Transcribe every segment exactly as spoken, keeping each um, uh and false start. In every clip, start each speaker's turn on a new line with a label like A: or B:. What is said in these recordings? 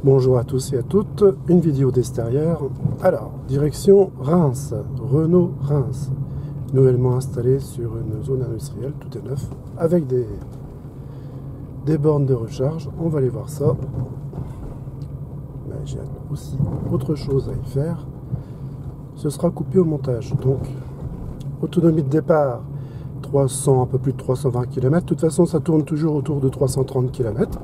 A: Bonjour à tous et à toutes, une vidéo d'extérieur. Alors, direction Reims, Renault Reims, nouvellement installé sur une zone industrielle, tout est neuf, avec des, des bornes de recharge. On va aller voir ça. Ben, j'ai aussi autre chose à y faire. Ce sera coupé au montage. Donc, autonomie de départ, trois cents, un peu plus de trois cent vingt kilomètres. De toute façon, ça tourne toujours autour de trois cent trente kilomètres.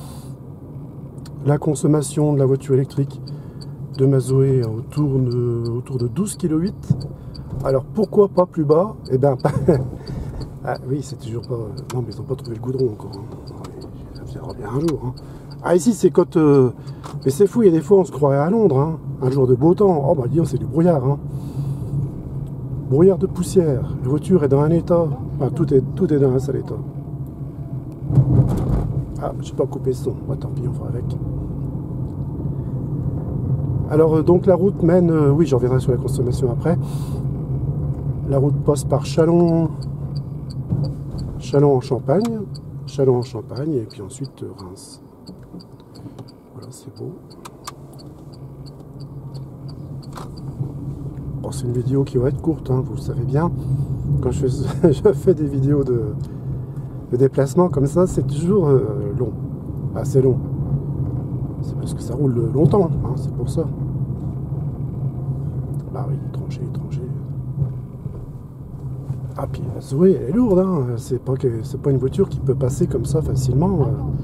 A: La consommation de la voiture électrique de ma Zoé autour de, autour de douze virgule huit kilos. Alors pourquoi pas plus bas? Eh bien, ah oui, c'est toujours pas... Non, mais ils n'ont pas trouvé le goudron encore. Hein. Ça viendra bien un jour. Hein. Ah, ici, c'est quand... Euh... Mais c'est fou, il y a des fois, on se croirait à Londres. Hein. Un jour de beau temps. Oh, bah, dis, c'est du brouillard. Hein. Brouillard de poussière. La voiture est dans un état. Enfin, tout est, tout est dans un sale état. Ah, je n'ai pas coupé le son. Bah, tant pis, on fera avec. Alors, euh, donc, la route mène... Euh, oui, j'en reviendrai sur la consommation après. La route passe par Châlons... Châlons en Champagne. Châlons en Champagne. Et puis ensuite, euh, Reims. Voilà, c'est beau. Bon, c'est une vidéo qui va être courte, hein, vous le savez bien. Quand je fais, je fais des vidéos de... de déplacement comme ça, c'est toujours euh, long, assez long. C'est parce que ça roule longtemps, hein, c'est pour ça. Bah oui, tranché, tranché. Ah puis la Zoé, elle est lourde, hein. C'est pas que c'est pas une voiture qui peut passer comme ça facilement.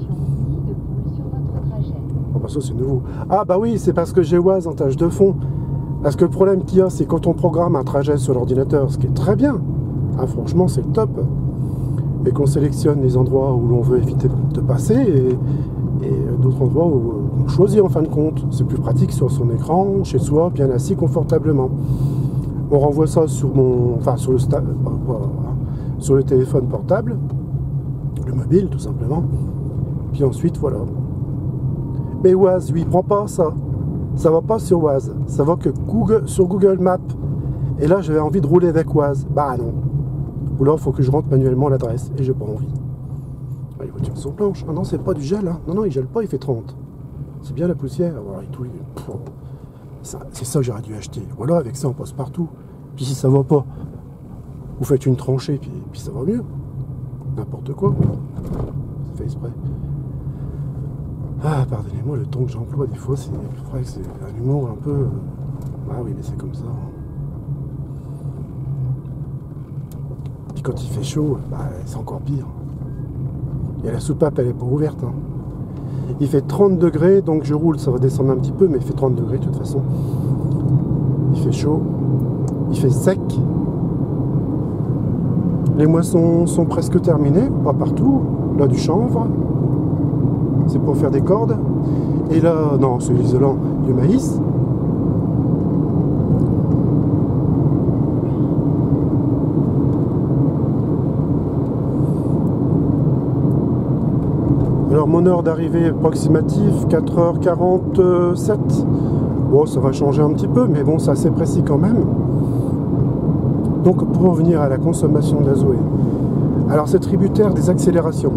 A: Oh bah ça c'est nouveau. Ah bah oui, c'est parce que j'ai Waze en tâche de fond. Parce que le problème qu'il y a, c'est quand on programme un trajet sur l'ordinateur, ce qui est très bien. Hein, franchement, c'est le top. Et qu'on sélectionne les endroits où l'on veut éviter de passer et, et d'autres endroits où on choisit en fin de compte. C'est plus pratique sur son écran, chez soi, bien assis confortablement. On renvoie ça sur mon, enfin sur le, sta, sur le téléphone portable, le mobile tout simplement. Puis ensuite voilà. Mais Waze, lui, il prend pas ça. Ça va pas sur Waze. Ça va que Google, sur Google Maps. Et là, j'avais envie de rouler avec Waze. Bah non. Ou là, il faut que je rentre manuellement l'adresse. Et j'ai pas envie. Ah, les voitures sont blanches. Ah non, c'est pas du gel. Hein. Non, non, il gèle pas, il fait trente. C'est bien la poussière. Voilà, et tout. C'est ça que j'aurais dû acheter. Voilà, avec ça, on passe partout. Puis si ça va pas, vous faites une tranchée, puis, puis ça va mieux. N'importe quoi. C'est fait exprès. Ah, pardonnez-moi, le ton que j'emploie, des fois, c'est un humour un peu... Ah oui, mais c'est comme ça. Puis quand il fait chaud, bah, c'est encore pire. Et la soupape, elle est pas ouverte. Hein. Il fait trente degrés, donc je roule, ça va descendre un petit peu, mais il fait trente degrés de toute façon. Il fait chaud. Il fait sec. Les moissons sont presque terminées, pas partout. Là, du chanvre. C'est pour faire des cordes. Et là, non, c'est l'isolant du maïs. Alors mon heure d'arrivée approximative, quatre heures quarante-sept. Bon, ça va changer un petit peu, mais bon, c'est assez précis quand même. Donc pour revenir à la consommation de la Zoé. Alors c'est tributaire des accélérations.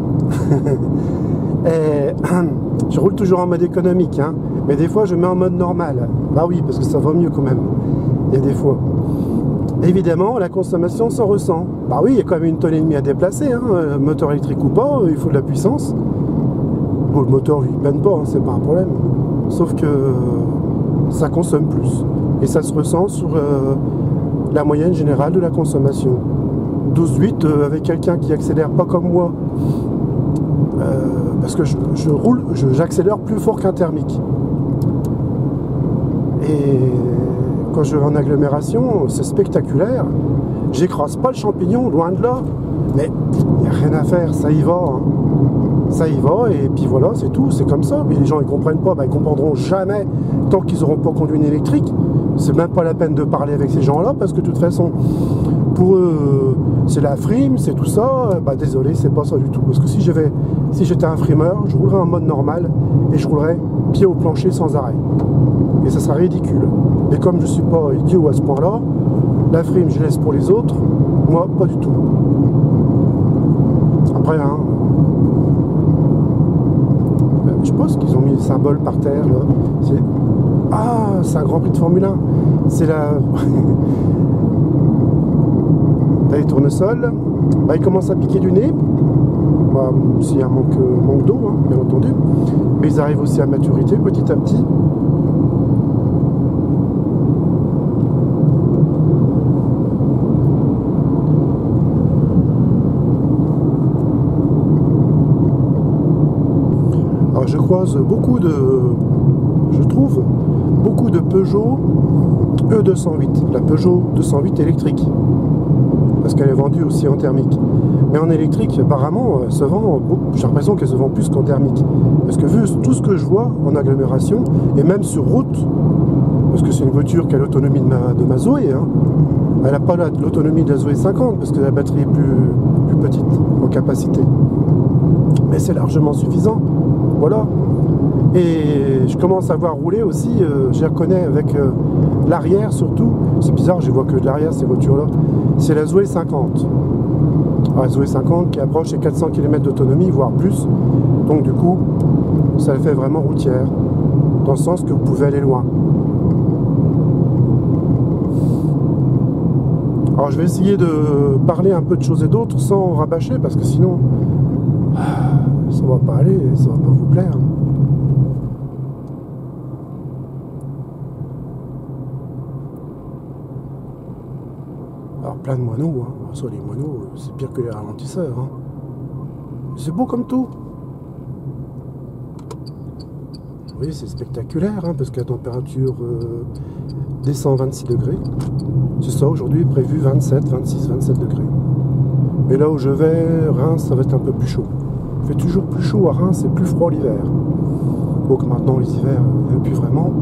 A: Et, je roule toujours en mode économique, hein, mais des fois je mets en mode normal. Bah oui, parce que ça va mieux quand même. Il y a des fois. Évidemment, la consommation s'en ressent. Bah oui, il y a quand même une tonne et demie à déplacer, hein, moteur électrique ou pas, il faut de la puissance. Bon, le moteur, il peine pas, hein, c'est pas un problème. Sauf que ça consomme plus. Et ça se ressent sur euh, la moyenne générale de la consommation. douze virgule huit euh, avec quelqu'un qui accélère pas comme moi. Euh, parce que je, je roule, j'accélère plus fort qu'un thermique. Et quand je vais en agglomération, c'est spectaculaire. J'écrase pas le champignon, loin de là. Mais il n'y a rien à faire, ça y va. Hein. Ça y va, et puis voilà, c'est tout, c'est comme ça. Mais les gens, ils comprennent pas, bah, ils comprendront jamais tant qu'ils n'auront pas conduit une électrique. C'est même pas la peine de parler avec ces gens-là, parce que de toute façon, pour eux, c'est la frime, c'est tout ça. Bah désolé, c'est pas ça du tout. Parce que si j'avais, si j'étais un frimeur, je roulerais en mode normal, et je roulerais pied au plancher sans arrêt. Et ça serait ridicule. Et comme je suis pas idiot à ce point-là, la frime, je laisse pour les autres, moi, pas du tout. Après, hein, sais pas ce qu'ils ont mis le symbole par terre là. C'est... Ah, c'est un Grand Prix de Formule un. C'est la... Là, les tournesols, bah, ils commencent à piquer du nez. Bah, s'il y a un manque, manque d'eau, hein, bien entendu. Mais ils arrivent aussi à maturité petit à petit. Alors je croise beaucoup de... Je trouve beaucoup de Peugeot E deux cent huit. La Peugeot deux cent huit électrique. Parce qu'elle est vendue aussi en thermique. Mais en électrique, apparemment, elle se vend, j'ai l'impression qu'elle se vend plus qu'en thermique. Parce que vu tout ce que je vois en agglomération, et même sur route, parce que c'est une voiture qui a l'autonomie de ma, de ma Zoé, hein, elle n'a pas l'autonomie de la Zoé cinquante, parce que la batterie est plus, plus petite en capacité. Mais c'est largement suffisant. Voilà. Et je commence à voir rouler aussi, euh, je les reconnais avec euh, l'arrière surtout. C'est bizarre, je vois que de l'arrière ces voitures-là. C'est la Zoé cinquante. Alors, la Zoé cinquante qui approche les quatre cents kilomètres d'autonomie, voire plus. Donc du coup, ça le fait vraiment routière. Dans le sens que vous pouvez aller loin. Alors je vais essayer de parler un peu de choses et d'autres sans rabâcher, parce que sinon, ça va pas aller, ça va pas vous plaire. Alors plein de moineaux, hein. Soit les moineaux, c'est pire que les ralentisseurs. Hein. C'est beau comme tout. Oui, c'est spectaculaire, hein, parce que la température euh, descend vingt-six degrés. C'est ça, aujourd'hui prévu vingt-sept, vingt-six, vingt-sept degrés. Mais là où je vais, Reims, ça va être un peu plus chaud. Il fait toujours plus chaud à Reims et plus froid l'hiver. Donc maintenant, les hivers, il n'y en a plus vraiment.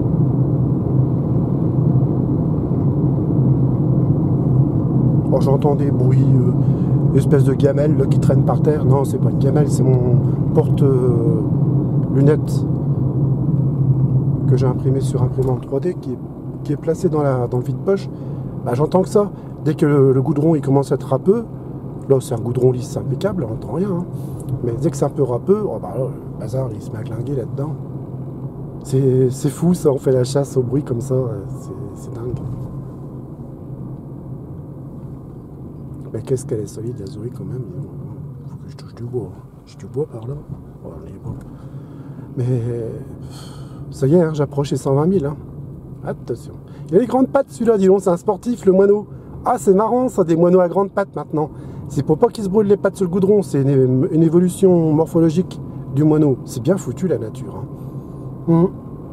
A: Oh, j'entends des bruits, euh, espèce de gamelle là, qui traîne par terre. Non, c'est pas une gamelle, c'est mon porte-lunettes euh, que j'ai imprimé sur imprimante trois D qui est, qui est placé dans, la, dans le vide-poche. Bah, j'entends que ça. Dès que le, le goudron il commence à être râpeux, là c'est un goudron lisse, c'est impeccable, on n'entend rien. Hein. Mais dès que c'est un peu râpeux, oh, bah, là, le bazar il se met à clinguer là-dedans. C'est fou ça, on fait la chasse au bruit comme ça, c'est dingue. Mais qu'est-ce qu'elle est solide, la Zoé quand même. Il faut que je touche du bois. J'ai du bois par là. Oh, on est bon. Mais ça y est, hein, j'approche les cent vingt mille. Hein. Attention. Il a les grandes pattes celui-là, dis donc, c'est un sportif, le moineau. Ah, c'est marrant ça, des moineaux à grandes pattes maintenant. C'est pour pas qu'ils se brûlent les pattes sur le goudron, c'est une, une évolution morphologique du moineau. C'est bien foutu la nature. Hein. Hum.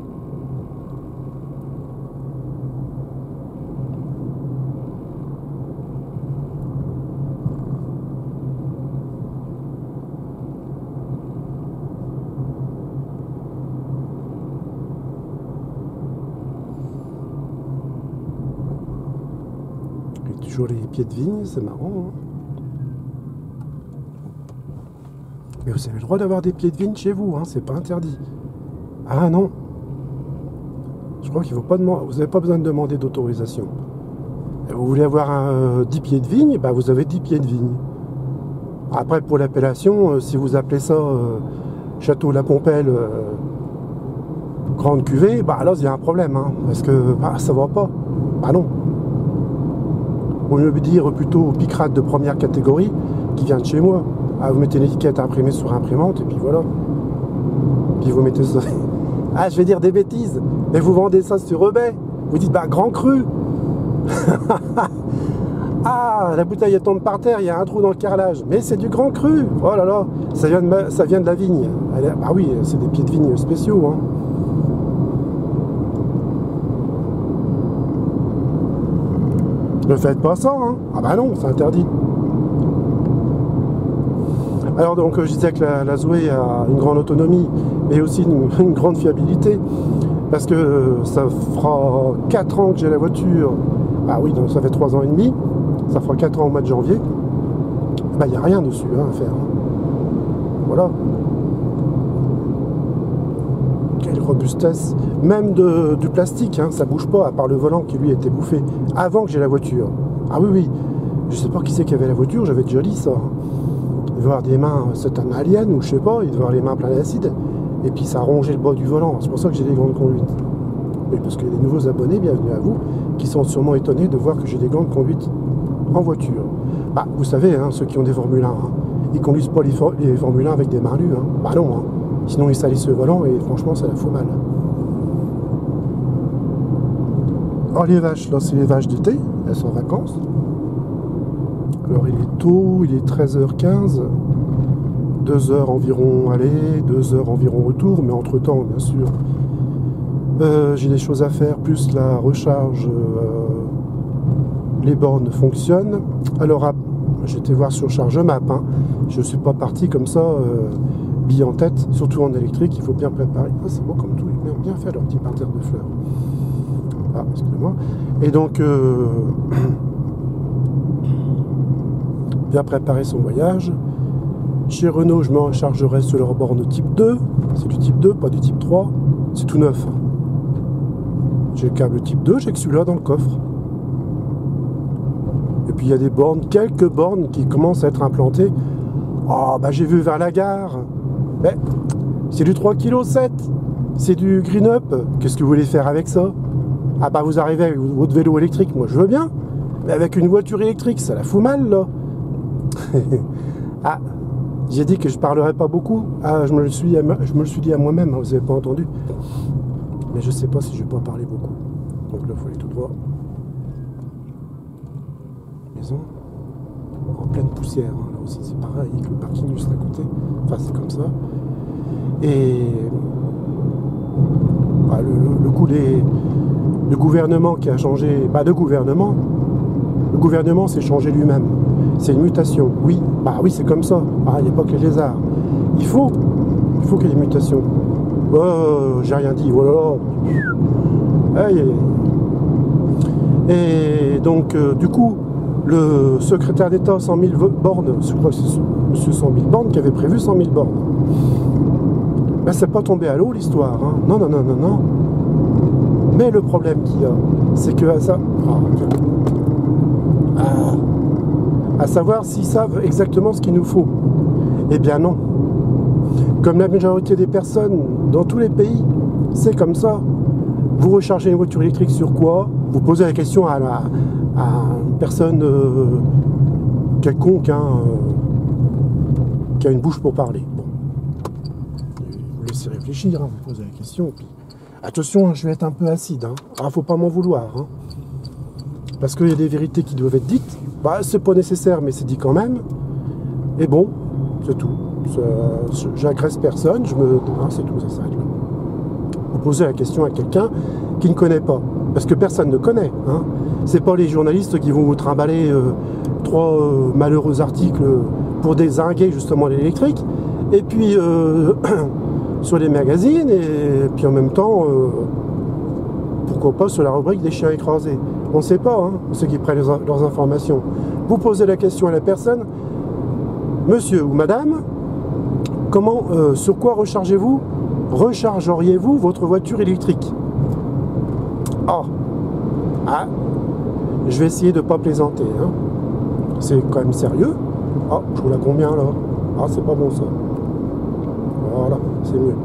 A: Toujours les pieds de vigne, c'est marrant. Hein. Mais vous avez le droit d'avoir des pieds de vigne chez vous, hein, c'est pas interdit. Ah non. Je crois qu'il faut pas demander, vous n'avez pas besoin de demander d'autorisation. Vous voulez avoir un, euh, dix pieds de vigne, bah vous avez dix pieds de vigne. Après pour l'appellation, euh, si vous appelez ça euh, Château La Pompelle, euh, grande cuvée, bah là il y a un problème, hein, parce que bah, ça va pas. Bah non. Au mieux dire plutôt picrate de première catégorie qui vient de chez moi. Ah, vous mettez l'étiquette imprimée sur imprimante et puis voilà. Puis vous mettez ça. Ah, je vais dire des bêtises, mais vous vendez ça sur eBay. Vous dites, bah, grand cru. Ah, la bouteille elle tombe par terre, il y a un trou dans le carrelage. Mais c'est du grand cru. Oh là là, ça vient de, ma... ça vient de la vigne. Elle est... Ah oui, c'est des pieds de vigne spéciaux. Hein. Ne faites pas ça, hein. Ah bah non, c'est interdit. Alors donc je disais que la, la Zoé a une grande autonomie, mais aussi une, une grande fiabilité, parce que ça fera quatre ans que j'ai la voiture. Ah oui, donc ça fait trois ans et demi, ça fera quatre ans au mois de janvier. Bah il n'y a rien dessus hein, à faire. Voilà. Quelle robustesse, même de, du plastique, hein, ça bouge pas, à part le volant qui lui était bouffé avant que j'ai la voiture. Ah oui, oui, je sais pas qui c'est qui avait la voiture, j'avais déjà dit ça. Il devait avoir des mains, c'est un alien ou je sais pas, il devait avoir les mains pleines d'acide. Et puis ça a rongé le bas du volant. C'est pour ça que j'ai des gants de conduite. Oui, parce qu'il y a des nouveaux abonnés, bienvenue à vous, qui sont sûrement étonnés de voir que j'ai des gants de conduite en voiture. Bah, vous savez, hein, ceux qui ont des Formule un, hein, ils conduisent pas les, for les Formule un avec des mains nues. Hein. Bah non, hein. Sinon ils salissent le volant et franchement ça la fout mal. Alors les vaches, là c'est les vaches d'été, elles sont en vacances. Alors il est tôt, il est treize heures quinze, deux heures environ aller, deux heures environ retour, mais entre temps bien sûr euh, j'ai des choses à faire, plus la recharge, euh, les bornes fonctionnent. Alors j'étais voir sur Chargemap, hein. Je ne suis pas parti comme ça, euh, bille en tête, surtout en électrique, il faut bien préparer. Ah, c'est beau comme tout, ils ont bien fait leur petit parterre de fleurs. Ah, excusez-moi. Et donc, euh, bien préparer son voyage. Chez Renault, je me rechargerai sur leur borne type deux. C'est du type deux, pas du type trois. C'est tout neuf. J'ai le câble type deux, j'ai que celui-là dans le coffre. Et puis il y a des bornes, quelques bornes qui commencent à être implantées. Oh, bah j'ai vu vers la gare. Mais c'est du trois virgule sept kilos. C'est du green up. Qu'est-ce que vous voulez faire avec ça? Ah bah vous arrivez avec votre vélo électrique, moi je veux bien. Mais avec une voiture électrique, ça la fout mal là. Ah, j'ai dit que je parlerais pas beaucoup. Ah, je me le suis dit à, je me le suis dit à moi-même, hein, vous n'avez pas entendu. Mais je sais pas si je vais pas parler beaucoup. Donc là, il faut aller tout droit. Maison. En pleine poussière, hein. Là aussi c'est pareil, avec le parking juste à côté. Enfin c'est comme ça. Et bah, le, le, le coup des... Le gouvernement qui a changé, bah de gouvernement, le gouvernement s'est changé lui-même. C'est une mutation. Oui, bah oui, c'est comme ça. À l'époque, les lézards. Il faut, il faut qu'il y ait des mutations. Oh, j'ai rien dit. Oh là là. Aïe, aïe. Et donc, euh, du coup, le secrétaire d'État cent mille bornes, je crois que c'est monsieur cent mille bornes qui avait prévu cent mille bornes. Ben, c'est pas tombé à l'eau l'histoire. Hein. Non, non, non, non, non. Mais le problème qu'il y a, c'est que à, ça, ah, à savoir s'ils savent exactement ce qu'il nous faut. Eh bien non. Comme la majorité des personnes dans tous les pays, c'est comme ça. Vous rechargez une voiture électrique sur quoi? Vous posez la question à, la, à une personne euh, quelconque, hein, euh, qui a une bouche pour parler. Bon. Vous laissez réfléchir, hein, vous posez la question. Puis... Attention, je vais être un peu acide. Hein. Ah, faut pas m'en vouloir. Hein. Parce qu'il y a des vérités qui doivent être dites. Bah, c'est pas nécessaire, mais c'est dit quand même. Et bon, c'est tout. J'agresse personne, je me. Ah, c'est tout, ça s'arrête là. Vous posez la question à quelqu'un qui ne connaît pas. Parce que personne ne connaît. Hein. C'est pas les journalistes qui vont vous trimballer euh, trois euh, malheureux articles pour dézinguer justement l'électrique. Et puis. Euh, sur les magazines et puis en même temps euh, pourquoi pas sur la rubrique des chiens écrasés. On ne sait pas, hein, ceux qui prennent leurs, leurs informations. Vous posez la question à la personne, monsieur ou madame, comment, euh, sur quoi rechargez-vous, rechargeriez-vous votre voiture électrique? Oh, ah, je vais essayer de ne pas plaisanter. Hein. C'est quand même sérieux. Ah, je roule à combien là? Ah, c'est pas bon ça. Voilà, c'est mieux.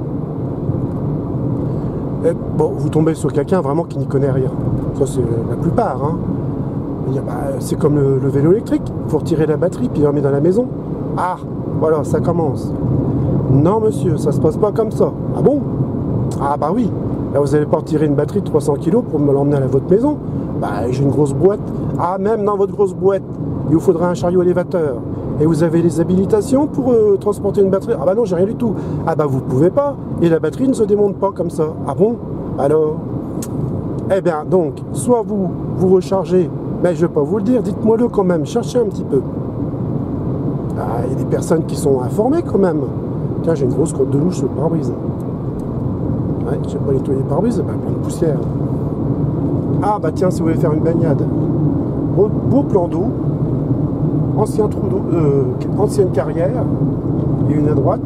A: Et bon, vous tombez sur quelqu'un vraiment qui n'y connaît rien. Ça, c'est la plupart. Hein. Bah, c'est comme le, le vélo électrique. Il faut retirer la batterie, puis le remettre dans la maison. Ah, voilà, ça commence. Non, monsieur, ça se passe pas comme ça. Ah bon? Ah bah oui. Là, vous n'allez pas retirer une batterie de trois cents kilos pour me l'emmener à votre maison. Bah, j'ai une grosse boîte. Ah, même dans votre grosse boîte, il vous faudra un chariot élévateur. Et vous avez les habilitations pour euh, transporter une batterie? Ah bah non, j'ai rien du tout. Ah bah vous pouvez pas. Et la batterie ne se démonte pas comme ça. Ah bon? Alors? Eh bien, donc, soit vous vous rechargez, mais je vais pas vous le dire, dites-moi-le quand même, cherchez un petit peu. Ah, il y a des personnes qui sont informées quand même. Tiens, j'ai une grosse crotte de louche sur le pare-brise. Ouais, je sais pas nettoyer le pare-brise, bah, plein de poussière. Ah bah tiens, si vous voulez faire une baignade. Beau, beau plan d'eau. Ancien trou d'eau, euh, ancienne carrière, et une à droite,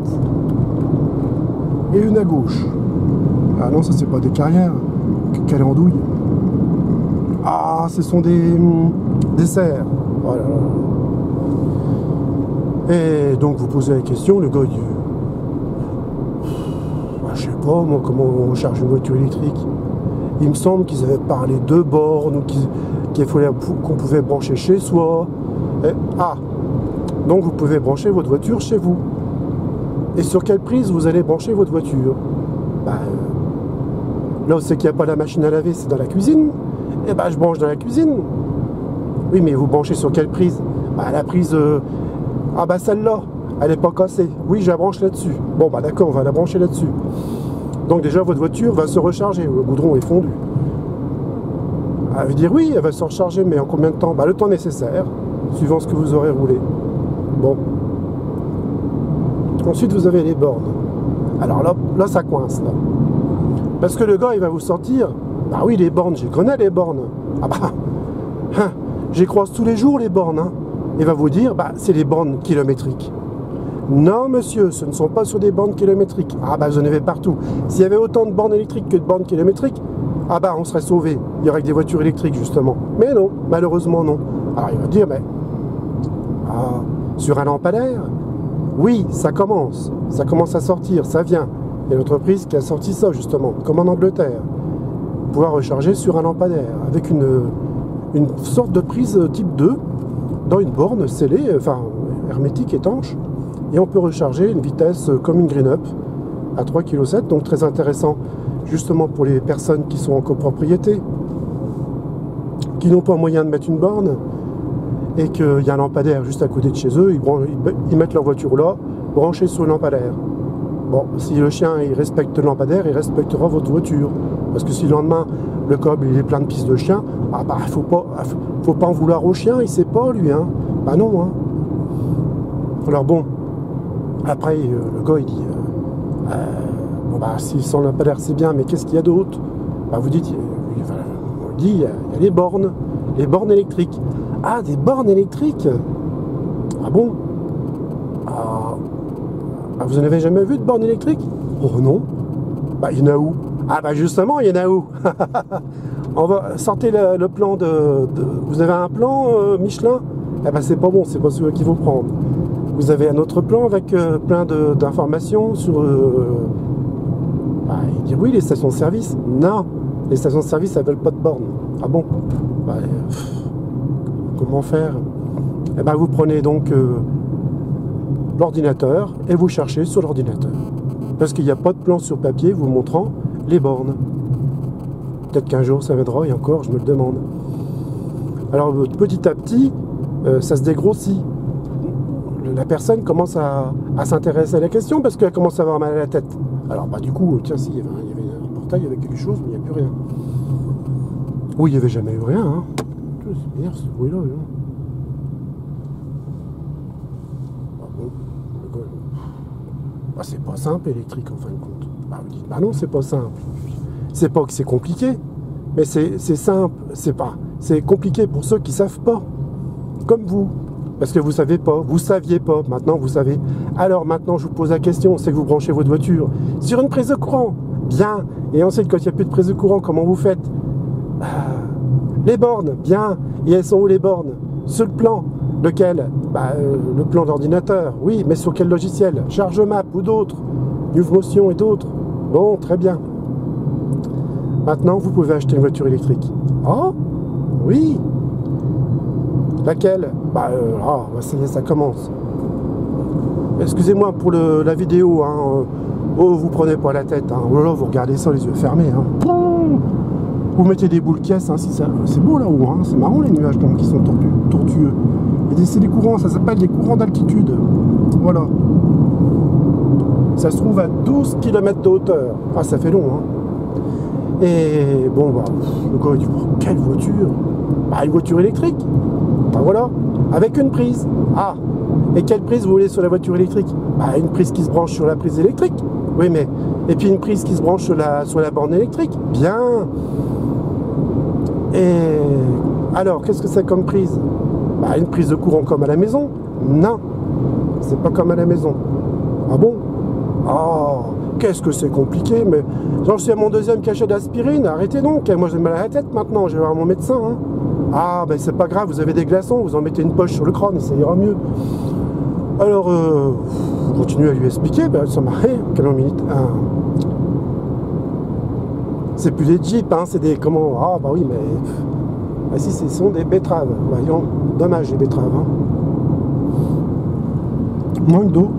A: et une à gauche. Ah non, ça c'est pas des carrières, quelle andouille. Ah, ce sont des, des serres. Voilà. Et donc vous posez la question, le gars il dit, je sais pas, moi, comment on charge une voiture électrique. Il me semble qu'ils avaient parlé de bornes, ou qu'il qu'il fallait qu'on pouvait brancher chez soi. Et, ah, donc vous pouvez brancher votre voiture chez vous. Et sur quelle prise vous allez brancher votre voiture? Bah, euh, là où c'est qu'il n'y a pas la machine à laver, c'est dans la cuisine. Et bah, je branche dans la cuisine. Oui, mais vous branchez sur quelle prise? Bah, la prise... Euh, ah bah celle-là, elle n'est pas cassée. Oui, je la branche là-dessus. Bon, bah d'accord, on va la brancher là-dessus. Donc déjà, votre voiture va se recharger. Le goudron est fondu. Elle veut dire oui, elle va se recharger, mais en combien de temps? Bah, le temps nécessaire, suivant ce que vous aurez roulé. Bon. Ensuite, vous avez les bornes. Alors là, là ça coince, là. Parce que le gars, il va vous sortir... Bah oui, les bornes, je connais les bornes. Ah bah... Hein, j'y croise tous les jours, les bornes. Hein. Il va vous dire, bah, c'est les bornes kilométriques. Non, monsieur, ce ne sont pas sur des bornes kilométriques. Ah bah, vous en avez partout. S'il y avait autant de bornes électriques que de bornes kilométriques, ah bah, on serait sauvé. Il y aurait que des voitures électriques, justement. Mais non, malheureusement, non. Alors, il va dire, mais... Ah, sur un lampadaire? Oui, ça commence. Ça commence à sortir, ça vient. Il y a une entreprise qui a sorti ça, justement, comme en Angleterre. Pouvoir recharger sur un lampadaire, avec une, une sorte de prise type deux, dans une borne scellée, enfin, hermétique, étanche. Et on peut recharger une vitesse comme une Green Up à trois virgule sept kilos, donc très intéressant justement pour les personnes qui sont en copropriété, qui n'ont pas moyen de mettre une borne et qu'il y a un lampadaire juste à côté de chez eux, ils, ils mettent leur voiture là, branchée sur le lampadaire. Bon, si le chien il respecte le lampadaire, il respectera votre voiture. Parce que si le lendemain le cob il est plein de pistes de chiens, ah bah faut pas, faut pas en vouloir au chien, il sait pas lui, hein. Bah non, hein. Alors bon. Après, euh, le gars, il dit, euh, euh, bon bah, si sans lampadaire, c'est bien, mais qu'est-ce qu'il y a d'autre? Bah, vous dites, euh, enfin, on dit, il y, a, il y a les bornes, les bornes électriques. Ah, des bornes électriques? Ah bon? Ah, ah, vous en avez jamais vu de bornes électriques? Oh non. Bah, il y en a où? Ah, bah, justement, il y en a où? On va sortir le, le plan de, de... Vous avez un plan, euh, Michelin? Eh ben, c'est pas bon, c'est pas celui qu'il faut prendre. Vous avez un autre plan avec euh, plein d'informations sur... Euh, bah, il dit oui, les stations de service. Non, les stations de service, elles veulent pas de borne. Ah bon? Bah, pff, comment faire? Eh ben, vous prenez donc euh, l'ordinateur et vous cherchez sur l'ordinateur. Parce qu'il n'y a pas de plan sur papier vous montrant les bornes. Peut-être qu'un jour ça viendra, et encore, je me le demande. Alors, petit à petit, euh, ça se dégrossit. La personne commence à, à s'intéresser à la question parce qu'elle commence à avoir mal à la tête. Alors bah du coup, tiens, si, il y avait, il y avait un portail avec quelque chose, mais il n'y a plus rien. Oui, il n'y avait jamais eu rien, hein. C'est bizarre ce bruit-là, hein. Ah bon, le gars, bah, c'est pas simple électrique en fin de compte. Bah vous dites, bah non, c'est pas simple. C'est pas que c'est compliqué, mais c'est simple, c'est pas. C'est compliqué pour ceux qui savent pas. Comme vous. Parce que vous savez pas, vous saviez pas, maintenant vous savez. Alors maintenant je vous pose la question, c'est que vous branchez votre voiture sur une prise de courant. Bien. Et ensuite quand il n'y a plus de prise de courant, comment vous faites? ah, Les bornes, bien. Et elles sont où les bornes? Sur le plan. Lequel? bah, euh, Le plan d'ordinateur. Oui, mais sur quel logiciel? ChargeMap ou d'autres? NewMotion et d'autres. Bon, très bien. Maintenant vous pouvez acheter une voiture électrique. Oh oui. Laquelle? Bah, euh, ah, ça y est, ça commence. Excusez-moi pour le, la vidéo, hein. Oh, vous prenez pas la tête, hein. Oh là là, vous regardez ça les yeux fermés, hein. Vous mettez des boules caisses, hein, si ça... C'est beau là-haut, hein. C'est marrant les nuages donc, qui sont tortueux. tortueux. C'est des courants, ça s'appelle des courants d'altitude. Voilà. Ça se trouve à douze kilomètres de hauteur. Ah, ça fait long, hein. Et bon, bah, le gars il dit, oh, quelle voiture? Bah, une voiture électrique. Bah voilà, avec une prise. Ah, et quelle prise vous voulez sur la voiture électrique? Bah, une prise qui se branche sur la prise électrique. Oui, mais... Et puis une prise qui se branche sur la, sur la borne électrique. Bien. Et... Alors, qu'est-ce que c'est comme prise? Bah, une prise de courant comme à la maison? Non, c'est pas comme à la maison. Ah bon? Oh, qu'est-ce que c'est compliqué, mais... J'en suis à mon deuxième cachet d'aspirine, arrêtez donc. Moi, j'ai mal à la tête maintenant, je vais voir mon médecin, hein. Ah, ben c'est pas grave, vous avez des glaçons, vous en mettez une poche sur le crâne et ça ira mieux. Alors, euh, vous continuez à lui expliquer, ben ça m'arrête, quelle minute. Ah. C'est plus des jeeps, hein, c'est des... Comment... Ah bah oui, mais... Ah si, ce sont des betteraves. Voyons, dommage les betteraves. Hein. Manque d'eau.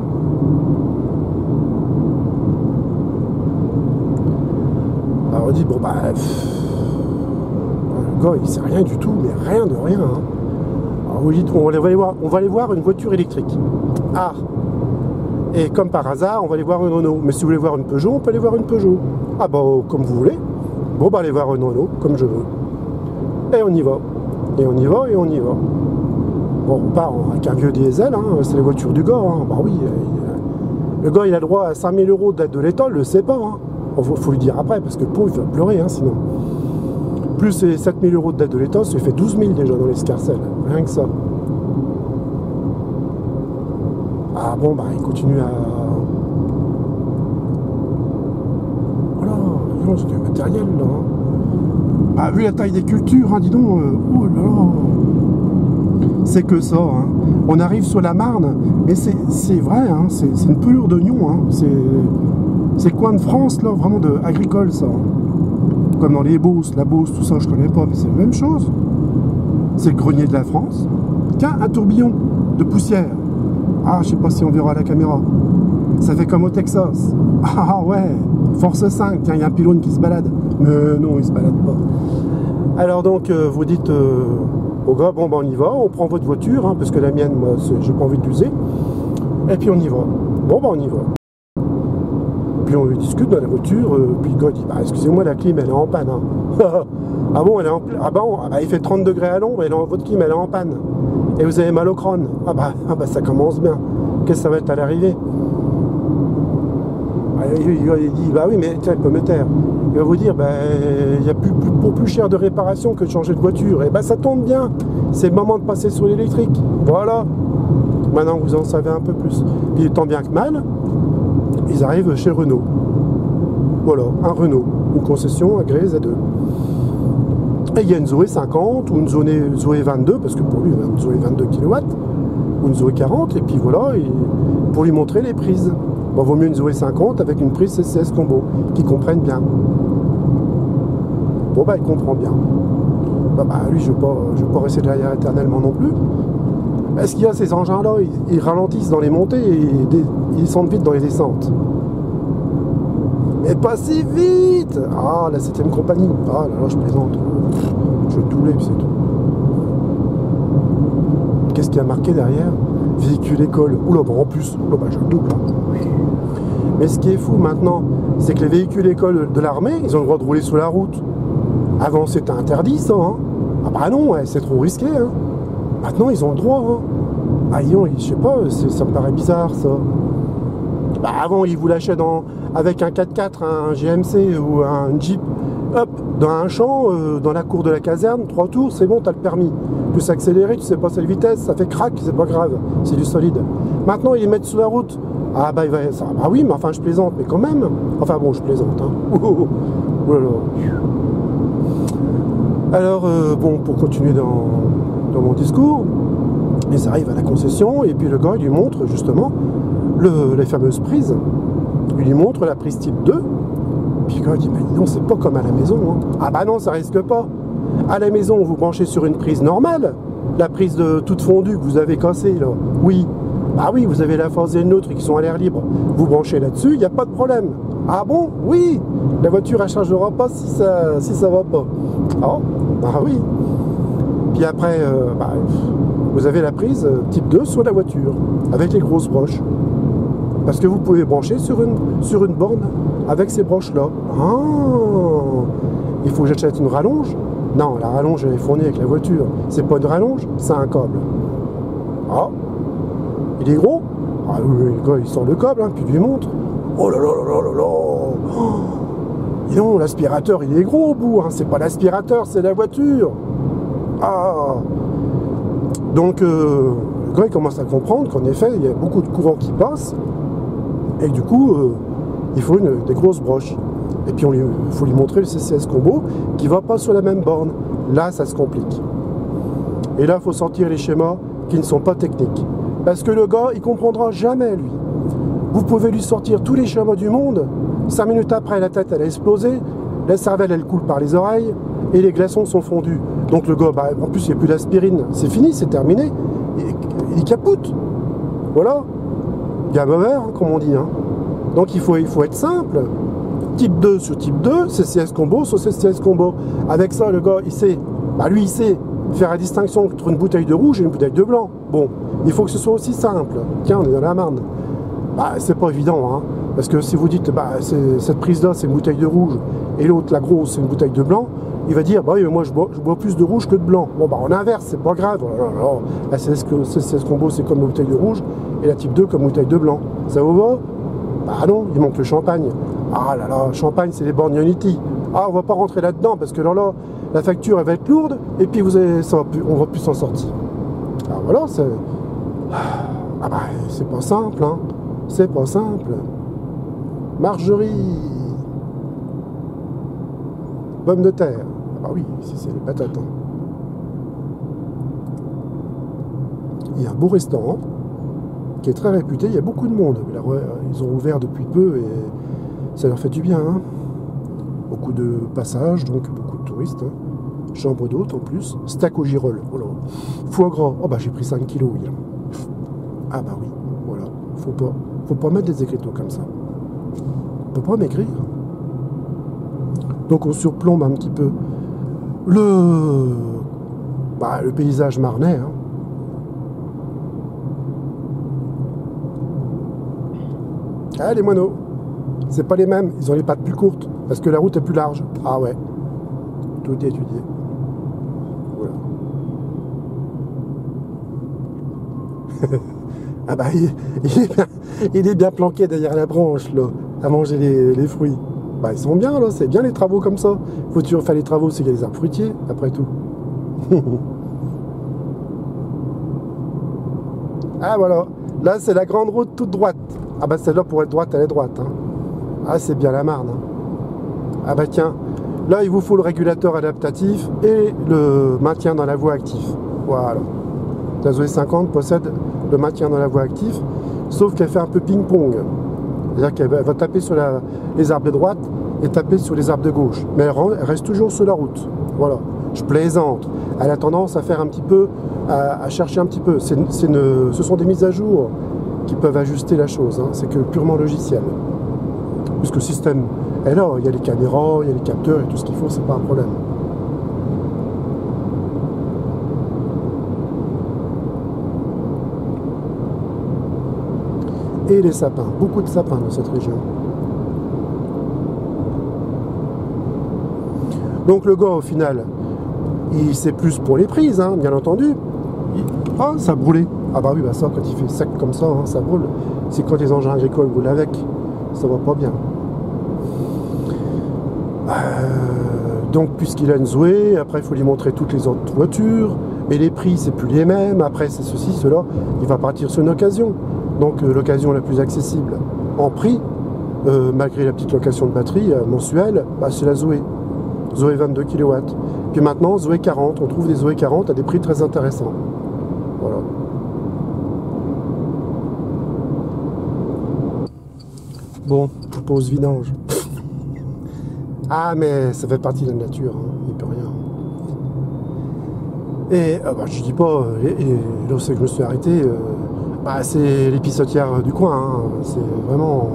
A: Alors on dit, bon bah... Pff, le gars, il sait rien du tout, mais rien de rien. Hein. Alors vous dites, on va aller voir, on va aller voir une voiture électrique. Ah. Et comme par hasard, on va aller voir une Renault. Mais si vous voulez voir une Peugeot, on peut aller voir une Peugeot. Ah bah, comme vous voulez. Bon bah, allez voir une Renault, comme je veux. Et on y va. Et on y va, et on y va. Bon, on part avec un vieux diesel, hein. C'est les voitures du gars. Hein. Bah oui, le gars, il a le droit à cinq mille euros d'aide de l'État, il le sait pas. Hein. Bon, faut, faut lui dire après, parce que le pauvre, il va pleurer, hein, sinon. Plus les sept mille euros d'aide de l'État, ça fait douze mille déjà dans l'escarcelle. Rien que ça. Ah bon, bah il continue à... Voilà, c'est du matériel là. Ah, vu la taille des cultures, hein, dis donc, euh... oh là là. C'est que ça, hein. On arrive sur la Marne, mais c'est vrai, hein, c'est une pelure d'oignon, hein. C'est le coin de France, là, vraiment de agricole, ça. Comme dans les Beauces, la Beauce, tout ça, je connais pas, mais c'est la même chose. C'est le grenier de la France. Tiens, un tourbillon de poussière. Ah, je sais pas si on verra à la caméra. Ça fait comme au Texas. Ah ouais, Force cinq, tiens, il y a un pylône qui se balade. Mais non, il se balade pas. Alors donc, euh, vous dites euh, au gars, bon ben on y va, on prend votre voiture, hein, parce que la mienne, moi, j'ai pas envie de l'user. Et puis on y va. Bon ben on y va. Puis on discute dans la voiture, euh, puis le gars dit, bah excusez-moi, la clim elle est en panne. Hein. Ah bon, elle est en ah bah, on, ah bah il fait trente degrés à l'ombre, et votre clim elle est en panne. Et vous avez mal au crâne. Ah bah, ah bah ça commence bien. Qu'est-ce que ça va être à l'arrivée? Il, il, il dit, bah oui, mais tiens, il peut me taire. Il va vous dire, bah, il y a plus, plus, pour plus cher de réparation que de changer de voiture. Et bah ça tombe bien. C'est le moment de passer sur l'électrique. Voilà. Maintenant vous en savez un peu plus. Puis tant bien que mal, ils arrivent chez Renault. Voilà, un Renault. Une concession agréée Z deux. Et il y a une Zoé cinquante ou une Zoé vingt-deux, parce que pour lui, il y a une Zoé vingt-deux kilowatts, ou une Zoé quarante, et puis voilà, et pour lui montrer les prises. Bon, vaut mieux une Zoé cinquante avec une prise C C S combo, qui comprennent bien. Bon, bah, il comprend bien. Bah, bah lui, je ne vais pas, je vais pas rester derrière éternellement non plus. Est-ce qu'il y a ces engins-là, ils, ils ralentissent dans les montées et ils, ils descendent vite dans les descentes. Mais pas si vite. Ah, la septième compagnie. Ah là là, je plaisante. Je vais douler, c'est tout. Qu'est-ce qu'il y a marqué derrière? Véhicule école. Oula, bon, en plus, oula, bah, je double. Mais ce qui est fou maintenant, c'est que les véhicules écoles de l'armée, ils ont le droit de rouler sur la route. Avant, c'était interdit, ça. Hein. Ah bah non, ouais, c'est trop risqué. Hein. Maintenant, ils ont le droit. Hein. Ah, non, je sais pas, ça me paraît bizarre, ça. Bah, avant, ils vous lâchaient dans, avec un quatre-quatre, un G M C ou un Jeep. Hop, dans un champ, euh, dans la cour de la caserne, trois tours, c'est bon, t'as le permis. Plus accéléré, tu sais pas quelle vitesse, ça fait crack, c'est pas grave, c'est du solide. Maintenant, ils les mettent sur la route. Ah bah, il va, ça, bah oui, mais enfin, je plaisante, mais quand même. Enfin bon, je plaisante. Hein. Oh, oh là là. Alors, euh, bon, pour continuer dans, dans mon discours, ils arrivent à la concession, et puis le gars, il lui montre justement le, les fameuses prises. Il lui montre la prise type deux. Puis le gars dit, mais non, c'est pas comme à la maison. Hein. Ah bah non, ça risque pas. À la maison, vous branchez sur une prise normale. La prise de toute fondue que vous avez cassée, là. Oui. Ah oui, vous avez la force et le nôtre qui sont à l'air libre. Vous branchez là-dessus, il n'y a pas de problème. Ah bon? Oui. La voiture, elle ne chargera pas si ça si ça va pas. Ah, bah oui. Puis après, euh, bah, vous avez la prise type deux sur la voiture, avec les grosses broches. Parce que vous pouvez brancher sur une, sur une borne avec ces broches-là. Ah, il faut que j'achète une rallonge? Non, la rallonge, elle est fournie avec la voiture. C'est pas une rallonge, c'est un câble. Ah, il est gros? Ah oui, le gars, il sort le câble, hein, puis il lui montre. Oh là là là là là là oh. Et non, l'aspirateur, il est gros au bout. Hein. C'est pas l'aspirateur, c'est la voiture. Ah. Donc, euh, le gars, il commence à comprendre qu'en effet, il y a beaucoup de courant qui passe. Et du coup, euh, il faut une, des grosses broches. Et puis, il faut lui montrer le C C S combo qui ne va pas sur la même borne. Là, ça se complique. Et là, il faut sortir les schémas qui ne sont pas techniques. Parce que le gars, il ne comprendra jamais, lui. Vous pouvez lui sortir tous les schémas du monde. Cinq minutes après, la tête, elle a explosé. la cervelle elle coule par les oreilles et les glaçons sont fondus. Donc le gars, bah, en plus il n'y a plus d'aspirine, c'est fini, c'est terminé, il, il capote. Voilà, game over, hein, comme on dit. Hein. Donc il faut, il faut être simple. Type deux sur type deux, C C S combo sur C C S combo. Avec ça, le gars, il sait, bah lui il sait faire la distinction entre une bouteille de rouge et une bouteille de blanc. Bon, il faut que ce soit aussi simple. Tiens, on est dans la marne. Bah, c'est pas évident, hein. Parce que si vous dites, bah, cette prise-là, c'est une bouteille de rouge, et l'autre, la grosse, c'est une bouteille de blanc, il va dire, bah oui, mais moi, je bois, je bois plus de rouge que de blanc. Bon, bah, on inverse, c'est pas grave. Alors, la C C S combo, c'est comme la bouteille de rouge, et la type deux comme bouteille de blanc. Ça vous va? Bah non, il manque le champagne. Ah là là, champagne, c'est les bornes Unity. Ah, on va pas rentrer là-dedans, parce que là, là, la facture, elle va être lourde, et puis vous avez, ça va plus, on va plus s'en sortir. Alors voilà, c'est... Ah bah, c'est pas simple, hein. C'est pas simple. Margerie. Pommes de terre. Ah bah oui, ici c'est les patates. Hein. Il y a un beau restaurant qui est très réputé. Il y a beaucoup de monde. Là, ouais, ils ont ouvert depuis peu et ça leur fait du bien. Hein. Beaucoup de passages, donc beaucoup de touristes. Hein. Chambre d'hôte en plus. Steak au girolles. Oh là. Foie gras. Oh bah j'ai pris cinq kilos. Oui. Ah bah oui. Voilà. Faut pas, faut pas mettre des écriteaux comme ça. On peut pas maigrir. Donc on surplombe un petit peu le, bah, le paysage marnais. Hein. Ah, les moineaux, c'est pas les mêmes, ils ont les pattes plus courtes, parce que la route est plus large. Ah ouais, tout est étudié. Voilà. Ah bah, il, il, est bien, il est bien planqué derrière la branche, là, à manger les, les fruits. Bah, ils sont bien, là, c'est bien les travaux comme ça. Faut toujours faire les travaux, c'est qu'il y a des arbres fruitiers, après tout. Ah, voilà. Là, c'est la grande route toute droite. Ah, bah, celle-là, pour être droite, elle est droite. Hein. Ah, c'est bien la Marne. Hein. Ah, bah, tiens. Là, il vous faut le régulateur adaptatif et le maintien dans la voie active. Voilà. La Zoé cinquante possède le maintien dans la voie active, sauf qu'elle fait un peu ping-pong. C'est-à-dire qu'elle va taper sur la, les arbres de droite et taper sur les arbres de gauche. Mais elle, elle reste toujours sur la route. Voilà. Je plaisante. Elle a tendance à faire un petit peu, à, à chercher un petit peu. C'est, c'est une, ce sont des mises à jour qui peuvent ajuster la chose. Hein. C'est que purement logiciel. Puisque le système est là. Il y a les caméras, il y a les capteurs et tout ce qu'il faut, c'est pas un problème. Et les sapins, beaucoup de sapins dans cette région. Donc le gars, au final, il sait plus pour les prises, hein, bien entendu. Il... Ah, ça brûlait. Ah bah oui, bah ça, quand il fait sec comme ça, hein, ça brûle. C'est quand les engins agricoles roulent avec, ça va pas bien. Euh... Donc, puisqu'il a une Zoé, après, il faut lui montrer toutes les autres voitures. Mais les prix, c'est plus les mêmes. Après, c'est ceci, cela. Il va partir sur une occasion. Donc euh, l'occasion la plus accessible en prix, euh, malgré la petite location de batterie euh, mensuelle, bah, c'est la Zoé. Zoé vingt-deux kilowatts. Puis maintenant, Zoé quarante. On trouve des Zoé quarante à des prix très intéressants. Voilà. Bon, pause vidange. Ah, mais ça fait partie de la nature. Hein. Il ne peut rien. Et euh, bah, je dis pas, et, et là où c'est que je me suis arrêté, euh, bah, c'est l'épisotière du coin, hein. C'est vraiment...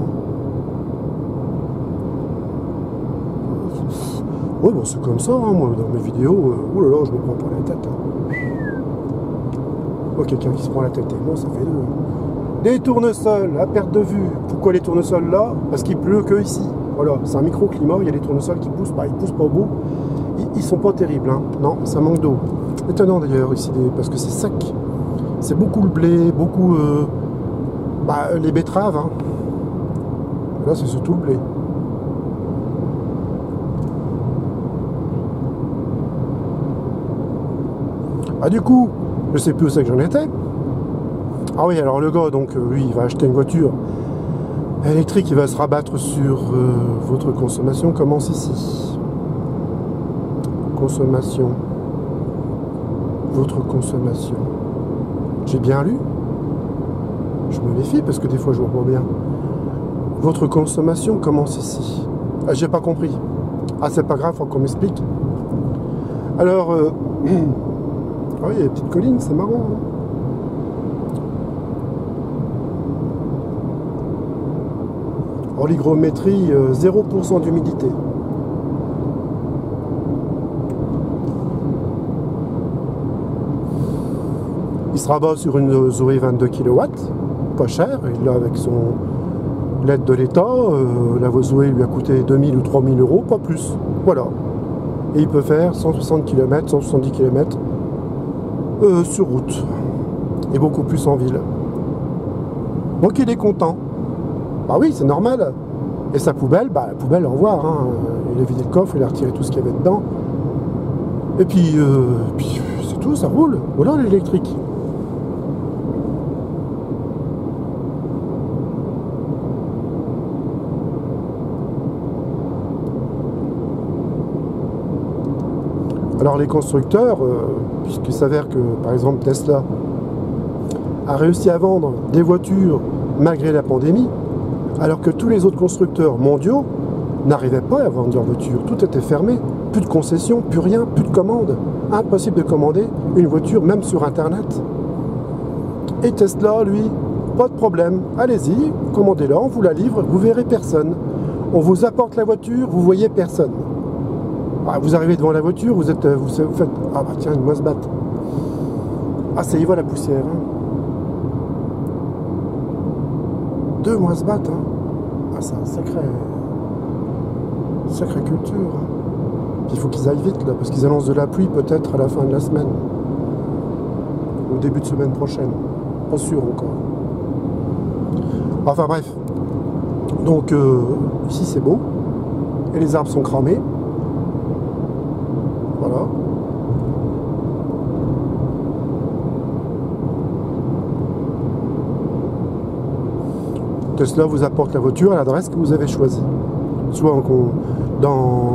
A: Oui, bon, c'est comme ça, hein. Moi, dans mes vidéos, euh... oh là là, je me prends pas la tête. Hein. Oh, quelqu'un qui se prend la tête, et moi, ça fait deux. Des tournesols à perte de vue. Pourquoi les tournesols là? Parce qu'il pleut que ici. Voilà, c'est un microclimat, il y a des tournesols qui poussent, bah, ils poussent pas au bout. Ils, ils sont pas terribles, hein. Non, ça manque d'eau. Étonnant d'ailleurs, ici, parce que c'est sec. C'est beaucoup le blé, beaucoup euh, bah, les betteraves. Hein. Là, c'est surtout le blé. Ah, du coup, je sais plus où c'est que j'en étais. Ah oui, alors le gars, donc, euh, lui, il va acheter une voiture électrique, il va se rabattre sur euh, votre consommation. Commence ici. Consommation. Votre consommation. J'ai bien lu. Je me méfie parce que des fois je vois pas bien. Votre consommation commence ici. Ah, j'ai pas compris. Ah, c'est pas grave, faut qu'on m'explique. Alors, euh... ah oui, il y a des petites collines, c'est marrant. Hein. En l'hygrométrie, euh, zéro pour cent d'humidité. Il se rabat sur une Zoé vingt-deux kilowatts, pas cher, il l'a avec son l'aide de l'État, euh, la Zoé lui a coûté deux mille ou trois mille euros, pas plus. Voilà. Et il peut faire cent soixante kilomètres, cent soixante-dix kilomètres euh, sur route. Et beaucoup plus en ville. Donc il est content. Bah oui, c'est normal. Et sa poubelle, bah la poubelle, au revoir. Hein. Il a vidé le coffre, il a retiré tout ce qu'il y avait dedans. Et puis, euh, puis c'est tout, ça roule. Voilà l'électrique. Alors les constructeurs, euh, puisqu'il s'avère que par exemple Tesla a réussi à vendre des voitures malgré la pandémie, alors que tous les autres constructeurs mondiaux n'arrivaient pas à vendre leurs voitures. Tout était fermé, plus de concessions, plus rien, plus de commandes. Impossible de commander une voiture même sur Internet. Et Tesla, lui, pas de problème, allez-y, commandez-la, on vous la livre, vous verrez personne. On vous apporte la voiture, vous voyez personne. Ah, vous arrivez devant la voiture, vous êtes, vous, vous faites, ah bah tiens, une moisse batte. Ah, ça y va la poussière. Hein. Deux moisse battes. Hein. Ah, c'est un sacré, sacrée culture. Hein. Il faut qu'ils aillent vite là, parce qu'ils annoncent de la pluie peut-être à la fin de la semaine, au début de semaine prochaine. Pas sûr encore. Enfin bref. Donc euh, ici c'est beau et les arbres sont cramés. Voilà. Tesla vous apporte la voiture à l'adresse que vous avez choisie. Soit en, dans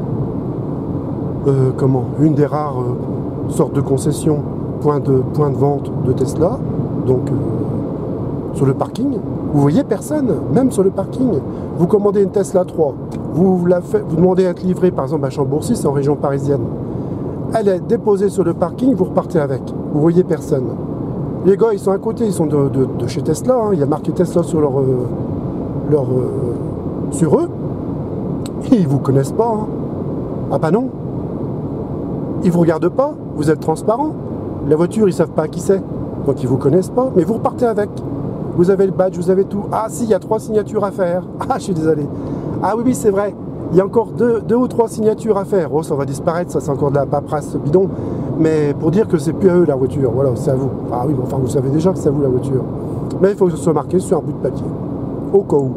A: euh, comment, une des rares euh, sortes de concessions, point de, point de vente de Tesla, donc euh, sur le parking. Vous voyez personne, même sur le parking. Vous commandez une Tesla trois, vous, la fait, vous demandez à être livré par exemple à Chambourcy, c'est en région parisienne. Elle est déposée sur le parking, vous repartez avec. Vous voyez personne. Les gars, ils sont à côté, ils sont de, de, de chez Tesla. Hein. Il y a marqué Tesla sur leur, euh, leur euh, sur eux. Ils vous connaissent pas. Hein. Ah bah non. Ils vous regardent pas. Vous êtes transparent. La voiture, ils savent pas qui c'est. Donc ils vous connaissent pas. Mais vous repartez avec. Vous avez le badge, vous avez tout. Ah si, il y a trois signatures à faire. Ah, je suis désolé. Ah oui, oui, c'est vrai. Il y a encore deux, deux ou trois signatures à faire. Oh, ça va disparaître, ça c'est encore de la paperasse bidon. Mais pour dire que c'est plus à eux la voiture, voilà, c'est à vous. Ah oui, mais enfin vous savez déjà que c'est à vous la voiture. Mais il faut que ce soit marqué sur un bout de papier. Au cas où.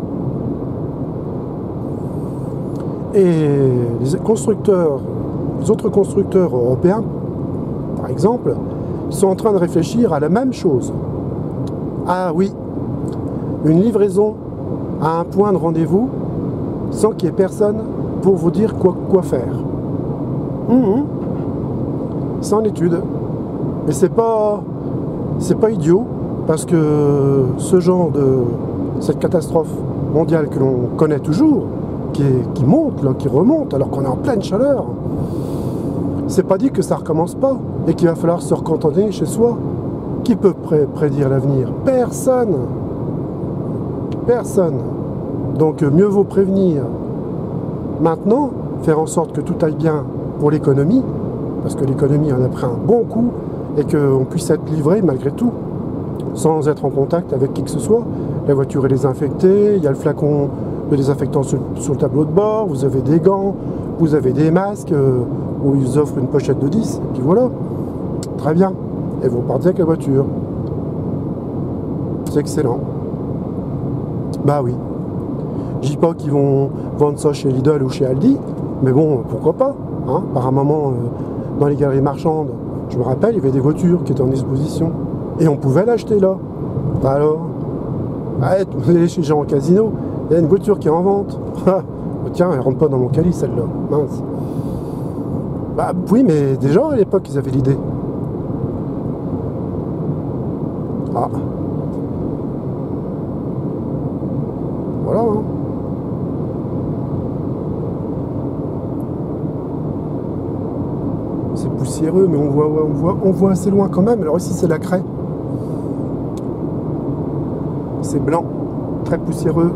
A: Et les constructeurs, les autres constructeurs européens, par exemple, sont en train de réfléchir à la même chose. Ah oui, une livraison à un point de rendez-vous sans qu'il n'y ait personne pour vous dire quoi, quoi faire. Mmh. C'est en étude. Mais c'est pas, c'est pas idiot, parce que ce genre de, cette catastrophe mondiale que l'on connaît toujours, qui, est, qui monte, là, qui remonte, alors qu'on est en pleine chaleur, c'est pas dit que ça recommence pas, et qu'il va falloir se recontenter chez soi. Qui peut pré prédire l'avenir? Personne. Personne. Donc mieux vaut prévenir maintenant, faire en sorte que tout aille bien pour l'économie, parce que l'économie en a pris un bon coup, et qu'on puisse être livré malgré tout, sans être en contact avec qui que ce soit. La voiture est désinfectée, il y a le flacon de désinfectant sur, sur le tableau de bord, vous avez des gants, vous avez des masques, euh, où ils offrent une pochette de dix, et puis voilà. Très bien. Et vous repartez avec la voiture. C'est excellent. Bah oui. Je dis pas qu'ils vont vendre ça chez Lidl ou chez Aldi, mais bon, pourquoi pas, hein. Par un moment, euh, dans les galeries marchandes, je me rappelle, il y avait des voitures qui étaient en exposition. Et on pouvait l'acheter là. Bah alors, arrête, vous allez chez Jean au casino, il y a une voiture qui est en vente. Tiens, elle rentre pas dans mon calis celle-là. Mince. Bah oui, mais déjà à l'époque, ils avaient l'idée. Ah. Voilà. Hein. poussiéreux, mais on voit, on voit, on voit assez loin quand même. Alors ici, c'est la craie. C'est blanc, très poussiéreux.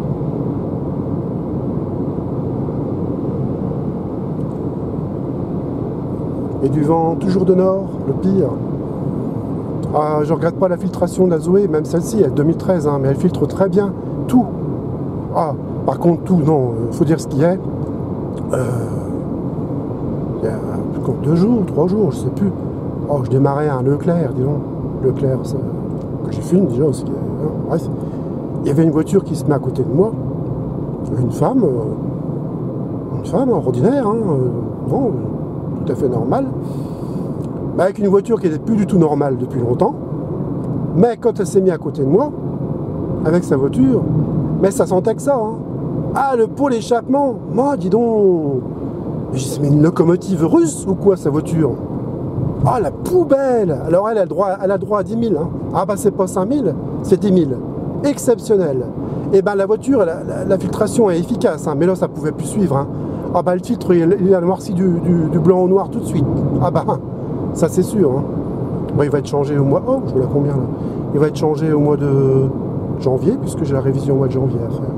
A: Et du vent toujours de nord, le pire. Ah, je regrette pas la filtration de la Zoé, même celle-ci, elle est deux mille treize, hein, mais elle filtre très bien tout. Ah, par contre, tout, non, il faut dire ce qu'il y a. Euh, il y a plus deux jours, trois jours, je sais plus. Oh, je démarrais à un Leclerc, dis donc. Leclerc, ça, que j'ai fini déjà aussi. Hein, bref, il y avait une voiture qui se met à côté de moi. Une femme, euh, une femme ordinaire, hein, euh, non, tout à fait normale. Mais avec une voiture qui n'était plus du tout normale depuis longtemps. Mais quand elle s'est mise à côté de moi, avec sa voiture, mais ça sentait que ça. Hein. Ah, le pot d'échappement, moi, dis donc. J'ai dit, mais une locomotive russe ou quoi, sa voiture? Ah, la poubelle. Alors elle a droit, elle a droit à dix mille. Hein. Ah bah c'est pas cinq mille, c'est dix mille. Exceptionnel. Et ben la voiture, la, la, la filtration est efficace, hein, mais là ça pouvait plus suivre. Hein. Ah bah le filtre, il, il a noirci du, du, du blanc au noir tout de suite. Ah bah ça c'est sûr. Hein. Bon, il va être changé au mois... Oh, je vois la combien là. Il va être changé au mois de janvier, puisque j'ai la révision au mois de janvier à faire.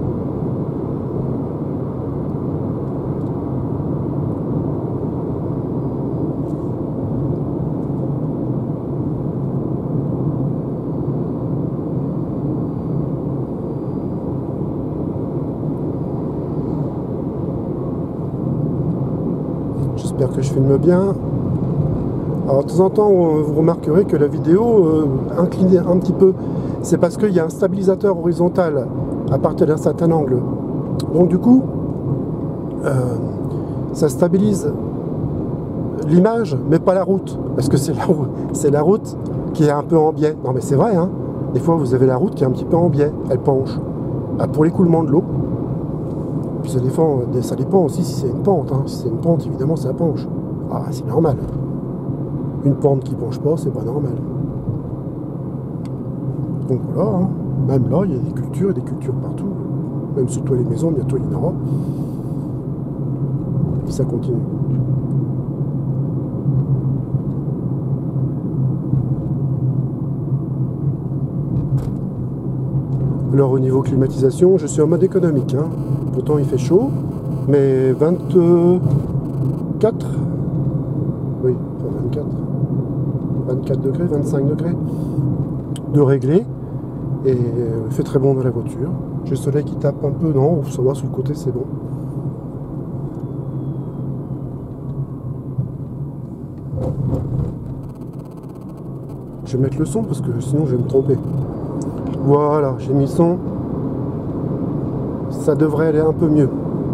A: J'espère que je filme bien. Alors de temps en temps, vous remarquerez que la vidéo euh, inclinée un petit peu. C'est parce qu'il y a un stabilisateur horizontal à partir d'un certain angle. Donc du coup, euh, ça stabilise l'image, mais pas la route. Parce que c'est la, c'est la route qui est un peu en biais. Non mais c'est vrai, hein. Des fois vous avez la route qui est un petit peu en biais. Elle penche. Ah, pour l'écoulement de l'eau. Puis ça dépend, ça dépend aussi si c'est une pente. Hein. Si c'est une pente, évidemment, ça penche. Ah, c'est normal. Une pente qui penche pas, c'est pas normal. Donc voilà, hein. Même là, il y a des cultures et des cultures partout. Même sur toi les maisons, bientôt il y en aura. Et ça continue. Alors au niveau climatisation, je suis en mode économique. Hein. Pourtant il fait chaud, mais vingt-quatre, oui, vingt-quatre, vingt-quatre degrés, vingt-cinq degrés de réglé, et il fait très bon dans la voiture. J'ai le soleil qui tape un peu, non, ça va, sur le côté c'est bon. Je vais mettre le son parce que sinon je vais me tromper. Voilà, j'ai mis le son. Ça devrait aller un peu mieux.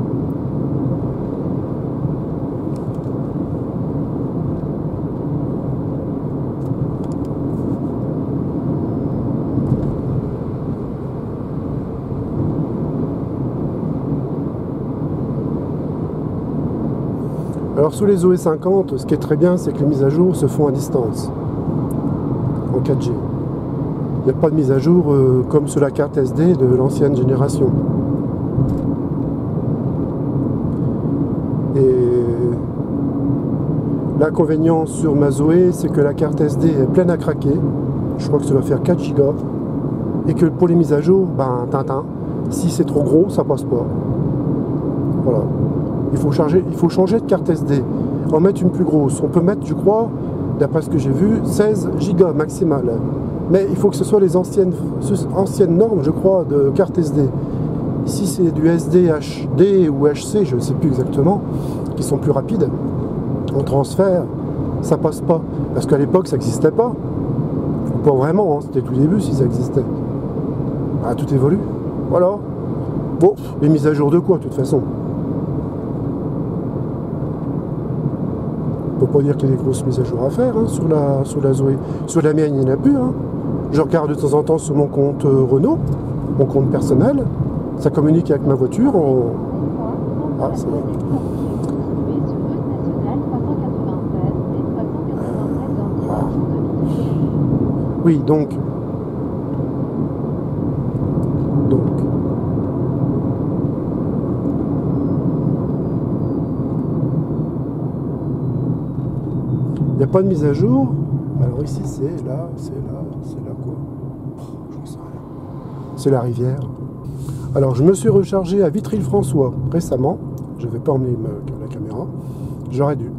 A: Alors sous les Zoé cinquante, ce qui est très bien, c'est que les mises à jour se font à distance, en quatre G. Il n'y a pas de mise à jour euh, comme sur la carte S D de l'ancienne génération. Et l'inconvénient sur ma Zoé, c'est que la carte S D est pleine à craquer. Je crois que ça va faire quatre gigas. Et que pour les mises à jour, ben tintin, si c'est trop gros, ça passe pas. Voilà. Il faut, charger, il faut changer de carte S D. En mettre une plus grosse. On peut mettre, je crois, d'après ce que j'ai vu, seize gigas maximal. Mais il faut que ce soit les anciennes, anciennes normes, je crois, de carte S D. Ici, c'est du S D H D ou H C, je ne sais plus exactement, qui sont plus rapides. En transfert, ça passe pas. Parce qu'à l'époque, ça n'existait pas. Pas vraiment, hein, c'était tout début si ça existait. Ah, tout évolue. Voilà. Bon, les mises à jour de quoi, de toute façon? On peut pas dire qu'il y a des grosses mises à jour à faire hein, sur, la, sur la Zoé. Sur la mienne, il n'y en a plus. Hein. Je regarde de temps en temps sur mon compte euh, Renault, mon compte personnel. Ça communique avec ma voiture. On... Ah, c'est... Ah. Oui, donc... Donc... n'y a pas de mise à jour. Alors ici, c'est là, c'est là, c'est là quoi. Oh, j'en sais rien. C'est la rivière. Alors, je me suis rechargé à Vitry-le-François récemment. Je n'avais pas emmené ma, la caméra. J'aurais dû.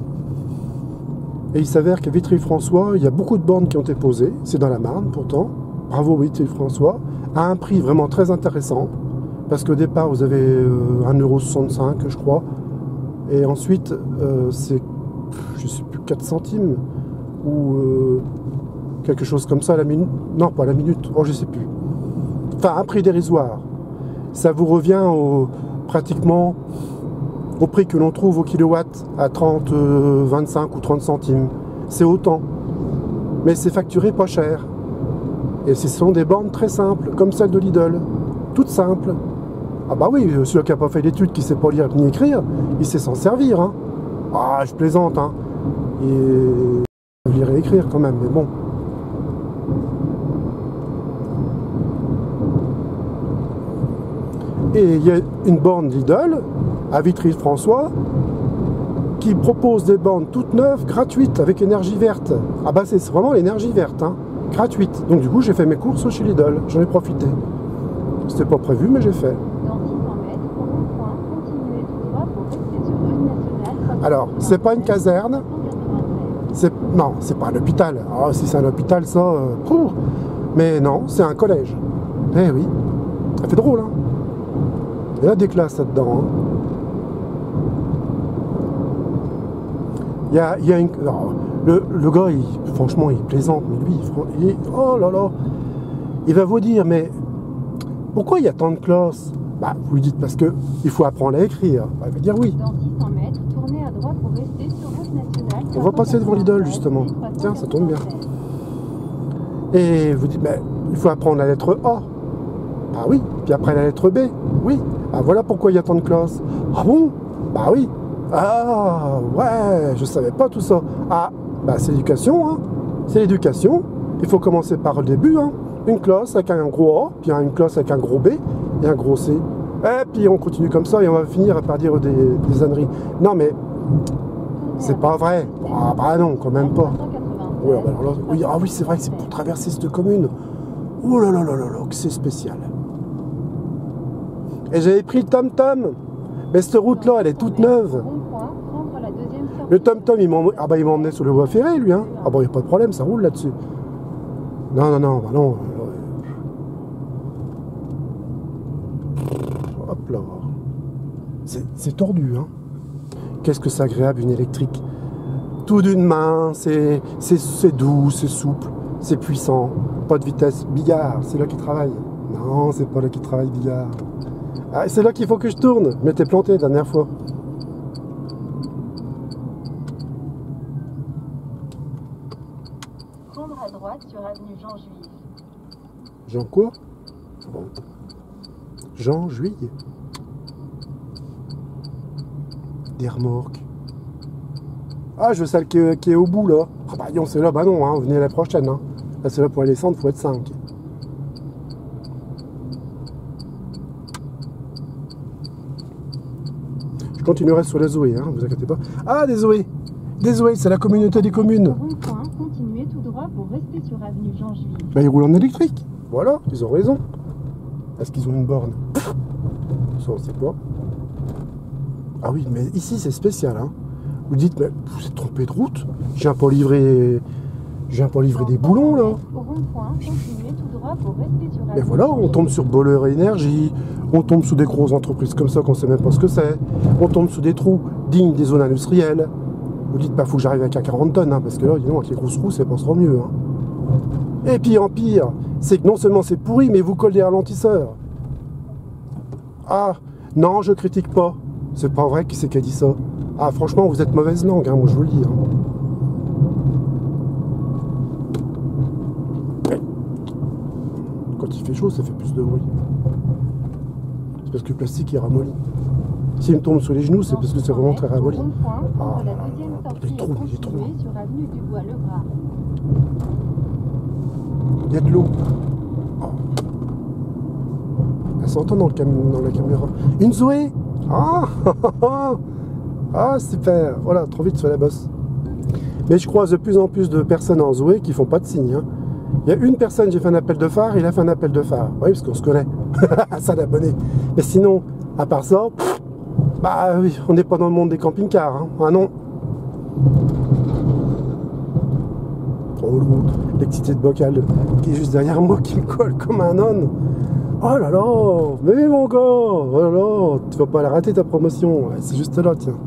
A: Et il s'avère qu'à Vitry-le-François, il y a beaucoup de bornes qui ont été posées. C'est dans la Marne, pourtant. Bravo Vitry-le-François. À un prix vraiment très intéressant. Parce qu'au départ, vous avez euh, un euro soixante-cinq, je crois. Et ensuite, euh, c'est, je sais plus, quatre centimes. Ou euh, quelque chose comme ça à la minute. Non, pas à la minute. Oh, je sais plus. Enfin, un prix dérisoire. Ça vous revient au, pratiquement au prix que l'on trouve au kilowatt à trente, vingt-cinq ou trente centimes. C'est autant. Mais c'est facturé pas cher. Et ce sont des bornes très simples, comme celle de Lidl. Toutes simples. Ah bah oui, celui qui n'a pas fait d'études, qui ne sait pas lire ni écrire, il sait s'en servir. Hein. Ah, je plaisante. Hein. Et... lire et écrire quand même, mais bon. Et il y a une borne Lidl à Vitry-le-François qui propose des bornes toutes neuves, gratuites, avec énergie verte. Ah bah c'est vraiment l'énergie verte, hein, gratuite. Donc du coup j'ai fait mes courses chez Lidl, j'en ai profité. C'était pas prévu mais j'ai fait. Alors, c'est pas une caserne. C'est, non, c'est pas un hôpital. Oh, si c'est un hôpital, ça... Euh, pour. Mais non, c'est un collège. Eh oui. Ça fait drôle, hein. Il y a des classes là-dedans. Hein. Il y a, il y a une... Non, le, le gars, il, franchement, il plaisante. Mais lui, il, il, oh là là. Il va vous dire, mais... Pourquoi il y a tant de classes? Bah, vous lui dites parce que il faut apprendre à écrire. Bah, il va dire oui.
B: Dans six cents mètres, tournez à droite pour rester sur route nationale.
A: On va passer devant Lidl, justement. Tiens, ça tombe bien. Et vous dites, mais il faut apprendre la lettre A. Ah oui. Puis après la lettre B. Oui. Ah voilà pourquoi il y a tant de classes. Ah bon? Bah oui. Ah ouais, je savais pas tout ça. Ah, bah c'est l'éducation, hein. C'est l'éducation. Il faut commencer par le début, hein. Une classe avec un gros A, puis une classe avec un gros B et un gros C. Et puis on continue comme ça et on va finir par dire des, des âneries. Non mais c'est pas vrai. Ah bah non, quand même pas. Oui, alors là, oui, ah oui, c'est vrai que c'est pour traverser cette commune. Oh là là là là là, que c'est spécial. Et j'avais pris le tom-tom. Mais cette route-là, elle est toute neuve. Le tom-tom, il m'emmenait ah bah, il m'emmenait sur le voie ferrée, lui. Hein. Ah bah, il n'y a pas de problème, ça roule là-dessus. Non, non, non, bah non. Hop là. C'est tordu, hein. Qu'est-ce que c'est agréable, une électrique. Tout d'une main, c'est doux, c'est souple, c'est puissant. Pas de vitesse. Bigard, c'est là qu'il travaille. Non, c'est pas là qu'il travaille, Bigard. Ah, c'est là qu'il faut que je tourne. Je m'étais planté la dernière fois.
B: Prendre à droite sur avenue Jean Juillet.
A: Jean quoi? Bon. Jean Juillet. Des remorques. Ah, je veux celle qui est, qui est au bout là. Ah bah non, c'est là, bah non, hein, venez la prochaine. Hein. Là, c'est là pour aller descendre, il faut être cinq. Je continuerai sur les Zoé, hein, vous inquiétez pas. Ah, des Zoé. Des Zoé, c'est la communauté des communes.
B: Rond-point, continuez tout droit pour rester sur avenue Jean Juillet.
A: Bah, ils roulent en électrique. Voilà, ils ont raison. Est-ce qu'ils ont une borne? Ça, on sait pas. Ah oui, mais ici, c'est spécial, hein. Vous dites, mais vous êtes trompé de route. Je viens pas livrer, je viens pas livrer des boulons, là.
B: Au rond-point, continuez tout droit pour rester sur
A: mais voilà, on tombe sur Bolleur Énergie, on tombe sous des grosses entreprises comme ça qu'on sait même pas ce que c'est. On tombe sous des trous dignes des zones industrielles. Vous dites, bah faut que j'arrive avec un quarante tonnes, hein, parce que là, dis donc, avec les grosses roues, ça passera mieux. Hein. Et puis en pire, c'est que non seulement c'est pourri, mais vous collez des ralentisseurs. Ah, non, je critique pas. C'est pas vrai qui c'est qui a dit ça. Ah, franchement, vous êtes mauvaise langue, hein, moi je vous le dis. Hein. Quand il fait chaud, ça fait plus de bruit. C'est parce que le plastique est ramolli. S'il me tombe sur les genoux, c'est parce que c'est vraiment très ramolli. Ah, les trous, les trous. Il y a de l'eau. Oh. Elle s'entend dans, dans la caméra. Une Zoé. Ah, ah super. Voilà, trop vite sur la bosse. Mais je croise de plus en plus de personnes en Zoé qui font pas de signe. Hein. Il y a une personne, j'ai fait un appel de phare, il a fait un appel de phare. Oui, parce qu'on se connaît. Ça d'abonnés. Mais sinon, à part ça, pff, bah oui, on n'est pas dans le monde des camping-cars. Hein. Ah non. Oh l'autre, l'excité de bocal qui est juste derrière moi qui me colle comme un âne. Oh là là, mais mon gars, oh là là, tu vas pas la rater ta promotion. C'est juste là, tiens.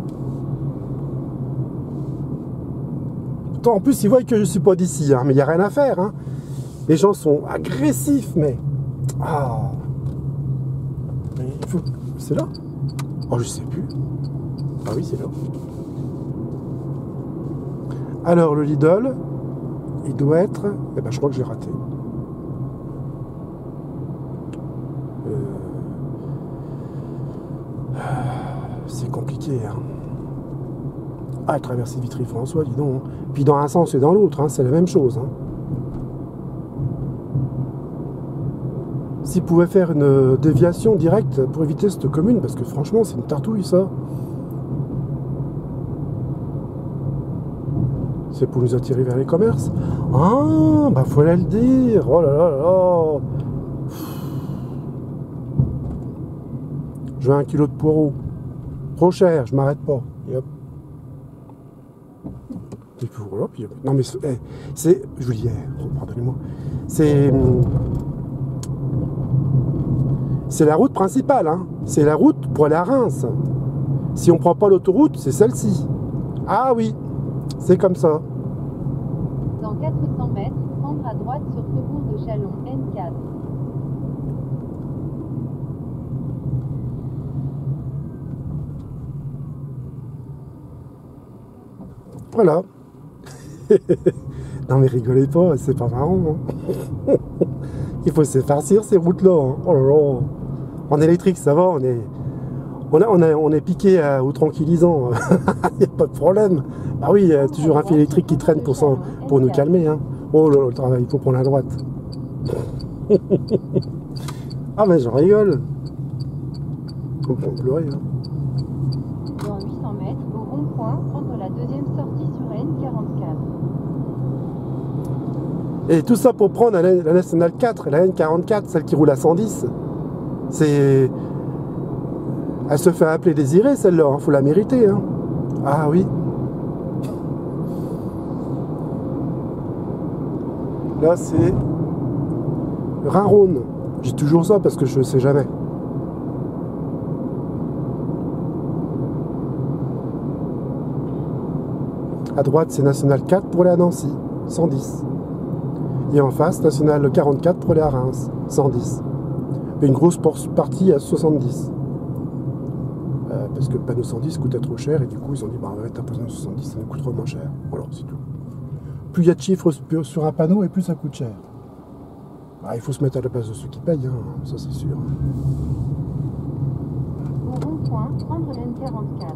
A: Attends, en plus, ils voient que je suis pas d'ici, hein, mais il n'y a rien à faire. Hein. Les gens sont agressifs, mais... Ah. Faut... C'est là? Oh, je sais plus. Ah oui, c'est là. Alors, le Lidl, il doit être... Eh ben, je crois que j'ai raté. Euh... C'est compliqué, hein. Ah, traverser Vitry-François, dis donc. Puis dans un sens et dans l'autre, hein, c'est la même chose. Hein. S'ils pouvaient faire une déviation directe pour éviter cette commune, parce que franchement, c'est une tartouille, ça. C'est pour nous attirer vers les commerces. Ah, bah faut aller le dire. Oh là là là là. Je veux un kilo de poireaux. Trop cher, je m'arrête pas. Et hop. Et puis voilà, puis, non mais c'est, je vous dis, oh, pardonnez-moi, c'est, c'est la route principale, hein. C'est la route pour aller à Reims. Si on prend pas l'autoroute, c'est celle-ci. Ah oui, c'est comme ça.
B: Dans quatre cents mètres, prendre à droite sur Faubourg de Chalon N quatre.
A: Voilà. Non mais rigolez pas, c'est pas marrant. Hein. Il faut s'effarcir ces routes-là. Hein. Oh là là. En électrique, ça va, on est, on a, on a, on est piqué à, au tranquillisant. Il n'y a pas de problème. Ah oui, il y a toujours un fil électrique qui traîne pour, son, pour nous calmer. Hein. Oh là là, le travail, il faut prendre la droite. Ah mais j'en rigole. On peut pleurer. Hein.
B: Dans huit cents mètres, au rond-point, prendre la deuxième sortie sur la N quarante-quatre.
A: Et tout ça pour prendre la, la nationale quatre, la N quarante-quatre, celle qui roule à cent dix. C'est... Elle se fait appeler Désirée, celle-là, hein, faut la mériter. Hein. Ah oui. Là, c'est Rhin-Rhône. J'ai toujours ça parce que je ne sais jamais. À droite, c'est nationale quatre pour aller à Nancy, cent dix. Et en face, nationale quarante-quatre pour aller à Reims, cent dix. Et une grosse partie à soixante-dix. Euh, parce que le panneau cent dix coûtait trop cher et du coup, ils ont dit bah, on va mettre un panneau soixante-dix, ça nous coûtera moins cher. Voilà, c'est tout. Plus il y a de chiffres sur un panneau et plus ça coûte cher. Ah, il faut se mettre à la place de ceux qui payent, hein, ça c'est sûr.
B: Au rond-point, prendre la N quarante-quatre.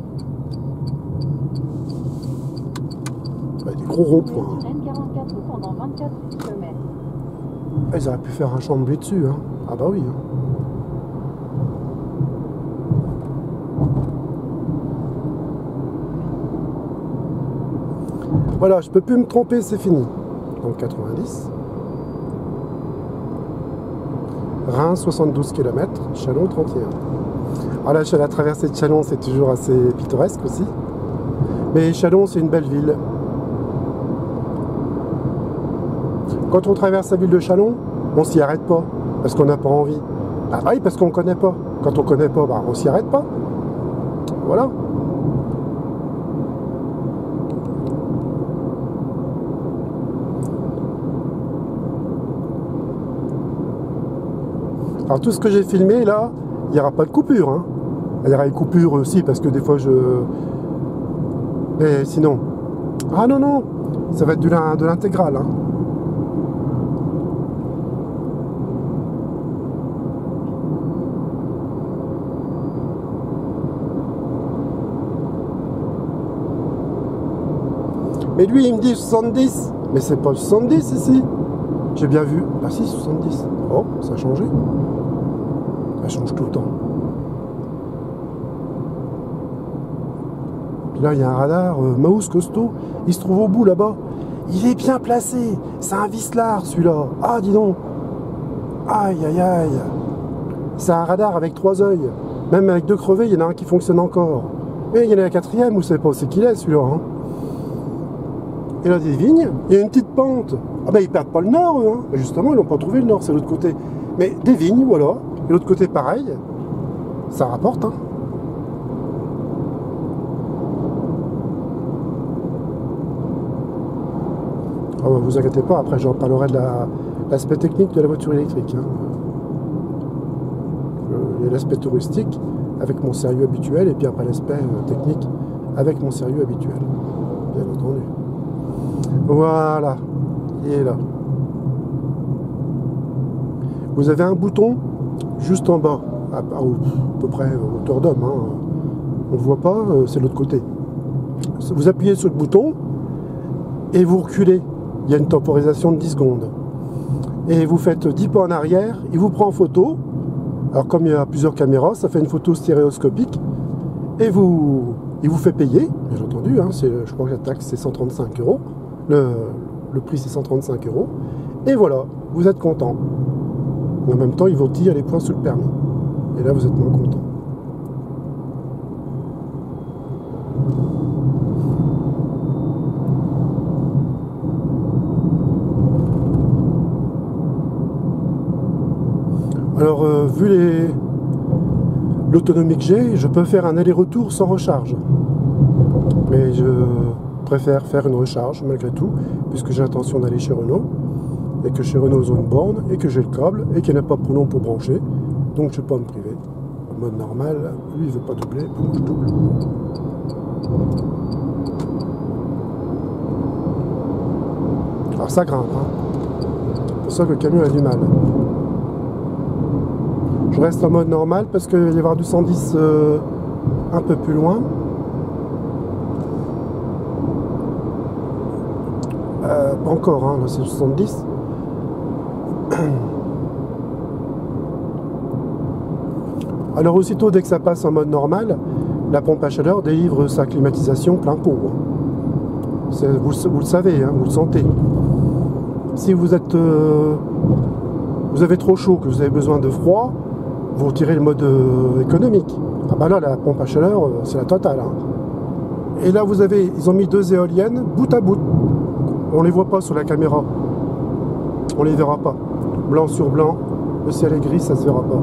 A: Ouais, des gros ronds-points.
B: N quarante-quatre pendant vingt-quatre kilomètres.
A: Ah, ils auraient pu faire un chambre dessus, hein. Ah bah oui. Hein. Voilà, je peux plus me tromper, c'est fini. Donc quatre-vingt-dix. Reims, soixante-douze kilomètres. Chalon, trente et un. Alors là, la traversée de Chalon, c'est toujours assez pittoresque aussi. Mais Chalon, c'est une belle ville. Quand on traverse la ville de Chalon, on s'y arrête pas, parce qu'on n'a pas envie. Ah oui, parce qu'on connaît pas. Quand on connaît pas, bah, on s'y arrête pas. Voilà. Alors tout ce que j'ai filmé là, il n'y aura pas de coupure. Hein. Il y aura une coupure aussi parce que des fois je... Mais sinon... Ah non, non, ça va être de l'intégral. Hein. Mais lui il me dit soixante-dix. Mais c'est pas soixante-dix ici. J'ai bien vu. Ah si, soixante-dix. Oh, ça a changé. Ça change tout le temps. Puis là, il y a un radar, euh, Maus costaud, il se trouve au bout là-bas. Il est bien placé. C'est un Wislar celui-là. Ah, dis donc. Aïe, aïe, aïe. C'est un radar avec trois œils. Même avec deux crevés, il y en a un qui fonctionne encore. Et il y en a un quatrième, vous savez pas où c'est qu'il est celui-là. Hein. Et là, des vignes, il y a une petite pente. Ah ben, ils perdent pas le nord, eux. Hein. Justement, ils n'ont pas trouvé le nord, c'est l'autre côté. Mais des vignes, voilà. Et l'autre côté, pareil. Ça rapporte, hein. Ah ben, vous inquiétez pas, après j'en parlerai de l'aspect technique de la voiture électrique. Hein. Il y a l'aspect touristique avec mon sérieux habituel, et puis après l'aspect technique avec mon sérieux habituel, bien entendu. Voilà, il est là. Vous avez un bouton juste en bas, à, à, à peu près hauteur d'homme. Hein. On ne le voit pas, c'est l'autre côté. Vous appuyez sur le bouton et vous reculez. Il y a une temporisation de dix secondes. Et vous faites dix pas en arrière, il vous prend en photo. Alors comme il y a plusieurs caméras, ça fait une photo stéréoscopique. Et vous, il vous fait payer, bien entendu. Hein, je crois que la taxe c'est cent trente-cinq euros. Le, le prix c'est cent trente-cinq euros. Et voilà, vous êtes content. En même temps, il vous tire les points sur le permis. Et là, vous êtes moins content. Alors, euh, vu les l'autonomie que j'ai, je peux faire un aller-retour sans recharge. Mais je préfère faire une recharge, malgré tout, puisque j'ai l'intention d'aller chez Renault, et que chez Renault, ils ont une borne, et que j'ai le câble, et qu'il n'y en a pas pour long pour brancher. Donc, je ne vais pas me priver. En mode normal, lui, il ne veut pas doubler, puis moi, je double. Alors, ça grimpe, hein. C'est pour ça que le camion a du mal. Je reste en mode normal parce qu'il va y avoir du cent dix euh, un peu plus loin. Euh, pas encore, hein, là c'est soixante-dix. Alors aussitôt dès que ça passe en mode normal, la pompe à chaleur délivre sa climatisation plein pot. Hein. Vous, vous le savez, hein, vous le sentez. Si vous êtes, euh, vous avez trop chaud, que vous avez besoin de froid, vous retirez le mode euh, économique. Ah bah là, la pompe à chaleur, euh, c'est la totale. Hein. Et là, vous avez, ils ont mis deux éoliennes bout à bout. On les voit pas sur la caméra. On les verra pas. Blanc sur blanc, le ciel est gris, ça se verra pas.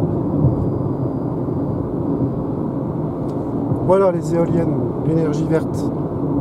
A: Voilà les éoliennes, l'énergie verte.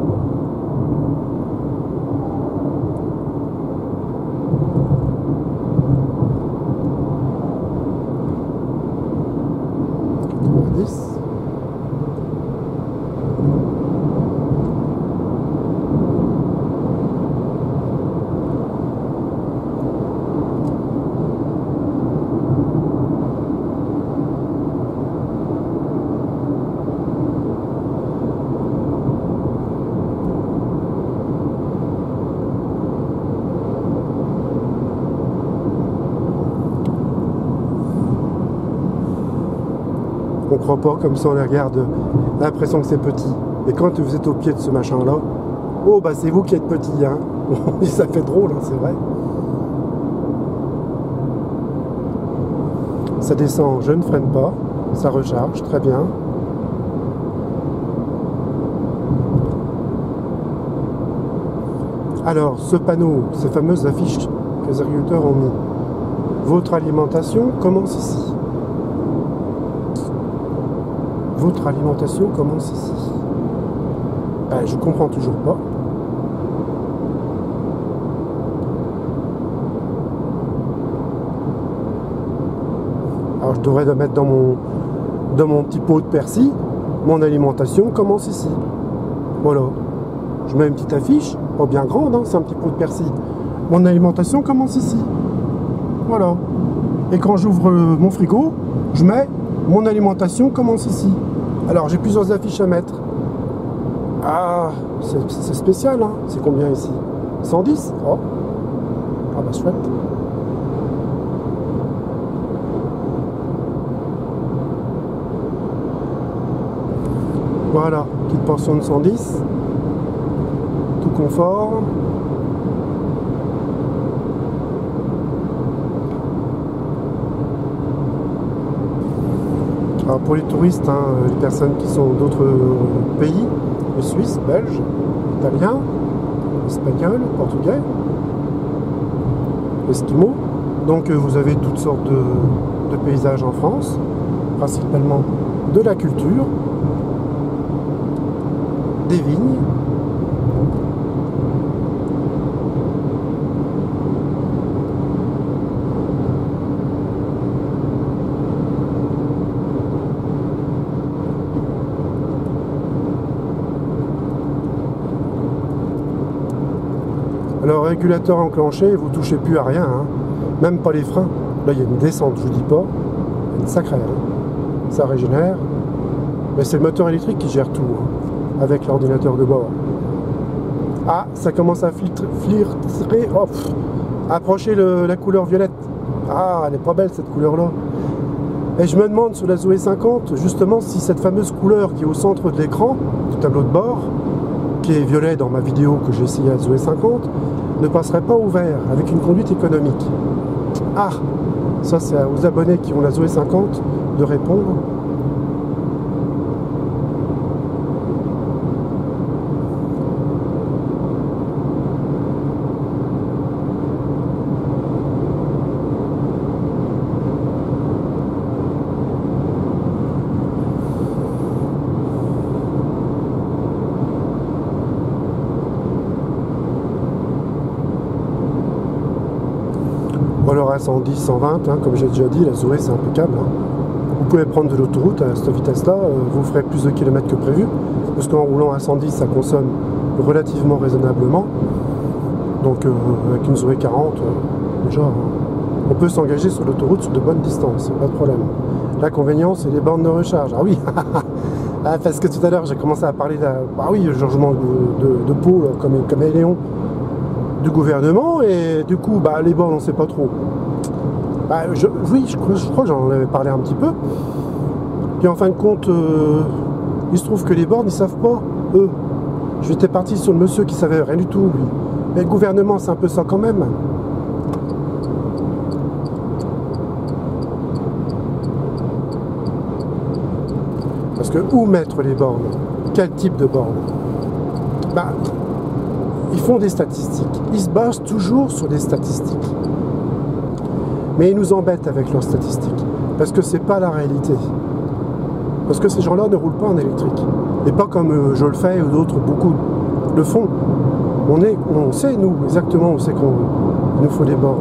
A: On croit pas, comme ça on les regarde, l'impression que c'est petit. Et quand vous êtes au pied de ce machin là, oh bah c'est vous qui êtes petit, hein. Ça fait drôle, hein, c'est vrai. Ça descend, je ne freine pas, ça recharge, très bien. Alors, ce panneau, ces fameuses affiches que les agriculteurs ont mis, votre alimentation commence ici. Votre alimentation commence ici. Ben, je comprends toujours pas. Alors je devrais le mettre dans mon, dans mon petit pot de persil. Mon alimentation commence ici. Voilà. Je mets une petite affiche, pas bien grande, hein, c'est un petit pot de persil. Mon alimentation commence ici. Voilà. Et quand j'ouvre mon frigo, je mets mon alimentation commence ici. Alors j'ai plusieurs affiches à mettre. Ah, c'est spécial, hein. C'est combien ici? cent dix? Oh. Ah bah chouette. Voilà, petite portion de cent dix. Tout confort. Alors pour les touristes, hein, les personnes qui sont d'autres pays, les Suisses, Belges, Italiens, Espagnols, Portugais, Esquimaux. Donc vous avez toutes sortes de, de paysages en France, principalement de la culture, des vignes. Alors régulateur enclenché, vous touchez plus à rien, hein. Même pas les freins. Là il y a une descente, je vous dis pas, une sacrée, hein. Ça régénère, mais c'est le moteur électrique qui gère tout, hein, avec l'ordinateur de bord. Ah, ça commence à filtrer, filtrer, oh, pff, approcher le, la couleur violette. Ah, elle est pas belle cette couleur là. Et je me demande sur la Zoé cinquante, justement, si cette fameuse couleur qui est au centre de l'écran, du tableau de bord, qui est violet dans ma vidéo que j'ai essayé à Zoé cinquante, ne passerait pas au vert avec une conduite économique. Ah, ça c'est aux abonnés qui ont la Zoé cinquante de répondre. Alors à cent dix, cent vingt, hein, comme j'ai déjà dit, la Zoé c'est impeccable. Hein. Vous pouvez prendre de l'autoroute à cette vitesse-là, euh, vous ferez plus de kilomètres que prévu, parce qu'en roulant à cent dix, ça consomme relativement raisonnablement. Donc euh, avec une Zoé quarante, euh, déjà, hein, on peut s'engager sur l'autoroute sur de bonnes distances, pas de problème. L'inconvénient, c'est les bornes de recharge. Ah oui, ah, parce que tout à l'heure, j'ai commencé à parler de, ah oui, le changement de, de, de peau, là, comme, comme Léon, du gouvernement, et du coup bah, les bornes on sait pas trop. Bah, je, oui je, je crois que j'en avais parlé un petit peu, puis en fin de compte euh, il se trouve que les bornes ils savent pas, eux. J'étais parti sur le monsieur qui savait rien du tout lui, mais le gouvernement c'est un peu ça quand même. Parce que où mettre les bornes, quel type de bornes? Bah ils font des statistiques, ils se basent toujours sur des statistiques. Mais ils nous embêtent avec leurs statistiques, parce que c'est pas la réalité. Parce que ces gens-là ne roulent pas en électrique. Et pas comme euh, je le fais ou d'autres, beaucoup le font. On, est, on sait, nous, exactement où c'est qu'on nous faut des bornes.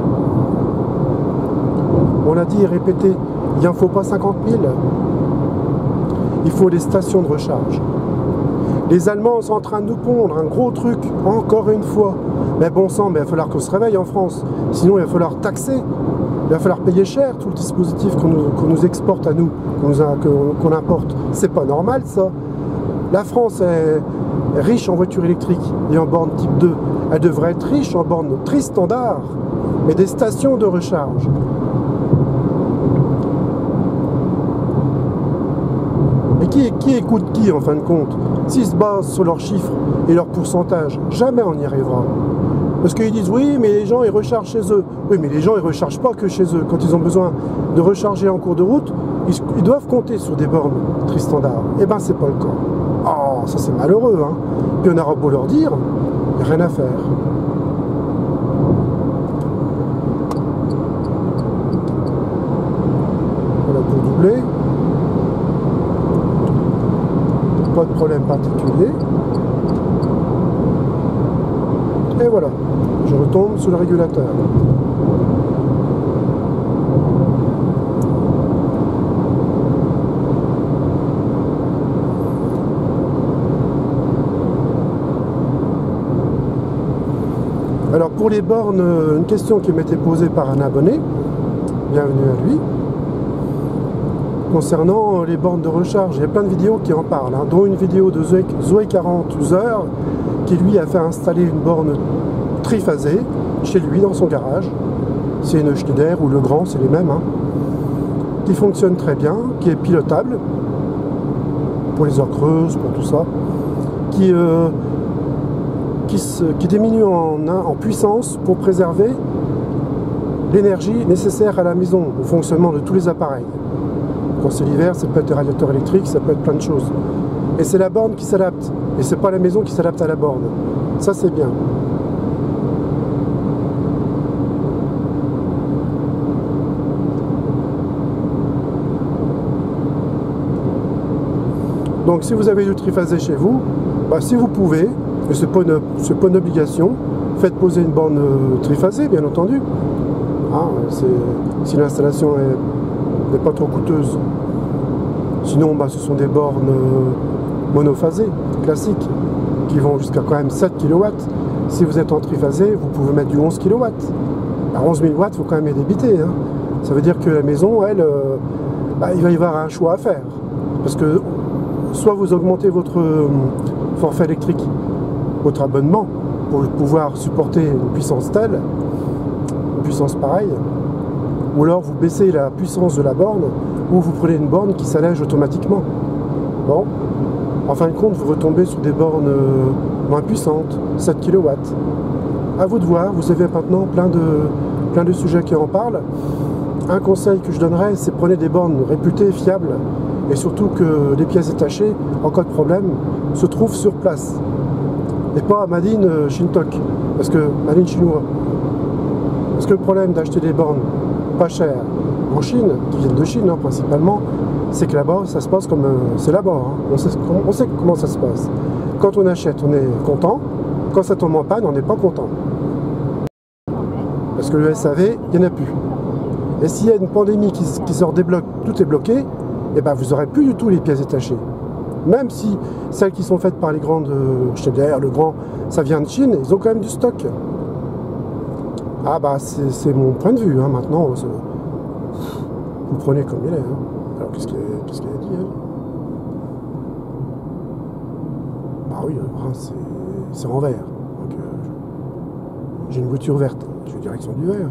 A: On l'a dit et répété, il n'en faut pas cinquante mille. Il faut des stations de recharge. Les Allemands sont en train de nous pondre un gros truc, encore une fois. Mais bon sang, mais il va falloir qu'on se réveille en France. Sinon, il va falloir taxer. Il va falloir payer cher tout le dispositif qu'on nous, qu'on nous exporte à nous, qu'on nous a, qu'on importe. C'est pas normal, ça. La France est riche en voitures électriques et en bornes type deux. Elle devrait être riche en bornes tri standard, mais des stations de recharge. Et qui, qui écoute qui en fin de compte? S'ils se basent sur leurs chiffres et leurs pourcentages, jamais on y arrivera. Parce qu'ils disent oui, mais les gens ils rechargent chez eux. Oui, mais les gens ils rechargent pas que chez eux. Quand ils ont besoin de recharger en cours de route, ils, ils doivent compter sur des bornes tri standard. Eh ben c'est pas le cas. Oh, ça c'est malheureux, hein. Puis on aura beau leur dire, il n'y a rien à faire. Voilà pour doubler. Pas de problème particulier. Et voilà, je retombe sur le régulateur. Alors pour les bornes, une question qui m'était posée par un abonné, bienvenue à lui, concernant les bornes de recharge. Il y a plein de vidéos qui en parlent, hein, dont une vidéo de Zoé quarante User qui lui a fait installer une borne triphasée chez lui dans son garage. C'est une Schneider ou le Grand, c'est les mêmes, hein, qui fonctionne très bien, qui est pilotable. pour les heures creuses, pour tout ça, qui, euh, qui, se, qui diminue en, en puissance pour préserver l'énergie nécessaire à la maison, au fonctionnement de tous les appareils. Quand c'est l'hiver, ça peut être des radiateurs électriques, ça peut être plein de choses. Et c'est la borne qui s'adapte, et c'est pas la maison qui s'adapte à la borne. Ça, c'est bien. Donc si vous avez du triphasé chez vous, bah, si vous pouvez, et c'est pas une, c'est pas une obligation, faites poser une borne euh, triphasée, bien entendu. Ah, si l'installation n'est pas trop coûteuse. Sinon, bah, ce sont des bornes euh, monophasées, classiques, qui vont jusqu'à quand même sept kilowatts. Si vous êtes en triphasé, vous pouvez mettre du onze kilowatts. À onze mille watts, il faut quand même y débiter. Hein. Ça veut dire que la maison, elle, euh, bah, il va y avoir un choix à faire. Parce que soit vous augmentez votre euh, forfait électrique, votre abonnement, pour pouvoir supporter une puissance telle, une puissance pareille, ou alors vous baissez la puissance de la borne, ou vous prenez une borne qui s'allège automatiquement. Bon, en fin de compte, vous retombez sur des bornes euh, moins puissantes, sept kilowatts. À vous de voir, vous avez maintenant plein de, plein de sujets qui en parlent. Un conseil que je donnerais, c'est prenez des bornes réputées, fiables, et surtout que les pièces détachées, en cas de problème, se trouvent sur place. Et pas à Made in Shintok, parce que Made in chinois. Parce que le problème d'acheter des bornes pas chères en Chine, qui viennent de Chine hein, principalement, c'est que là-bas, ça se passe comme... Euh, c'est là-bas, hein. on, sait, on sait comment ça se passe. Quand on achète, on est content. Quand ça tombe en panne, on n'est pas content. Parce que le S A V, il n'y en a plus. Et s'il y a une pandémie qui, qui se redébloque, tout est bloqué, et ben vous n'aurez plus du tout les pièces détachées. Même si celles qui sont faites par les grandes, euh, Schneider, le grand, ça vient de Chine, ils ont quand même du stock. Ah bah c'est mon point de vue, hein, maintenant, vous prenez comme il est. Hein. Alors qu'est-ce qu'il qu'est-ce qu'elle a dit elle? Bah oui, c'est en vert. Donc euh, j'ai une voiture verte, je vais direction du vert.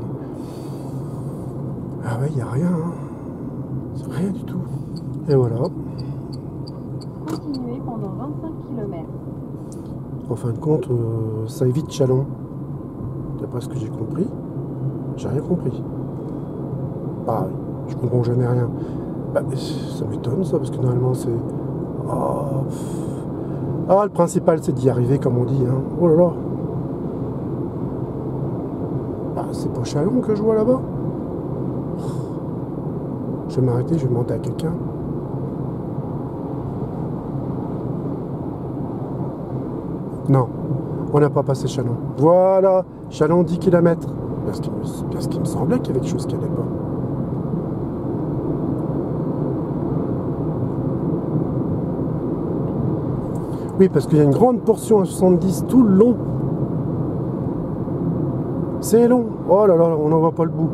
A: Ah ouais, il n'y a rien, hein. C'est rien du tout. Et voilà.
B: Continuez pendant vingt-cinq kilomètres.
A: En fin de compte, euh, ça évite Chalon. D'après ce que j'ai compris, j'ai rien compris. Bah, je comprends jamais rien. Bah, ça m'étonne ça, parce que normalement c'est... Oh, ah, le principal c'est d'y arriver, comme on dit. Hein. Oh là là. Bah, c'est pas Chalon que je vois là-bas. Je vais m'arrêter, je vais demander à quelqu'un. Non, on n'a pas passé Chalon. Voilà, Chalon dix kilomètres. Parce qu'il me, parce qu'il me semblait qu'il y avait quelque chose qui n'allait pas. Oui, parce qu'il y a une grande portion à soixante-dix tout le long. C'est long. Oh là là, on n'en voit pas le bout.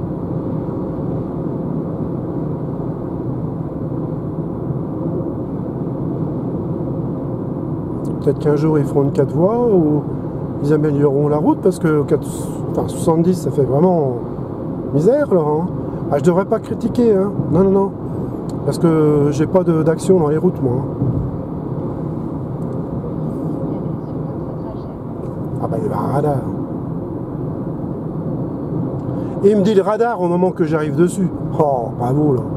A: Peut-être qu'un jour ils feront une quatre voies ou ils amélioreront la route parce que enfin, soixante-dix ça fait vraiment misère là. Hein. Ah, je devrais pas critiquer, hein. Non, non, non. Parce que j'ai pas d'action dans les routes moi. Ah bah il y a un radar. Et il me dit le radar au moment que j'arrive dessus. Oh, bravo là.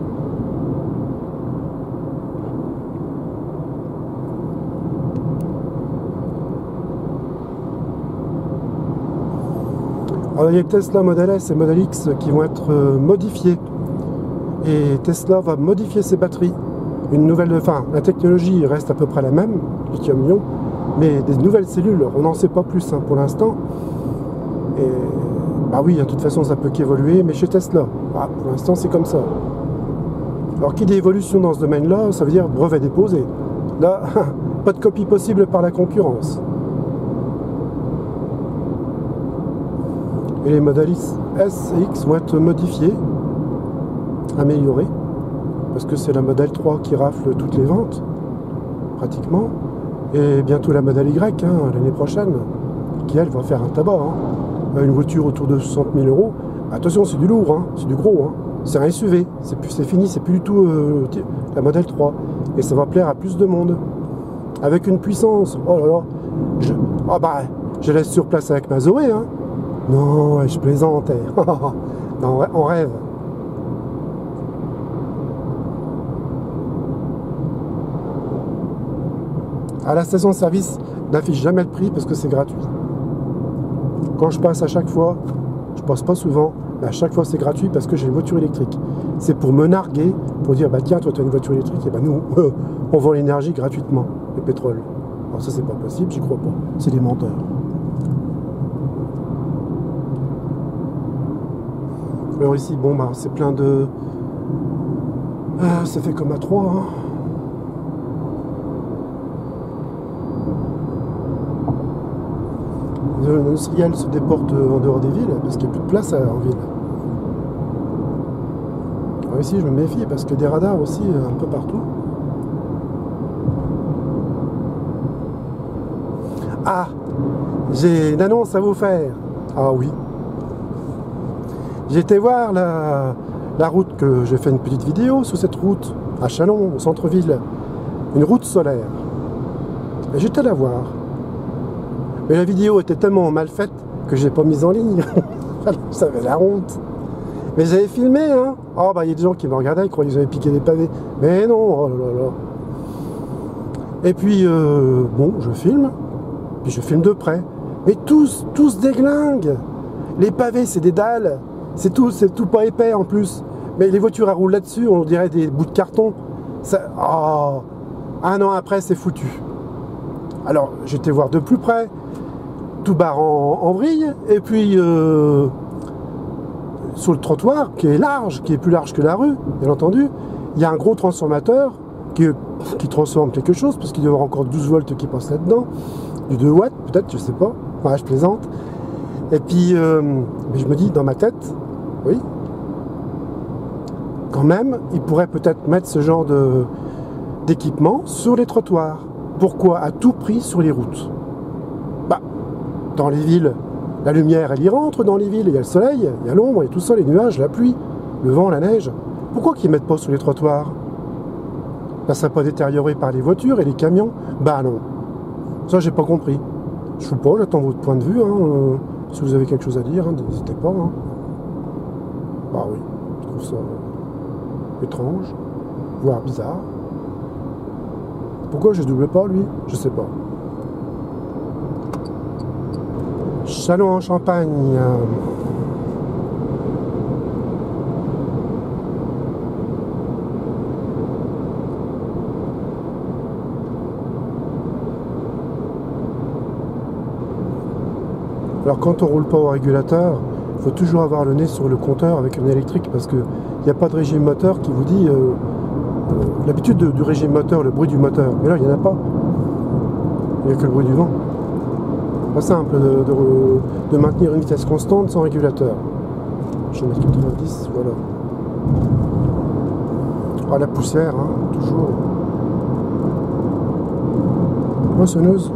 A: Alors, il y a Tesla Model S et Model X qui vont être euh, modifiés. Et Tesla va modifier ses batteries. Une nouvelle, enfin, la technologie reste à peu près la même, lithium-ion, mais des nouvelles cellules, on n'en sait pas plus hein, pour l'instant. Et bah oui, de toute façon, ça peut qu'évoluer, mais chez Tesla, bah, pour l'instant, c'est comme ça. Alors, qui dit évolution dans ce domaine-là, ça veut dire brevet déposé. Là, pas de copie possible par la concurrence. Et les modèles S et X vont être modifiés, améliorés, parce que c'est la modèle trois qui rafle toutes les ventes, pratiquement, et bientôt la modèle Y, hein, l'année prochaine, qui elle va faire un tabac. Hein. Une voiture autour de soixante mille euros, attention c'est du lourd, hein, c'est du gros, hein. C'est un S U V, c'est plus- c'est fini, c'est plus du tout euh, la modèle trois. Et ça va plaire à plus de monde. Avec une puissance, oh là là, je, oh bah, je laisse sur place avec ma Zoé, hein. Non, je plaisante, eh. Non, on rêve. À la station-service, n'affiche jamais le prix parce que c'est gratuit. Quand je passe à chaque fois, je passe pas souvent, mais à chaque fois c'est gratuit parce que j'ai une voiture électrique. C'est pour me narguer, pour dire, bah tiens, toi tu as une voiture électrique, et bah nous, on vend l'énergie gratuitement, le pétrole. Alors ça c'est pas possible, j'y crois pas. C'est des menteurs. Alors ici, bon bah c'est plein de... Ah, ça fait comme à trois, hein. Les industriels se déportent en dehors des villes parce qu'il n'y a plus de place en ville. Alors ici je me méfie parce que des radars aussi un peu partout. Ah, j'ai une annonce à vous faire. Ah oui. J'ai été voir la, la route, que j'ai fait une petite vidéo sur cette route à Châlons, au centre-ville. Une route solaire. Et j'étais la voir. Mais la vidéo était tellement mal faite que je l'ai pas mise en ligne. Ça avait la honte. Mais j'avais filmé, hein. Oh bah il y a des gens qui me regardaient, ils croyaient que j'avais piqué des pavés. Mais non, oh là là là. Et puis, euh, bon, je filme. Puis je filme de près. Mais tous, tous déglinguent. Les pavés, c'est des dalles. C'est tout, c'est tout pas épais en plus. Mais les voitures, elles roulent là-dessus, on dirait des bouts de carton. Ça, oh, un an après, c'est foutu. Alors, j'étais voir de plus près. Tout barre en, en vrille, et puis euh, sur le trottoir qui est large, qui est plus large que la rue, bien entendu, il y a un gros transformateur qui, qui transforme quelque chose, parce qu'il y aura encore douze volts qui passent là-dedans, du deux watts peut-être, je sais pas, ouais, je plaisante. Et puis euh, mais je me dis dans ma tête, oui, quand même, il pourrait peut-être mettre ce genre de d'équipement sur les trottoirs. Pourquoi à tout prix sur les routes? Bah, dans les villes, la lumière, elle y rentre dans les villes, il y a le soleil, il y a l'ombre, il y a tout ça, les nuages, la pluie, le vent, la neige. Pourquoi qu'ils ne mettent pas sur les trottoirs? Ça ne serait pas détérioré par les voitures et les camions? Bah non. Ça, j'ai pas compris. Je ne sais pas, j'attends votre point de vue. Hein. Euh, si vous avez quelque chose à dire, hein, n'hésitez pas. Hein. Bah oui, je trouve ça étrange, voire bizarre. Pourquoi je ne double pas, lui? Je sais pas. Châlons en Champagne. Alors quand on roule pas au régulateur, il faut toujours avoir le nez sur le compteur avec un électrique parce qu'il n'y a pas de régime moteur qui vous dit euh, euh, l'habitude du régime moteur, le bruit du moteur. Mais là, il n'y en a pas. Il n'y a que le bruit du vent. Pas simple de, de, de maintenir une vitesse constante sans régulateur. Je vais mettre quatre-vingt-dix, voilà. Ah, la poussière, hein, toujours. Moissonneuse.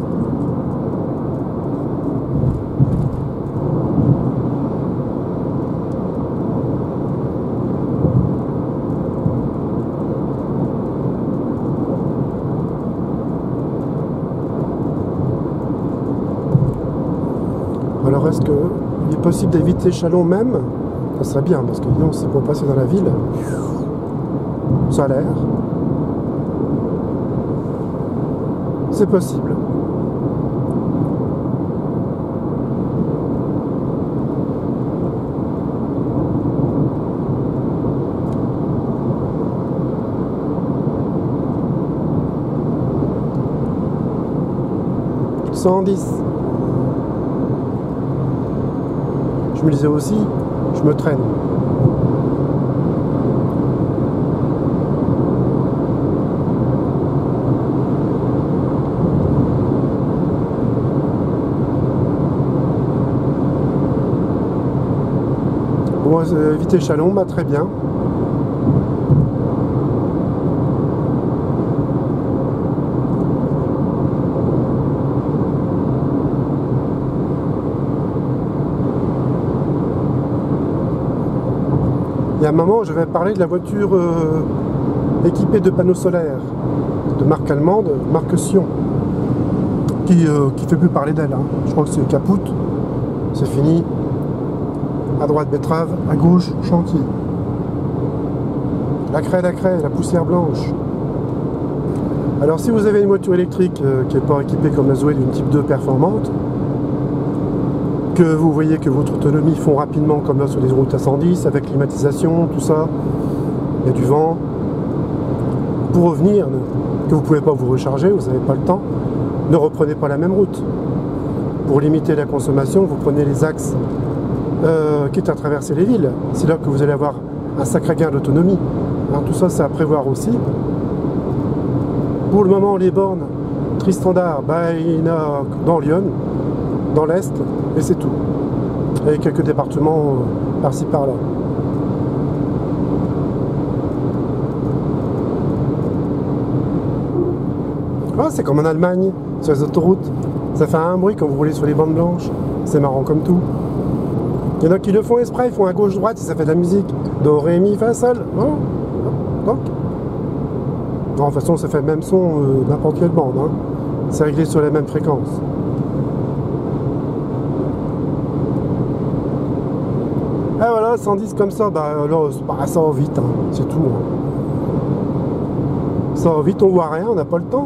A: Alors est-ce qu'il est possible d'éviter Châlons même? Ça serait bien, parce que sinon c'est pour passer dans la ville. Ça a l'air. C'est possible. cent dix. Je me disais aussi, je me traîne. Bon, euh, éviter Châlons, bah très bien. Il y a un moment, je vais parler de la voiture euh, équipée de panneaux solaires, de marque allemande, marque Sion, qui euh, qui fait plus parler d'elle. Hein. Je crois que c'est capoute, c'est fini. À droite betterave, à gauche chantier. La craie, la craie, la poussière blanche. Alors si vous avez une voiture électrique euh, qui n'est pas équipée comme la Zoé d'une type deux performante, que vous voyez que votre autonomie fond rapidement comme là sur les routes à cent dix, avec climatisation, tout ça, il y a du vent, pour revenir, que vous ne pouvez pas vous recharger, vous n'avez pas le temps, ne reprenez pas la même route. Pour limiter la consommation, vous prenez les axes euh, quitte à traverser les villes. C'est là que vous allez avoir un sacré gain d'autonomie. Hein, tout ça, c'est à prévoir aussi. Pour le moment, les bornes Tri-Standard, bah, il y en a dans Lyon, dans l'Est, et c'est tout. Et quelques départements euh, par-ci par-là. Ah, c'est comme en Allemagne, sur les autoroutes. Ça fait un bruit quand vous roulez sur les bandes blanches. C'est marrant comme tout. Il y en a qui le font exprès, ils font à gauche-droite si ça fait de la musique. Do, ré, mi, fa, sol. Oh, donc. Non, de toute façon, ça fait le même son euh, n'importe quelle bande. Hein. C'est réglé sur la même fréquence. Ah voilà, cent dix comme ça, bah là, bah, ça va vite, hein. C'est tout. Hein. Ça va vite, on voit rien, on n'a pas le temps.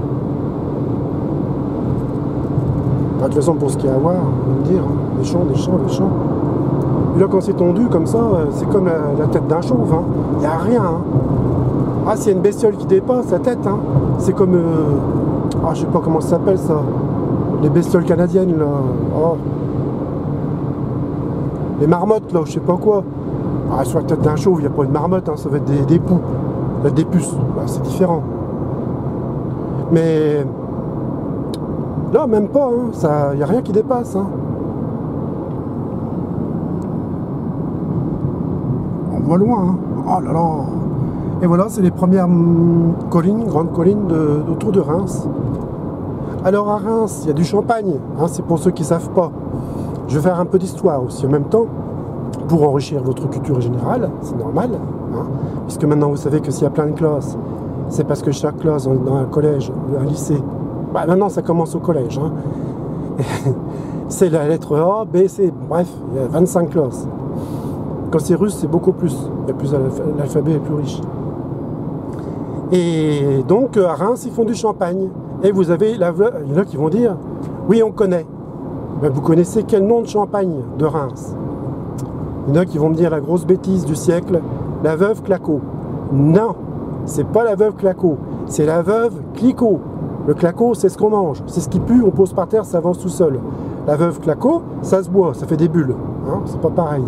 A: De toute façon, pour ce qu'il y a à voir, on va me dire, hein, des champs, des champs, des champs. Et là, quand c'est tendu comme ça, c'est comme la, la tête d'un chauve. Hein. Il n'y a rien. Hein. Ah, s'il y a une bestiole qui dépasse la tête, hein, c'est comme... Euh, ah, je sais pas comment ça s'appelle, ça. Les bestioles canadiennes, là. Oh. Les marmottes, là, je sais pas quoi. Ah, sur la tête d'un chauve, il n'y a pas une marmotte, hein, ça va être des, des poux. Ça va être des puces. Bah, c'est différent. Mais... là, même pas, il hein, n'y a rien qui dépasse. Hein. On voit loin. Hein. Oh là là. Et voilà, c'est les premières collines, grandes collines de, autour de Reims. Alors à Reims, il y a du champagne. Hein, c'est pour ceux qui ne savent pas. Je vais faire un peu d'histoire aussi en même temps, pour enrichir votre culture générale. C'est normal. Hein, puisque maintenant, vous savez que s'il y a plein de classes, c'est parce que chaque classe dans un collège, un lycée, bah maintenant ça commence au collège. Hein. C'est la lettre A, B, C, bref, il y a vingt-cinq classes. Quand c'est russe, c'est beaucoup plus. Il y a plus l'alphabet est plus riche. Et donc à Reims, ils font du champagne. Et vous avez, la, il y en a qui vont dire, oui, on connaît. Ben, vous connaissez quel nom de champagne de Reims? Il y en a qui vont me dire la grosse bêtise du siècle, la veuve Clicquot. Non, c'est pas la veuve Clicquot, c'est la veuve Clicquot. Le Clicquot, c'est ce qu'on mange, c'est ce qui pue, on pose par terre, ça avance tout seul. La veuve Clicquot, ça se boit, ça fait des bulles, hein, c'est pas pareil.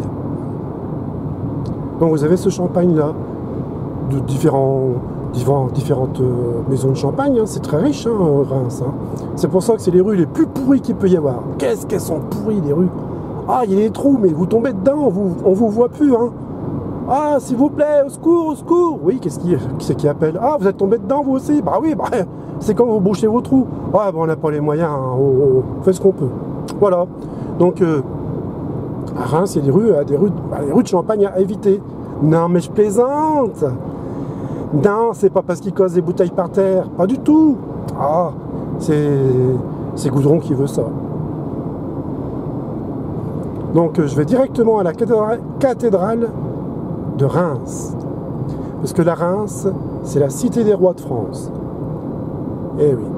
A: Donc vous avez ce champagne-là, de différents, différents, différentes euh, maisons de champagne, hein, c'est très riche, hein, Reims. Hein. C'est pour ça que c'est les rues les plus pourries qu'il peut y avoir. Qu'est-ce qu'elles sont pourries, les rues? Ah, il y a des trous, mais vous tombez dedans, vous, on vous voit plus, hein. Ah, s'il vous plaît, au secours, au secours. Oui, qu'est-ce qui, qui c'est qui appelle? Ah, vous êtes tombé dedans, vous aussi? Bah oui, bah, c'est quand vous bouchez vos trous. Ah, bah, on n'a pas les moyens, hein. on, on fait ce qu'on peut. Voilà. Donc, euh, à Reims, il y a des rues, des rues, bah, des rues de champagne à éviter. Non, mais je plaisante. Non, c'est pas parce qu'ils causent des bouteilles par terre. Pas du tout. Ah, c'est, c'est Goudron qui veut ça. Donc, je vais directement à la cathédrale de Reims. Parce que la Reims, c'est la cité des rois de France. Eh oui.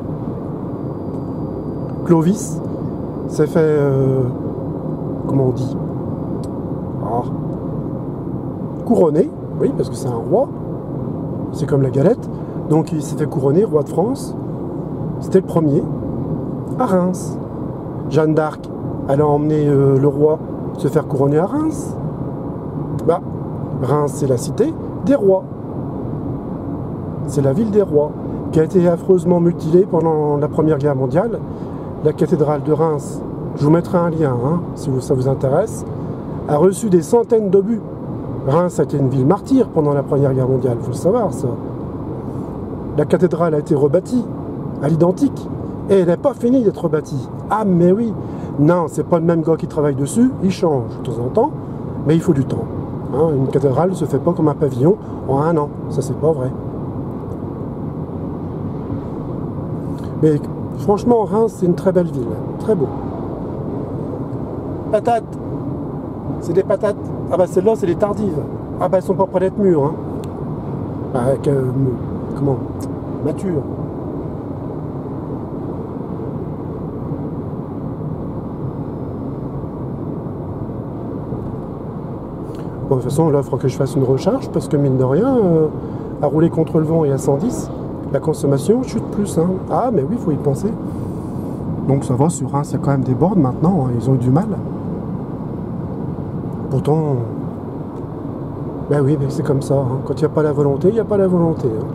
A: Clovis s'est fait... Euh, comment on dit ah, couronné, oui, parce que c'est un roi. C'est comme la galette. Donc, il s'est fait couronner roi de France. C'était le premier. À Reims. Jeanne d'Arc, elle a emmené euh, le roi se faire couronner à Reims. Bah, Reims, c'est la cité des rois. C'est la ville des rois, qui a été affreusement mutilée pendant la Première Guerre mondiale. La cathédrale de Reims, je vous mettrai un lien, hein, si ça vous intéresse, a reçu des centaines d'obus. Reims a été une ville martyre pendant la Première Guerre mondiale, il faut le savoir, ça. La cathédrale a été rebâtie à l'identique, et elle n'est pas finie d'être rebâtie. Ah, mais oui. Non, c'est pas le même gars qui travaille dessus, il change de temps en temps, mais il faut du temps. Hein, une cathédrale ne se fait pas comme un pavillon en un an. Ça, c'est pas vrai. Mais franchement, Reims, c'est une très belle ville. Très beau. Patates. C'est des patates. Ah bah celles-là, c'est des tardives. Ah bah elles sont pas près d'être mûres. Hein. Bah, avec, euh, comment mature. Bon, de toute façon, là, il faudra que je fasse une recharge parce que, mine de rien, euh, à rouler contre le vent et à cent dix, la consommation chute plus. Hein. Ah, mais oui, il faut y penser. Donc ça va, sur Reims, il y a quand même des bornes maintenant. Hein, ils ont eu du mal. Pourtant, ben oui, mais c'est comme ça. Hein. Quand il n'y a pas la volonté, il n'y a pas la volonté. Hein.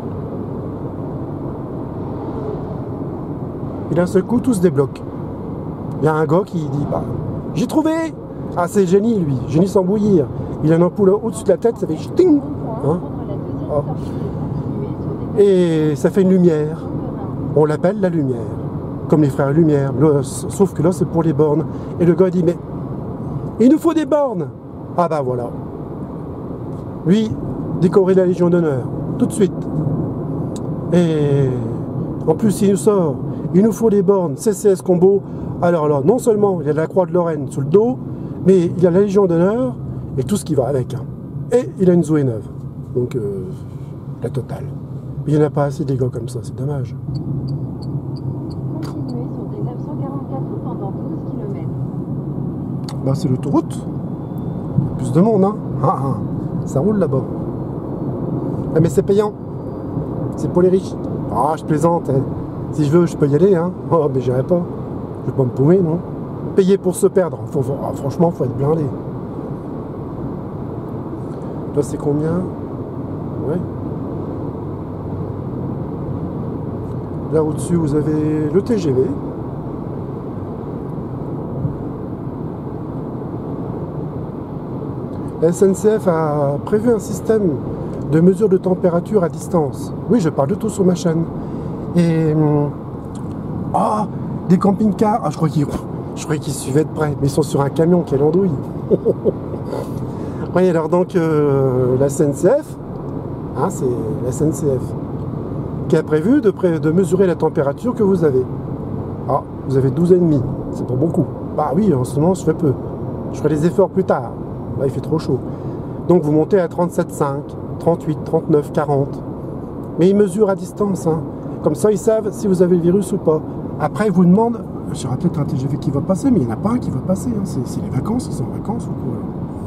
A: Et d'un seul coup, tout se débloque. Il y a un gars qui dit, bah, j'ai trouvé. Ah, c'est génie, lui. Génie sans bouillir. Il a une ampoule au-dessus de la tête, ça fait ch'ting. Hein. Oh. Et ça fait une lumière. On l'appelle la lumière. Comme les frères Lumière. Sauf que là, c'est pour les bornes. Et le gars dit, mais il nous faut des bornes. Ah bah voilà. Lui, décorer la Légion d'honneur. Tout de suite. Et en plus, il nous sort. Il nous faut des bornes. C C S combo. Alors là, non seulement il y a la croix de Lorraine sous le dos, mais il a la Légion d'honneur et tout ce qui va avec. Et il a une Zoé neuve. Donc, euh, la totale. Mais il n'y en a pas assez des gars comme ça, c'est dommage.
B: Continuez sur des neuf cent quarante-quatre pendant douze kilomètres.
A: Bah, c'est l'autoroute. Plus de monde, hein. Ah, ah. Ça roule là-bas. Ah, mais c'est payant. C'est pour les riches. Ah, je plaisante. Hein. Si je veux, je peux y aller, hein. Oh, mais j'irai pas. Je vais pas me paumer, non. Payer pour se perdre. Faut, faut, ah, franchement, faut être blindé. Là, c'est combien? Ouais. Là, au-dessus, vous avez le T G V. La S N C F a prévu un système de mesure de température à distance. Oui, je parle de tout sur ma chaîne. Et... Ah, des camping-cars. Ah, je crois qu'ils je croyais qu'ils suivaient de près. Mais ils sont sur un camion, quelle andouille. Oui, alors donc, euh, la S N C F, hein, c'est la S N C F, qui a prévu de, pré de mesurer la température que vous avez. Ah, vous avez douze virgule cinq. C'est pas beaucoup. Bah oui, en ce moment, je fais peu. Je ferai des efforts plus tard. Là, il fait trop chaud. Donc, vous montez à trente-sept virgule cinq, trente-huit, trente-neuf, quarante. Mais ils mesurent à distance. Hein. Comme ça, ils savent si vous avez le virus ou pas. Après, ils vous demandent, j'aurai peut-être un T G V qui va passer, mais il n'y en a pas un qui va passer. Hein. C'est les vacances, ils sont en vacances ou quoi.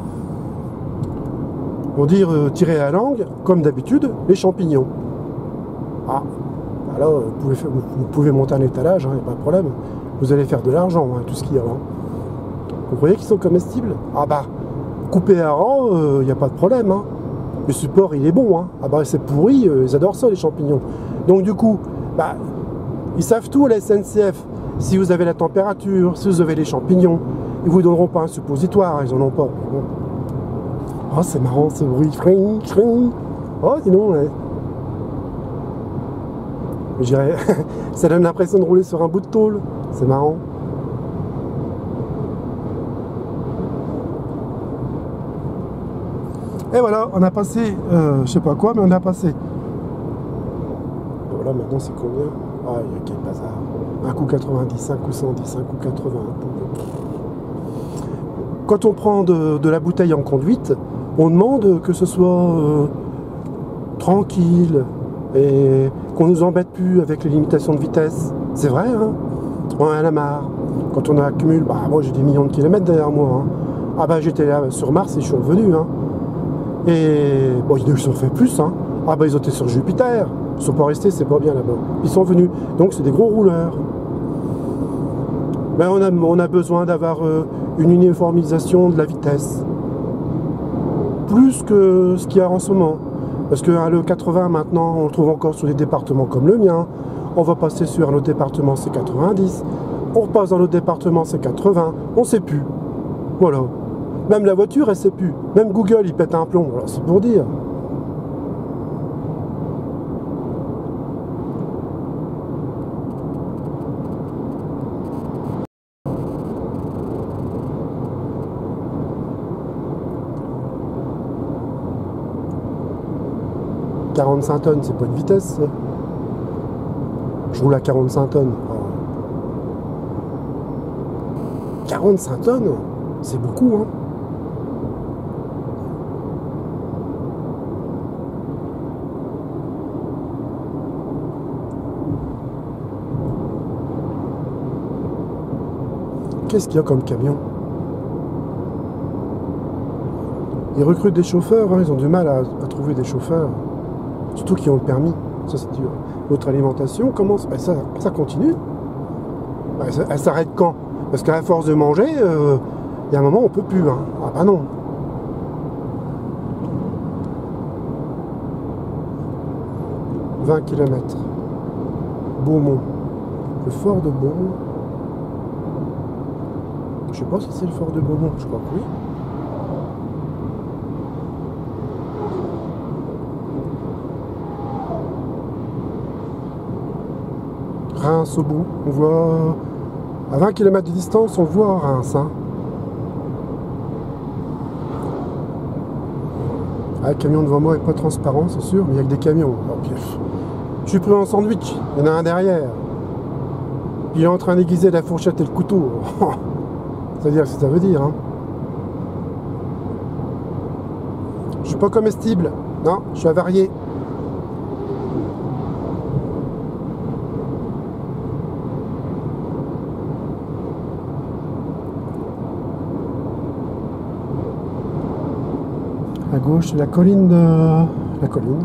A: On dit euh, tirer à la langue, comme d'habitude, les champignons. Ah, alors vous pouvez, faire, vous, vous pouvez monter un étalage, il hein, n'y a pas de problème. Vous allez faire de l'argent, hein, tout ce qu'il y a. Hein. Vous croyez qu'ils sont comestibles? Ah bah, coupé à rang, il euh, n'y a pas de problème. Hein. Le support, il est bon. Hein. Ah bah, c'est pourri, euh, ils adorent ça, les champignons. Donc du coup, bah, ils savent tout, la S N C F. Si vous avez la température, si vous avez les champignons, ils vous donneront pas un suppositoire, ils en ont pas. Bon. Oh, c'est marrant ce bruit. Fring, fring. Oh, dis donc. Ouais. Je dirais, ça donne l'impression de rouler sur un bout de tôle. C'est marrant. Et voilà, on a passé, euh, je sais pas quoi, mais on a passé. Voilà, maintenant c'est combien? Ah, il y a quel bazar. Un coup quatre-vingt-dix, un coup cent dix, un coup quatre-vingts. Quand on prend de, de la bouteille en conduite, on demande que ce soit euh, tranquille et qu'on nous embête plus avec les limitations de vitesse. C'est vrai, hein? On en a marre. Quand on accumule, bah moi j'ai des millions de kilomètres derrière moi. Hein. Ah bah j'étais là sur Mars et je suis revenu. Hein. Et bon, ils ont fait plus. Hein. Ah bah ils ont été sur Jupiter. Ils sont pas restés, c'est pas bien là-bas. Ils sont venus. Donc c'est des gros rouleurs. Ben, on, a, on a besoin d'avoir euh, une uniformisation de la vitesse. Plus que ce qu'il y a en ce moment. Parce que hein, le quatre-vingts maintenant, on le trouve encore sur des départements comme le mien. On va passer sur un autre département, c'est quatre-vingt-dix. On repasse dans l'autre département, c'est quatre-vingts. On ne sait plus. Voilà. Même la voiture, elle ne sait plus. Même Google, il pète un plomb. Alors c'est pour dire. quarante-cinq tonnes, c'est pas une vitesse. Je roule à quarante-cinq tonnes. quarante-cinq tonnes, c'est beaucoup, hein. Qu'est-ce qu'il y a comme camion? Ils recrutent des chauffeurs, hein, ils ont du mal à, à trouver des chauffeurs. Surtout qui ont le permis. Ça, c'est dur. Votre alimentation commence. Ben, ça, ça continue. Ben, ça, elle s'arrête quand? Parce qu'à force de manger, il euh, y a un moment on peut plus. Hein. Ah bah non. vingt kilomètres. Beaumont. Le fort de Beaumont. Je sais pas si c'est le fort de Beaumont, je crois que oui. Reims au bout, on voit à vingt kilomètres de distance, on voit Reims. Hein. Ah, le camion devant moi est pas transparent, c'est sûr, mais il y a que des camions. Alors, puis, je suis pris en sandwich, il y en a un derrière. Puis il est en train d'aiguiser la fourchette et le couteau. C'est-à-dire ce que ça veut dire. Hein. Je suis pas comestible, non, je suis avarié. À gauche, c'est la colline de... la colline.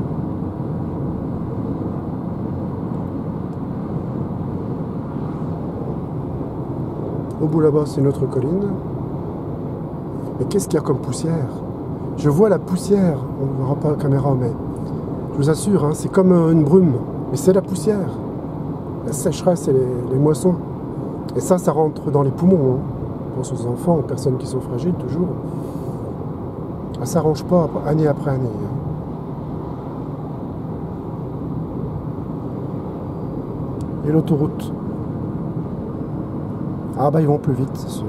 A: Au bout là-bas, c'est une autre colline. Mais qu'est-ce qu'il y a comme poussière? Je vois la poussière. On ne verra pas la caméra, mais je vous assure, hein, c'est comme une brume. Mais c'est la poussière. La sécheresse et les, les moissons. Et ça, ça rentre dans les poumons. Hein. Je pense aux enfants, aux personnes qui sont fragiles, toujours. Ça s'arrange pas année après année. Et l'autoroute. Ah bah ils vont plus vite, c'est sûr.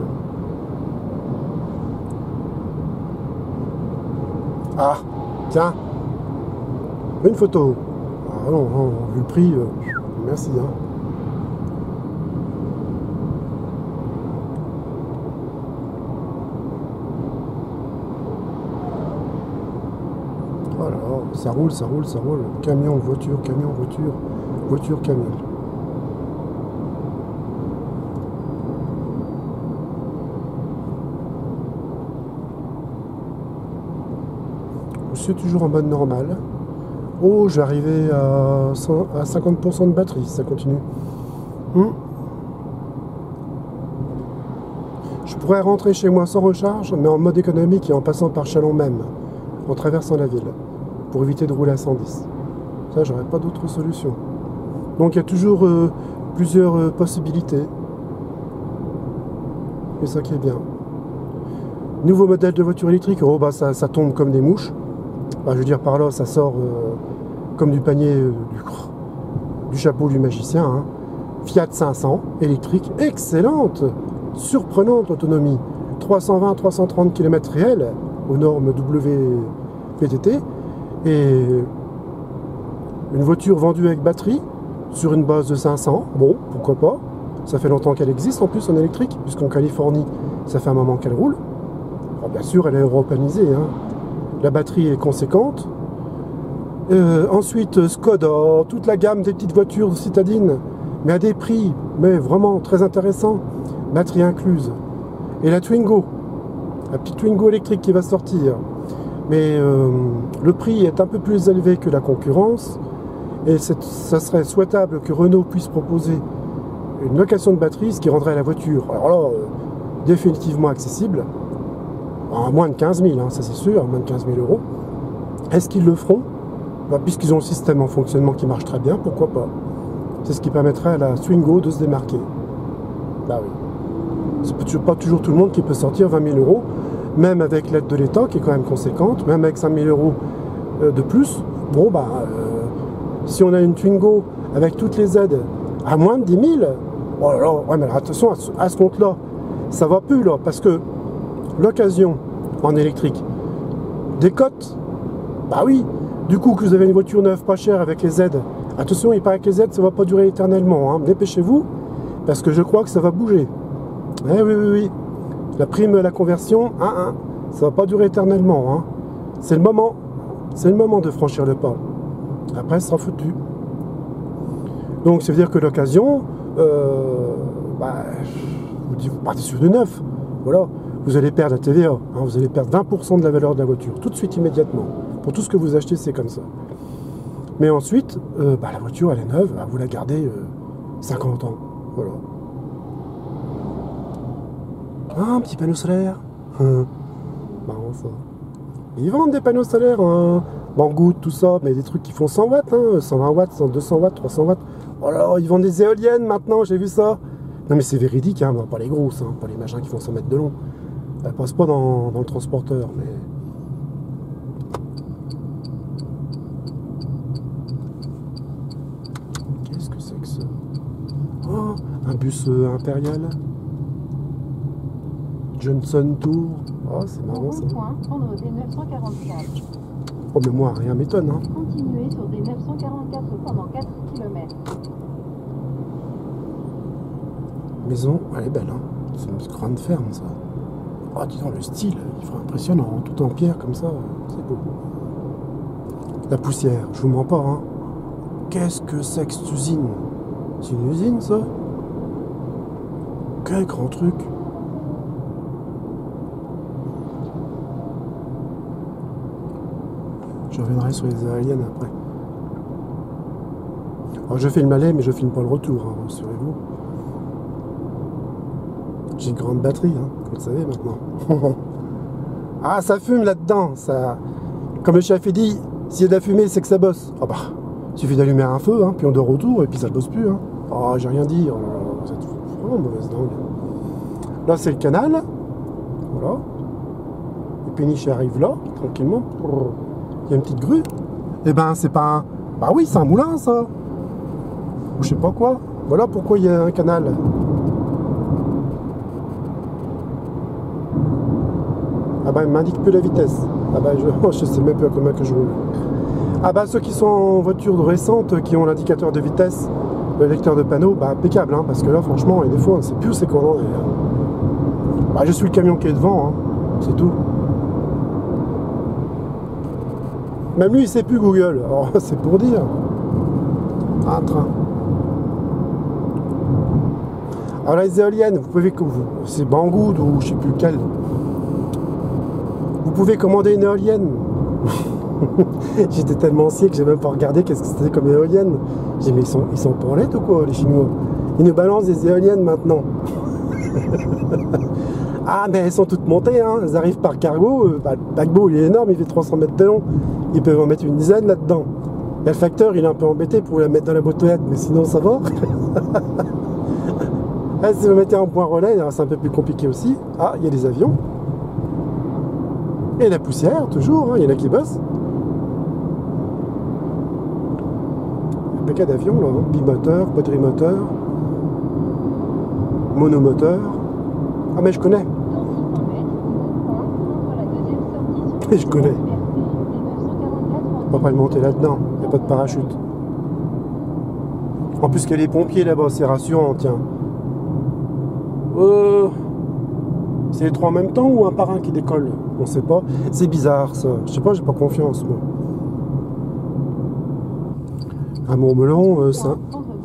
A: Ah, tiens. Une photo. Ah non, non vu le prix, euh, merci. Hein. Voilà, ça roule, ça roule, ça roule. Camion, voiture, camion, voiture, voiture, camion. Je suis toujours en mode normal. Oh, je vais arriver à, cent, à cinquante pour cent de batterie si ça continue. Hmm. Je pourrais rentrer chez moi sans recharge, mais en mode économique et en passant par Chalon même, en traversant la ville, pour éviter de rouler à cent dix. Ça, j'aurais pas d'autre solution. Donc il y a toujours euh, plusieurs euh, possibilités. Et ça qui est bien. Nouveau modèle de voiture électrique, oh bah ça, ça tombe comme des mouches. Bah, je veux dire par là, ça sort euh, comme du panier euh, du, du chapeau du magicien. Hein. Fiat cinq cents, électrique, excellente, surprenante autonomie. trois cent vingt à trois cent trente kilomètres réels aux normes W V T T. Et une voiture vendue avec batterie sur une base de cinq cents, bon, pourquoi pas. Ça fait longtemps qu'elle existe en plus en électrique, puisqu'en Californie, ça fait un moment qu'elle roule. Alors, bien sûr, elle est européanisée. Hein. La batterie est conséquente. Euh, ensuite, Skoda, toute la gamme des petites voitures citadines, mais à des prix mais vraiment très intéressants. Batterie incluse. Et la Twingo, la petite Twingo électrique qui va sortir. Mais euh, le prix est un peu plus élevé que la concurrence. Et ça serait souhaitable que Renault puisse proposer une location de batterie, ce qui rendrait la voiture, alors là, euh, définitivement accessible. À moins de quinze mille, hein, ça c'est sûr, à moins de quinze mille euros. Est-ce qu'ils le feront? Bah, puisqu'ils ont le système en fonctionnement qui marche très bien, pourquoi pas? C'est ce qui permettrait à la Twingo de se démarquer. Bah oui. C'est pas toujours tout le monde qui peut sortir vingt mille euros, même avec l'aide de l'État qui est quand même conséquente, même avec cinq mille euros de plus. Bon, bah, euh, si on a une Twingo avec toutes les aides à moins de dix mille, oh là là, ouais, mais alors, attention à ce, à ce compte-là, ça va plus là, parce que l'occasion en électrique décote, bah oui, Du coup, que vous avez une voiture neuve pas chère avec les aides, attention, il paraît que les aides, ça va pas durer éternellement. Hein. Dépêchez-vous, parce que je crois que ça va bouger. Eh oui, oui, oui. La prime, la conversion, hein, hein, ça va pas durer éternellement. Hein. C'est le moment. C'est le moment de franchir le pas. Après, ce sera foutu. Donc, ça veut dire que l'occasion, euh, bah, vous, vous partez sur du neuf. Voilà. Vous allez perdre la T V A. Hein, vous allez perdre vingt pour cent de la valeur de la voiture. Tout de suite, immédiatement. Pour tout ce que vous achetez, c'est comme ça. Mais ensuite, euh, bah, la voiture, elle est neuve. Bah, vous la gardez euh, cinquante ans. Voilà. Ah, un petit panneau solaire. Hum. Marrant, ça. Ils vendent des panneaux solaires, hein. Banggood, tout ça, mais des trucs qui font cent watts, hein, cent vingt watts, deux cents watts, trois cents watts. Oh là, ils vendent des éoliennes maintenant, j'ai vu ça. Non mais c'est véridique, hein, pas les grosses, hein, pas les machins qui font cent mètres de long. Elles passent pas dans, dans le transporteur, mais... Qu'est-ce que c'est que ça? Oh, un bus euh, impérial. Johnson Tour. Oh, c'est marrant ça.
B: Point, prendre des neuf cent quarante-quatre.
A: Oh mais moi, rien m'étonne. Hein.
B: Continuez sur des neuf cent quarante-quatre pendant quatre kilomètres.
A: Maison, elle est belle, hein. C'est une grande ferme, ça. Oh, dis donc, le style, il fait impressionnant, hein. Tout en pierre, comme ça, c'est beau. La poussière, je vous mens pas, hein. Qu'est-ce que c'est que cette usine? C'est une usine, ça? Quel grand truc! Je reviendrai sur les aériennes après. Alors, je filme l'aller, mais je filme pas le retour, hein, rassurez-vous. J'ai une grande batterie, hein, vous le savez maintenant. Ah, ça fume là-dedans, ça. Comme le chef dit, s'il y a de la fumée, c'est que ça bosse. Ah bah, il suffit d'allumer un feu, hein, puis on est de retour, et puis ça ne bosse plus. Hein. Oh, j'ai rien dit, oh là là, vous êtes vraiment mauvaise langue. Là, c'est le canal. Voilà. Le péniche arrive là, tranquillement. Il y a une petite grue. Eh ben, c'est pas un... Bah oui, c'est un moulin, ça. Ou je sais pas quoi. Voilà pourquoi il y a un canal. Ah bah, il m'indique plus la vitesse. Ah bah, je, je sais même plus à combien que je roule. Ah bah, ceux qui sont en voiture récente, qui ont l'indicateur de vitesse, le lecteur de panneau, bah, impeccable, hein, parce que là, franchement, il y a des fois, on sait plus où c'est qu'on en est. Bah, je suis le camion qui est devant, hein, c'est tout. Même lui, il sait plus Google. Alors, c'est pour dire. Un train. Alors, les éoliennes, vous pouvez... C'est Banggood ou je sais plus lequel. Vous pouvez commander une éolienne. J'étais tellement ancien que j'ai même pas regardé qu'est-ce que c'était comme éolienne. J'ai dit, mais ils sont, ils sont pas en lettres ou quoi, les Chinois? Ils nous balancent des éoliennes maintenant. Ah, mais elles sont toutes montées, hein. Elles arrivent par cargo. Bah, le paquebot, il est énorme, il fait trois cents mètres de long. Ils peuvent en mettre une dizaine là-dedans. Et le facteur, il est un peu embêté pour la mettre dans la boîte aux lettres, mais sinon, ça va. Ah, si vous mettez un point relais, c'est un peu plus compliqué aussi. Ah, il y a des avions. Et la poussière, toujours, hein. Il y en a qui bossent. Il y a pas d'avions, là, hein. Bimoteur, quadrimoteur, monomoteur. Ah, mais je connais. Et je connais. On va pas le monter là-dedans. Il n'y a pas de parachute. En plus qu'il y a les pompiers là-bas, c'est rassurant, tiens. Euh, c'est les trois en même temps ou un par un qui décolle? On sait pas. C'est bizarre, ça. Je sais pas, j'ai pas confiance, moi. À Montmelon, euh, ça...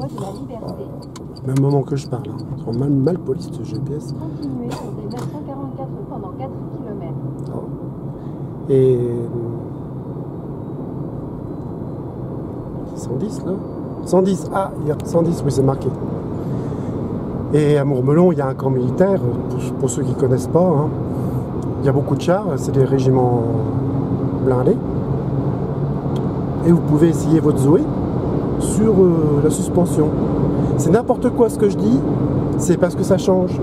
A: Même moment que je parle. Hein. Ils sont mal, mal polis, ce G P S.
B: Continuez sur des neuf cent quarante-quatre pendant quatre kilomètres.
A: Oh. Et... cent dix, là cent dix, ah, il y a cent dix, oui, c'est marqué. Et à Montmelon, il y a un camp militaire, pour, pour ceux qui ne connaissent pas. Hein. Il y a beaucoup de chars, c'est des régiments blindés. Et vous pouvez essayer votre Zoé sur euh, la suspension. C'est n'importe quoi ce que je dis, c'est parce que ça change.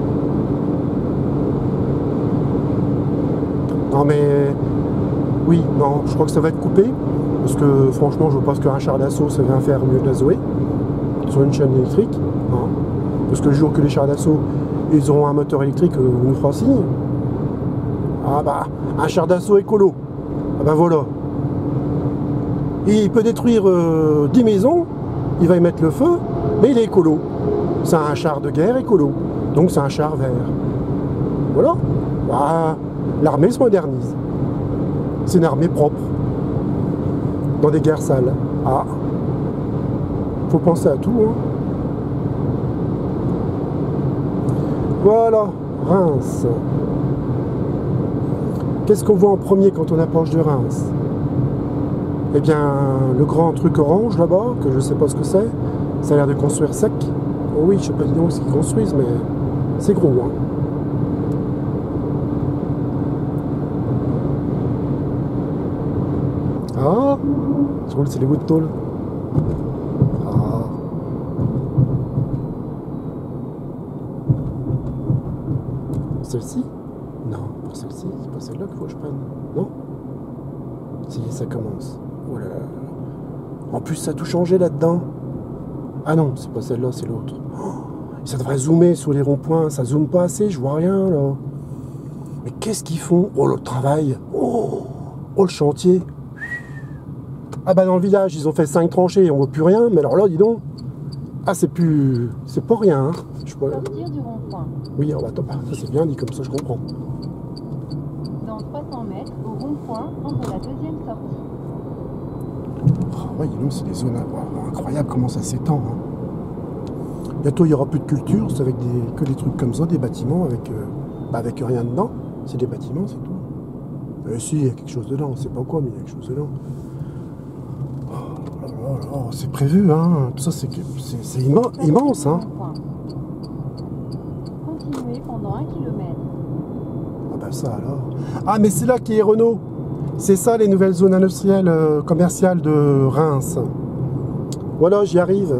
A: Non mais... Oui, non, je crois que ça va être coupé. Parce que franchement, je pense qu'un char d'assaut, ça vient faire mieux que la Zoé. Sur une chaîne électrique. Hein. Parce que le jour que les chars d'assaut, ils auront un moteur électrique, euh, on nous fera signe. Ah bah, un char d'assaut écolo. Ah bah voilà. Il peut détruire euh, dix maisons, il va y mettre le feu, mais il est écolo. C'est un char de guerre écolo. Donc c'est un char vert. Voilà. Ah, l'armée se modernise. C'est une armée propre. Dans des guerres sales. Ah. Faut penser à tout. Hein. Voilà. Reims. Qu'est-ce qu'on voit en premier quand on approche de Reims? Eh bien, le grand truc orange là-bas, que je ne sais pas ce que c'est, ça a l'air de construire sec. Oh oui, je ne sais pas du tout ce qu'ils construisent, mais c'est gros. Hein. Ah, je trouve que c'est les bouts de tôle. Ah. Celle-ci? Non, pour celle-ci, c'est pas celle-là qu'il faut que je prenne. Non? Si, ça commence. Oh là là. En plus, ça a tout changé là-dedans. Ah non, c'est pas celle-là, c'est l'autre. Oh, ça devrait zoomer sur les ronds-points. Ça zoome pas assez, je vois rien là. Mais qu'est-ce qu'ils font? Oh le travail. Oh, oh le chantier. Ah bah dans le village, ils ont fait cinq tranchées, on voit plus rien. Mais alors là, dis donc. Ah, c'est plus... C'est pas rien. Hein. Je peux...
B: Sortir du rond-point.
A: Oui, oh, bah, top. Ça c'est bien dit, comme ça je comprends.
B: Dans trois cents mètres, au rond-point, prendre la deuxième sortie.
A: Oh, ouais, c'est des zones oh, incroyables comment ça s'étend. Hein. Bientôt il n'y aura plus de culture, c'est avec des, que des trucs comme ça, des bâtiments avec, euh, bah, avec rien dedans. C'est des bâtiments, c'est tout. Mais si, il y a quelque chose dedans, on ne sait pas quoi, mais il y a quelque chose dedans. Oh, oh, oh, oh, c'est prévu, hein. Tout ça c'est immen immense. Hein.
B: Continuez pendant un kilomètre.
A: Ah bah ça alors. Ah mais c'est là qui est Renault. C'est ça les nouvelles zones industrielles euh, commerciales de Reims. Voilà, j'y arrive.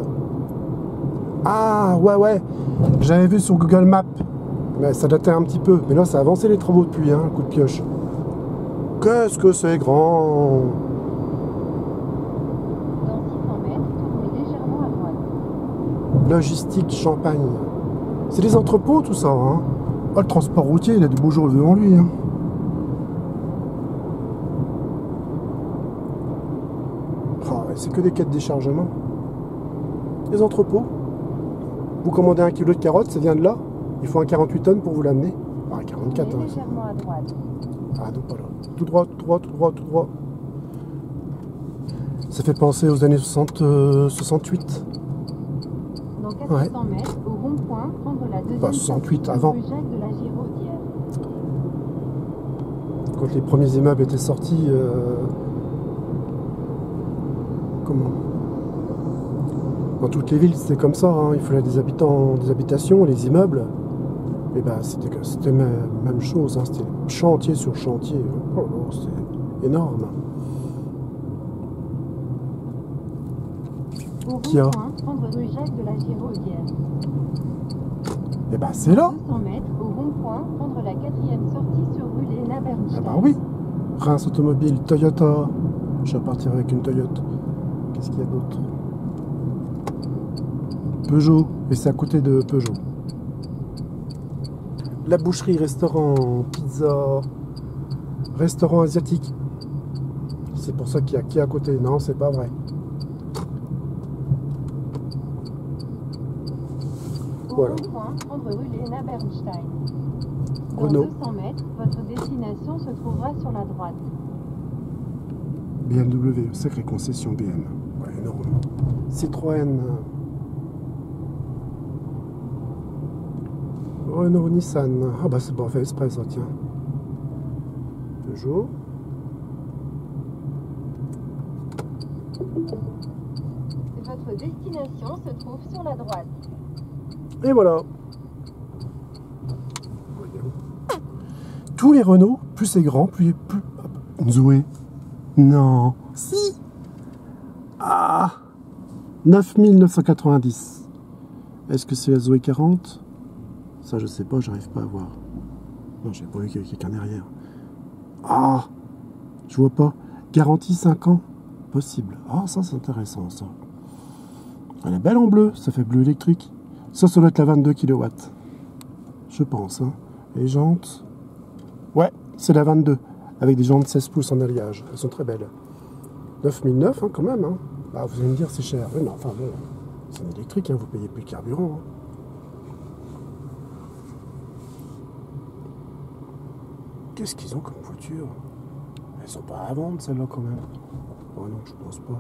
A: Ah ouais ouais. J'avais vu sur Google Maps. Mais ça datait un petit peu. Mais là ça a avancé les travaux depuis, hein, coup de pioche. Qu'est-ce que c'est grand.
B: Dans six cents mètres, tournez légèrement à droite.
A: Logistique Champagne. C'est des entrepôts tout ça, hein. Oh, le transport routier, il a du beau jour devant lui, hein. Oh, c'est que des quais de déchargement. Les entrepôts. Vous commandez un kilo de carottes, ça vient de là. Il faut un quarante-huit tonnes pour vous l'amener. Ah, quarante-quatre.
B: Tournez
A: Hein.
B: légèrement à droite.
A: Ah, donc voilà. Tout droit, tout droit, tout droit, tout droit. Ça fait penser aux années soixante, euh, soixante-huit.
B: Dans quatre cents ouais. mètres, au rond-point, prendre la deuxième
A: bah, soixante-huit avant.
B: rue Jacques de la Giraudière.
A: Quand les premiers immeubles étaient sortis, euh... comment? Dans toutes les villes, c'était comme ça. Hein. Il fallait des habitants, des habitations, les immeubles. Et ben, c'était c'était la même chose. Hein. C'était chantier sur chantier. Oh, oh, c'est énorme.
B: Au
A: Qui a?
B: rond-point, prendre rue Jacques de la Giraudière.
A: Et ben, c'est là.
B: deux cents mètres, au rond-point, prendre la quatrième sortie sur rue Léna Bernstein.
A: Ah bah oui. Reims Automobile, Toyota. Je vais partir avec une Toyota. Qu'est-ce qu'il y a d'autre? Peugeot. Et c'est à côté de Peugeot. La boucherie, restaurant, pizza, restaurant asiatique. C'est pour ça qu'il y a qui à côté? Non, c'est pas vrai.
B: Au
A: voilà.
B: rond-point, prendre rue Léna Bernstein. Dans
A: Renault.
B: deux cents mètres, votre destination se trouvera sur la droite.
A: B M W, sacrée concession B M. Ouais, énorme. Citroën. Renault, Nissan. Ah bah c'est pas fait exprès ça, tiens. Peugeot.
B: Votre destination se trouve sur la droite.
A: Et voilà. Tous les Renault, plus c'est grand, plus... plus... Zoé. Non. Si. Ah. neuf mille neuf cent quatre-vingt-dix. Est-ce que c'est la Zoé quarante? Ça, je sais pas, j'arrive pas à voir. Non, j'ai pas vu qu'il y avait quelqu'un derrière. Ah. Je vois pas. Garantie cinq ans. Possible. Ah, ça, c'est intéressant, ça. Elle est belle en bleu. Ça fait bleu électrique. Ça, ça doit être la vingt-deux kilowatts. Je pense, hein. Les jantes... Ouais, c'est la vingt-deux. Avec des jantes seize pouces en alliage. Elles sont très belles. neuf mille neuf hein, quand même. Hein. Bah, vous allez me dire c'est cher. Oui, mais enfin bon, c'est un électrique, hein, vous payez plus de carburant. Hein. Qu'est-ce qu'ils ont comme voiture? Elles sont pas à vendre celles-là quand même. Oh non, je pense pas.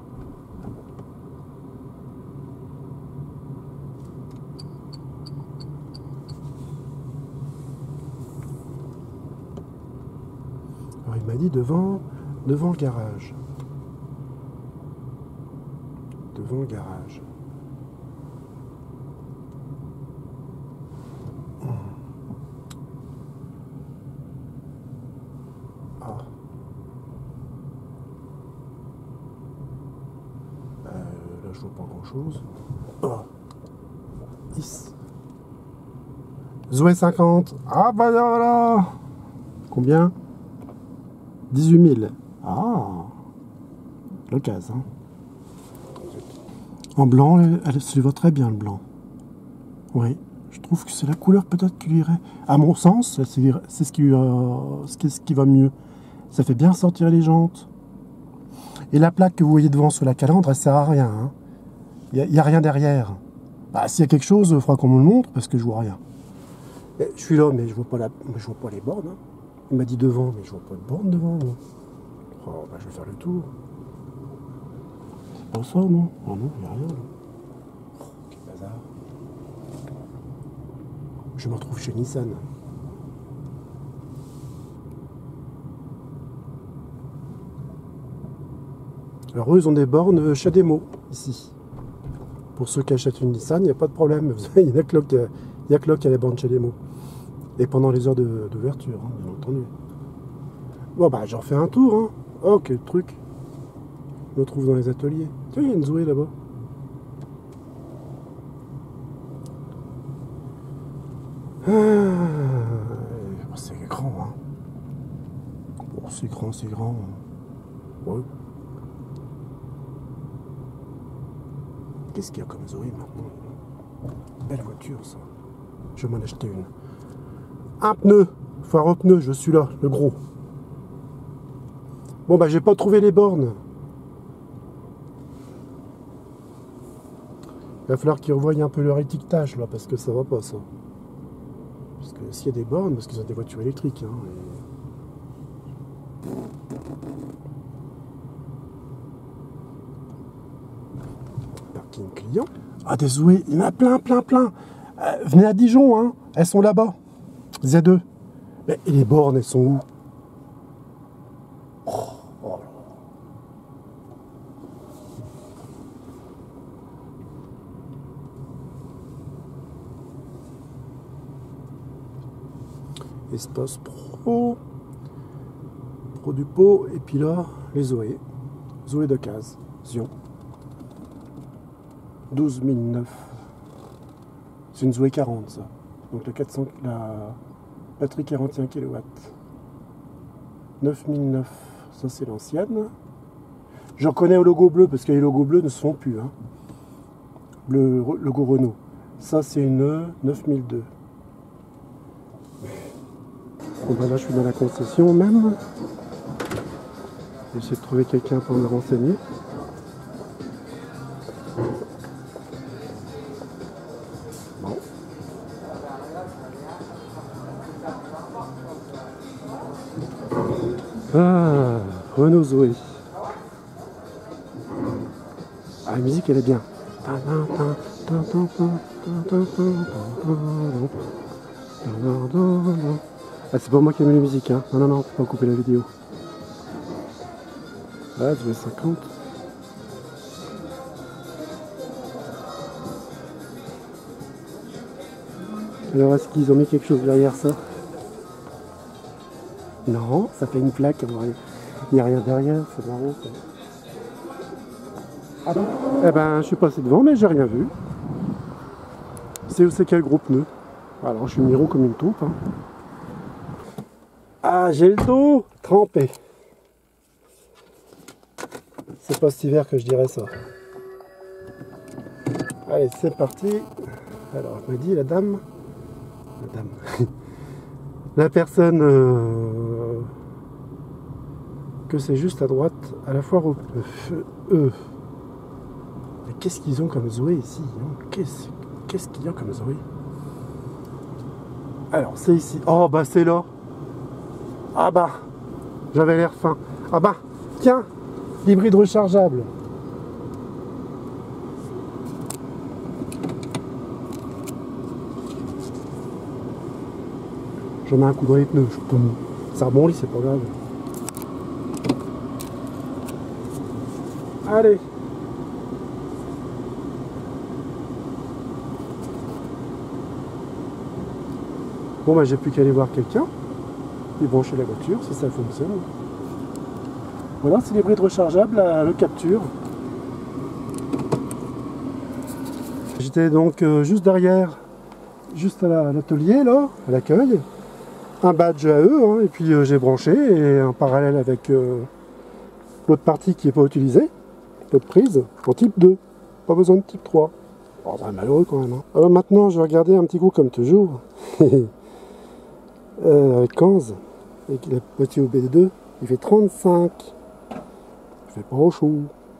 A: Alors il m'a dit devant, devant le garage. Devant le garage. Ah. Euh, là je vois pas grand chose. Oh. dix. Zoé cinquante. Ah bah voilà. Combien? dix-huit mille. Ah. L'occasion. Hein. En blanc, elle, elle se va très bien le blanc. Oui. Je trouve que c'est la couleur peut-être qui lui irait. À mon sens, c'est ce, qui, euh, ce, qui, ce qui va mieux. Ça fait bien sortir les jantes. Et la plaque que vous voyez devant sur la calandre, elle sert à rien. Il hein. n'y a, a rien derrière. Bah, s'il y a quelque chose, il faudra qu'on me le montre parce que je vois rien. Et je suis là, mais je vois pas, la, je vois pas les bornes. Hein. Il m'a dit devant, mais je vois pas de borne devant. Oh, bah, je vais faire le tour. C'est pas ça, non? Ah non, il n'y a rien. Là. Oh, quel bazar. Je me retrouve chez Nissan. Alors eux, ils ont des bornes chez Démo, ici. Pour ceux qui achètent une Nissan, il n'y a pas de problème. Il n'y a que là qui a les bornes chez Démo. Et pendant les heures d'ouverture, hein, bien entendu. Bon, bah, j'en fais un tour. Hein. Oh, quel truc. Je me trouve dans les ateliers. Tiens, il y a une Zoé là-bas. Ah, c'est grand, hein. Bon, c'est grand, c'est grand. Ouais. Qu'est-ce qu'il y a comme Zoé maintenant? Belle voiture, ça. Je vais m'en acheter une. Un pneu. Foire au pneu, je suis là, le gros. Bon, bah, j'ai pas trouvé les bornes. Il va falloir qu'ils revoient un peu leur étiquetage, là, parce que ça va pas, ça. Parce que s'il y a des bornes, parce qu'ils ont des voitures électriques, hein. Et... Parking client. Ah, des Zoé, il y en a plein, plein, plein. Euh, venez à Dijon, hein. Elles sont là-bas. Z deux. Mais et les bornes, elles sont où? Oh, oh. Espace Pro. Pro du pot. Et puis là, les Zoé. Zoé de case. Zion. douze mille neuf. C'est une Zoé quarante, ça. Donc le quatre cents, la batterie quarante et un kilowatts. neuf mille neuf. Ça, c'est l'ancienne. J'en connais au logo bleu, parce que les logos bleus ne se font plus. Hein. Le logo Renault. Ça, c'est une neuf mille deux. Bon, ben là, je suis dans la concession même. J'essaie de trouver quelqu'un pour me renseigner. Bon. Ah, Renault Zoé. Ah, la musique, elle est bien. Ah, c'est pas moi qui ai mis la musique, hein. Non, non, non, faut pas couper la vidéo. Ah, Zoé cinquante. Alors, est-ce qu'ils ont mis quelque chose derrière ça? Non, ça fait une plaque. Il n'y a rien derrière, c'est marrant. Ça. Ah bon? Eh ben, je suis passé devant, mais j'ai rien vu. C'est c'est quel gros pneu? Alors, je suis miro comme une taupe. Hein. Ah, j'ai le dos trempé. C'est pas cet hiver que je dirais ça. Allez, c'est parti. Alors, elle m'a dit, la dame... La dame... la personne... Euh, que c'est juste à droite, à la foire au E. Mais qu'est-ce qu'ils ont comme Zoé ici? Qu'est-ce qu'est-ce qu'il y a comme Zoé? Alors, c'est ici. Oh, bah c'est là. Ah bah, j'avais l'air fin. Ah bah, tiens, l'hybride rechargeable. Je mets un coup dans les pneus, je peux... ça rebondit, c'est pas grave. Allez. Bon bah j'ai plus qu'à aller voir quelqu'un et brancher la voiture si ça fonctionne. Voilà, c'est l'hybride rechargeable, la, le capture. J'étais donc euh, juste derrière, juste à l'atelier là, à l'accueil. Un badge à eux, hein, et puis euh, j'ai branché, et en parallèle avec euh, l'autre partie qui n'est pas utilisée, l'autre prise, en type deux. Pas besoin de type trois. Oh, bah, malheureux quand même. Hein. Alors maintenant, je vais regarder un petit coup comme toujours. euh, avec quinze, avec la boîtier O B D deux, il fait trente-cinq. Il fait pas chaud.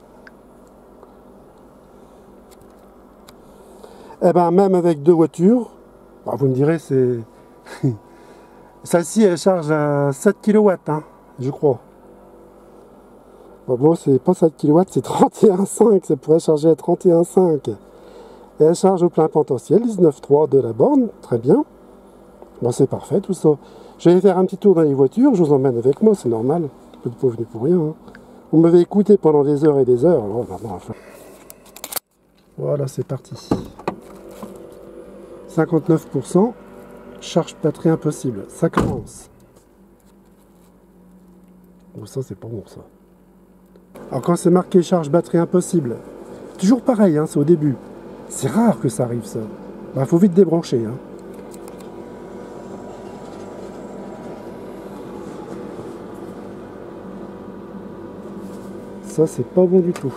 A: Eh ben, même avec deux voitures, bah, vous me direz, c'est... Celle-ci, elle charge à sept kilowatts, hein, je crois. Bon, bon c'est pas sept kilowatts, c'est trente et un virgule cinq. Ça pourrait charger à trente et un virgule cinq. Et elle charge au plein potentiel, dix-neuf virgule trois de la borne. Très bien. Bon, c'est parfait, tout ça. Je vais faire un petit tour dans les voitures. Je vous emmène avec moi, c'est normal. Vous n'êtes pas venu pour rien. Hein. Vous m'avez écouté pendant des heures et des heures. Alors, maintenant, enfin... Voilà, c'est parti. cinquante-neuf pour cent. Charge batterie impossible, ça commence. Bon, ça c'est pas bon ça. Alors quand c'est marqué charge batterie impossible, toujours pareil, hein, c'est au début. C'est rare que ça arrive ça. Bah, faut vite débrancher. Hein. Ça c'est pas bon du tout.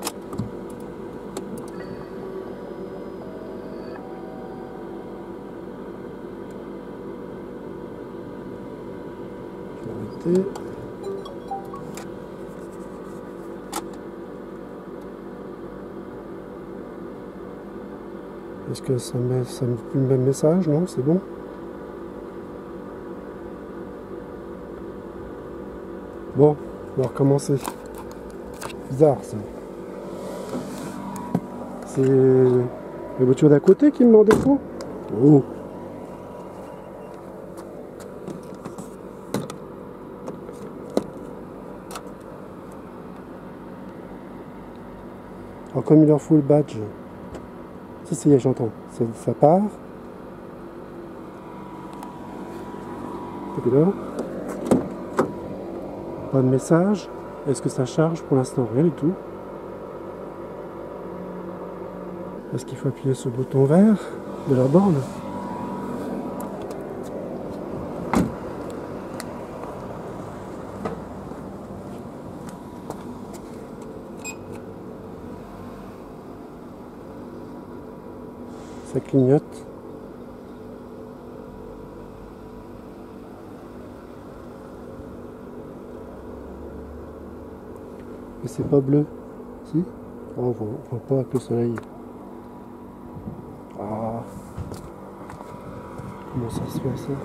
A: Est-ce que ça met, ça met plus le même message? Non, c'est bon. Bon, on va recommencer. Bizarre ça. C'est la voiture d'à côté qui me met en défaut. Oh. Alors comme il leur faut le badge, si ça y est, j'entends, ça, ça part. Et puis là, pas de message. Est-ce que ça charge? Pour l'instant, rien du tout. Est-ce qu'il faut appuyer sur le bouton vert de la borne? Ça clignote. Mais c'est pas bleu. Si? Oh, on voit, on voit pas avec le soleil. Ah. Comment ça se fait ça?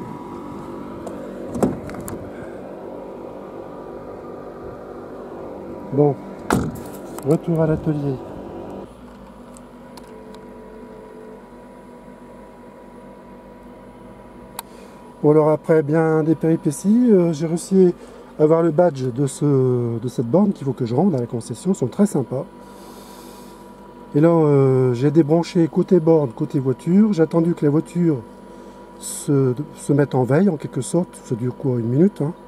A: Bon. Retour à l'atelier. Bon alors après bien des péripéties, euh, j'ai réussi à avoir le badge de, ce, de cette borne qu'il faut que je rende à la concession, ils sont très sympas. Et là euh, j'ai débranché côté borne, côté voiture, j'ai attendu que la voiture se, se mette en veille en quelque sorte, ça dure quoi, une minute, hein,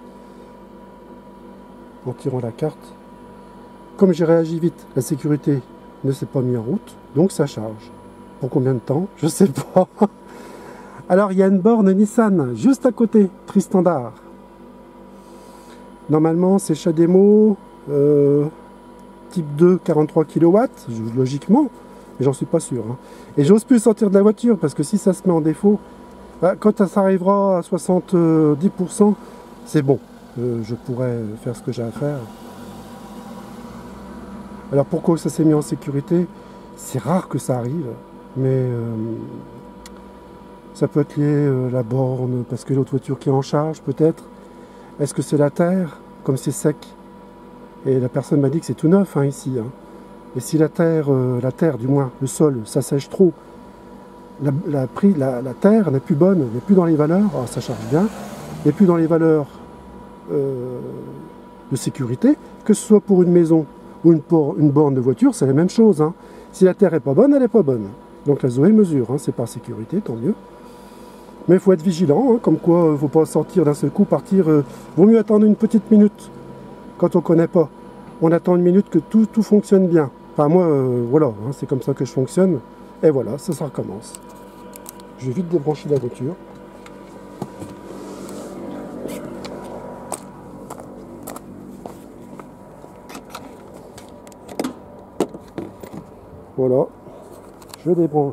A: en tirant la carte. Comme j'ai réagi vite, la sécurité ne s'est pas mise en route, donc ça charge. Pour combien de temps? Je sais pas. Alors il y a une borne Nissan juste à côté, tri standard. Normalement c'est CHAdeMO, euh, type deux, quarante-trois kilowatts, logiquement, mais j'en suis pas sûr. Hein. Et j'ose plus sortir de la voiture parce que si ça se met en défaut, bah, quand ça arrivera à soixante-dix pour cent, c'est bon. euh, je pourrais faire ce que j'ai à faire. Alors pourquoi ça s'est mis en sécurité? C'est rare que ça arrive, mais euh, ça peut être lié euh, à la borne, parce que l'autre voiture qui est en charge peut-être. Est-ce que c'est la terre, comme c'est sec? Et la personne m'a dit que c'est tout neuf hein, ici. Hein. Et si la terre, euh, la terre du moins, le sol, ça sèche trop, la, la, prix, la, la terre n'est plus bonne, n'est plus dans les valeurs, alors ça charge bien, n'est plus dans les valeurs euh, de sécurité, que ce soit pour une maison ou une, por une borne de voiture, c'est la même chose. Hein. Si la terre n'est pas bonne, elle n'est pas bonne. Donc la Zoé mesure, hein, c'est par sécurité, tant mieux. Mais il faut être vigilant, hein, comme quoi il ne faut pas sortir d'un seul coup, partir. Euh, vaut mieux attendre une petite minute quand on ne connaît pas. On attend une minute que tout, tout fonctionne bien. Enfin moi, euh, voilà, hein, c'est comme ça que je fonctionne. Et voilà, ça, ça recommence. Je vais vite débrancher la voiture. Voilà, je débranche.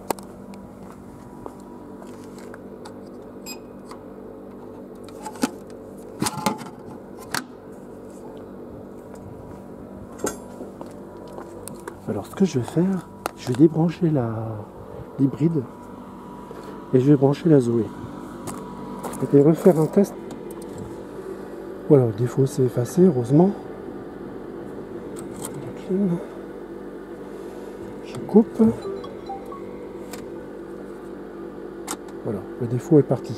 A: Alors ce que je vais faire, je vais débrancher la l'hybride et je vais brancher la Zoé. Je vais refaire un test. Voilà, le défaut s'est effacé, heureusement. Je coupe. Voilà, le défaut est parti.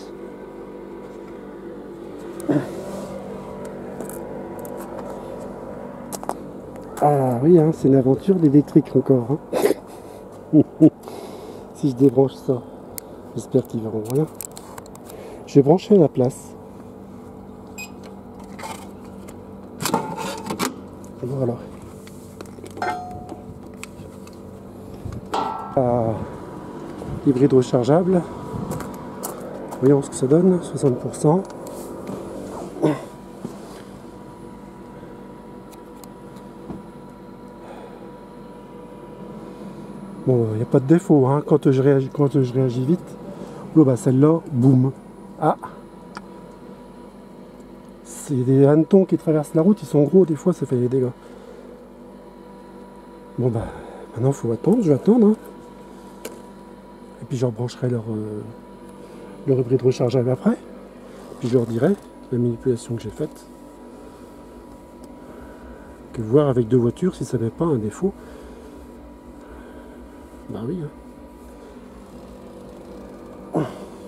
A: Ah oui, hein, c'est une aventure d'électrique encore. Hein. Si je débranche ça, j'espère qu'ils verront rien. Je vais brancher à la place. Voilà. Ah, hybride rechargeable. Voyons ce que ça donne, soixante pour cent. Bon, il n'y a pas de défaut, hein. Quand je réagis, quand je réagis vite, oh, bah celle-là, boum. Ah, c'est des hannetons qui traversent la route, ils sont gros, des fois ça fait des dégâts. Bon bah, maintenant il faut attendre, je vais attendre. Hein. Et puis je rebrancherai leur, euh, leur hybride rechargeable après. Puis je leur dirai la manipulation que j'ai faite. Que voir avec deux voitures si ça n'est pas un défaut. Bah oui. Hein.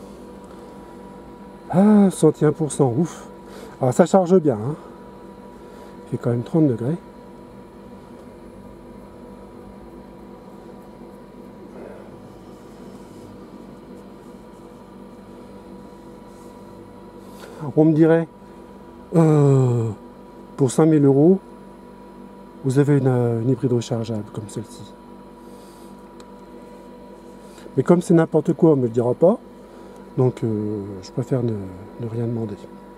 A: Ah, soixante et un pour cent, ouf. Alors ça charge bien. Hein. Il fait quand même trente degrés. On me dirait, euh, pour cinq mille euros, vous avez une, une hybride rechargeable comme celle-ci. Mais comme c'est n'importe quoi, on ne me le dira pas. Donc euh, je préfère ne, ne rien demander.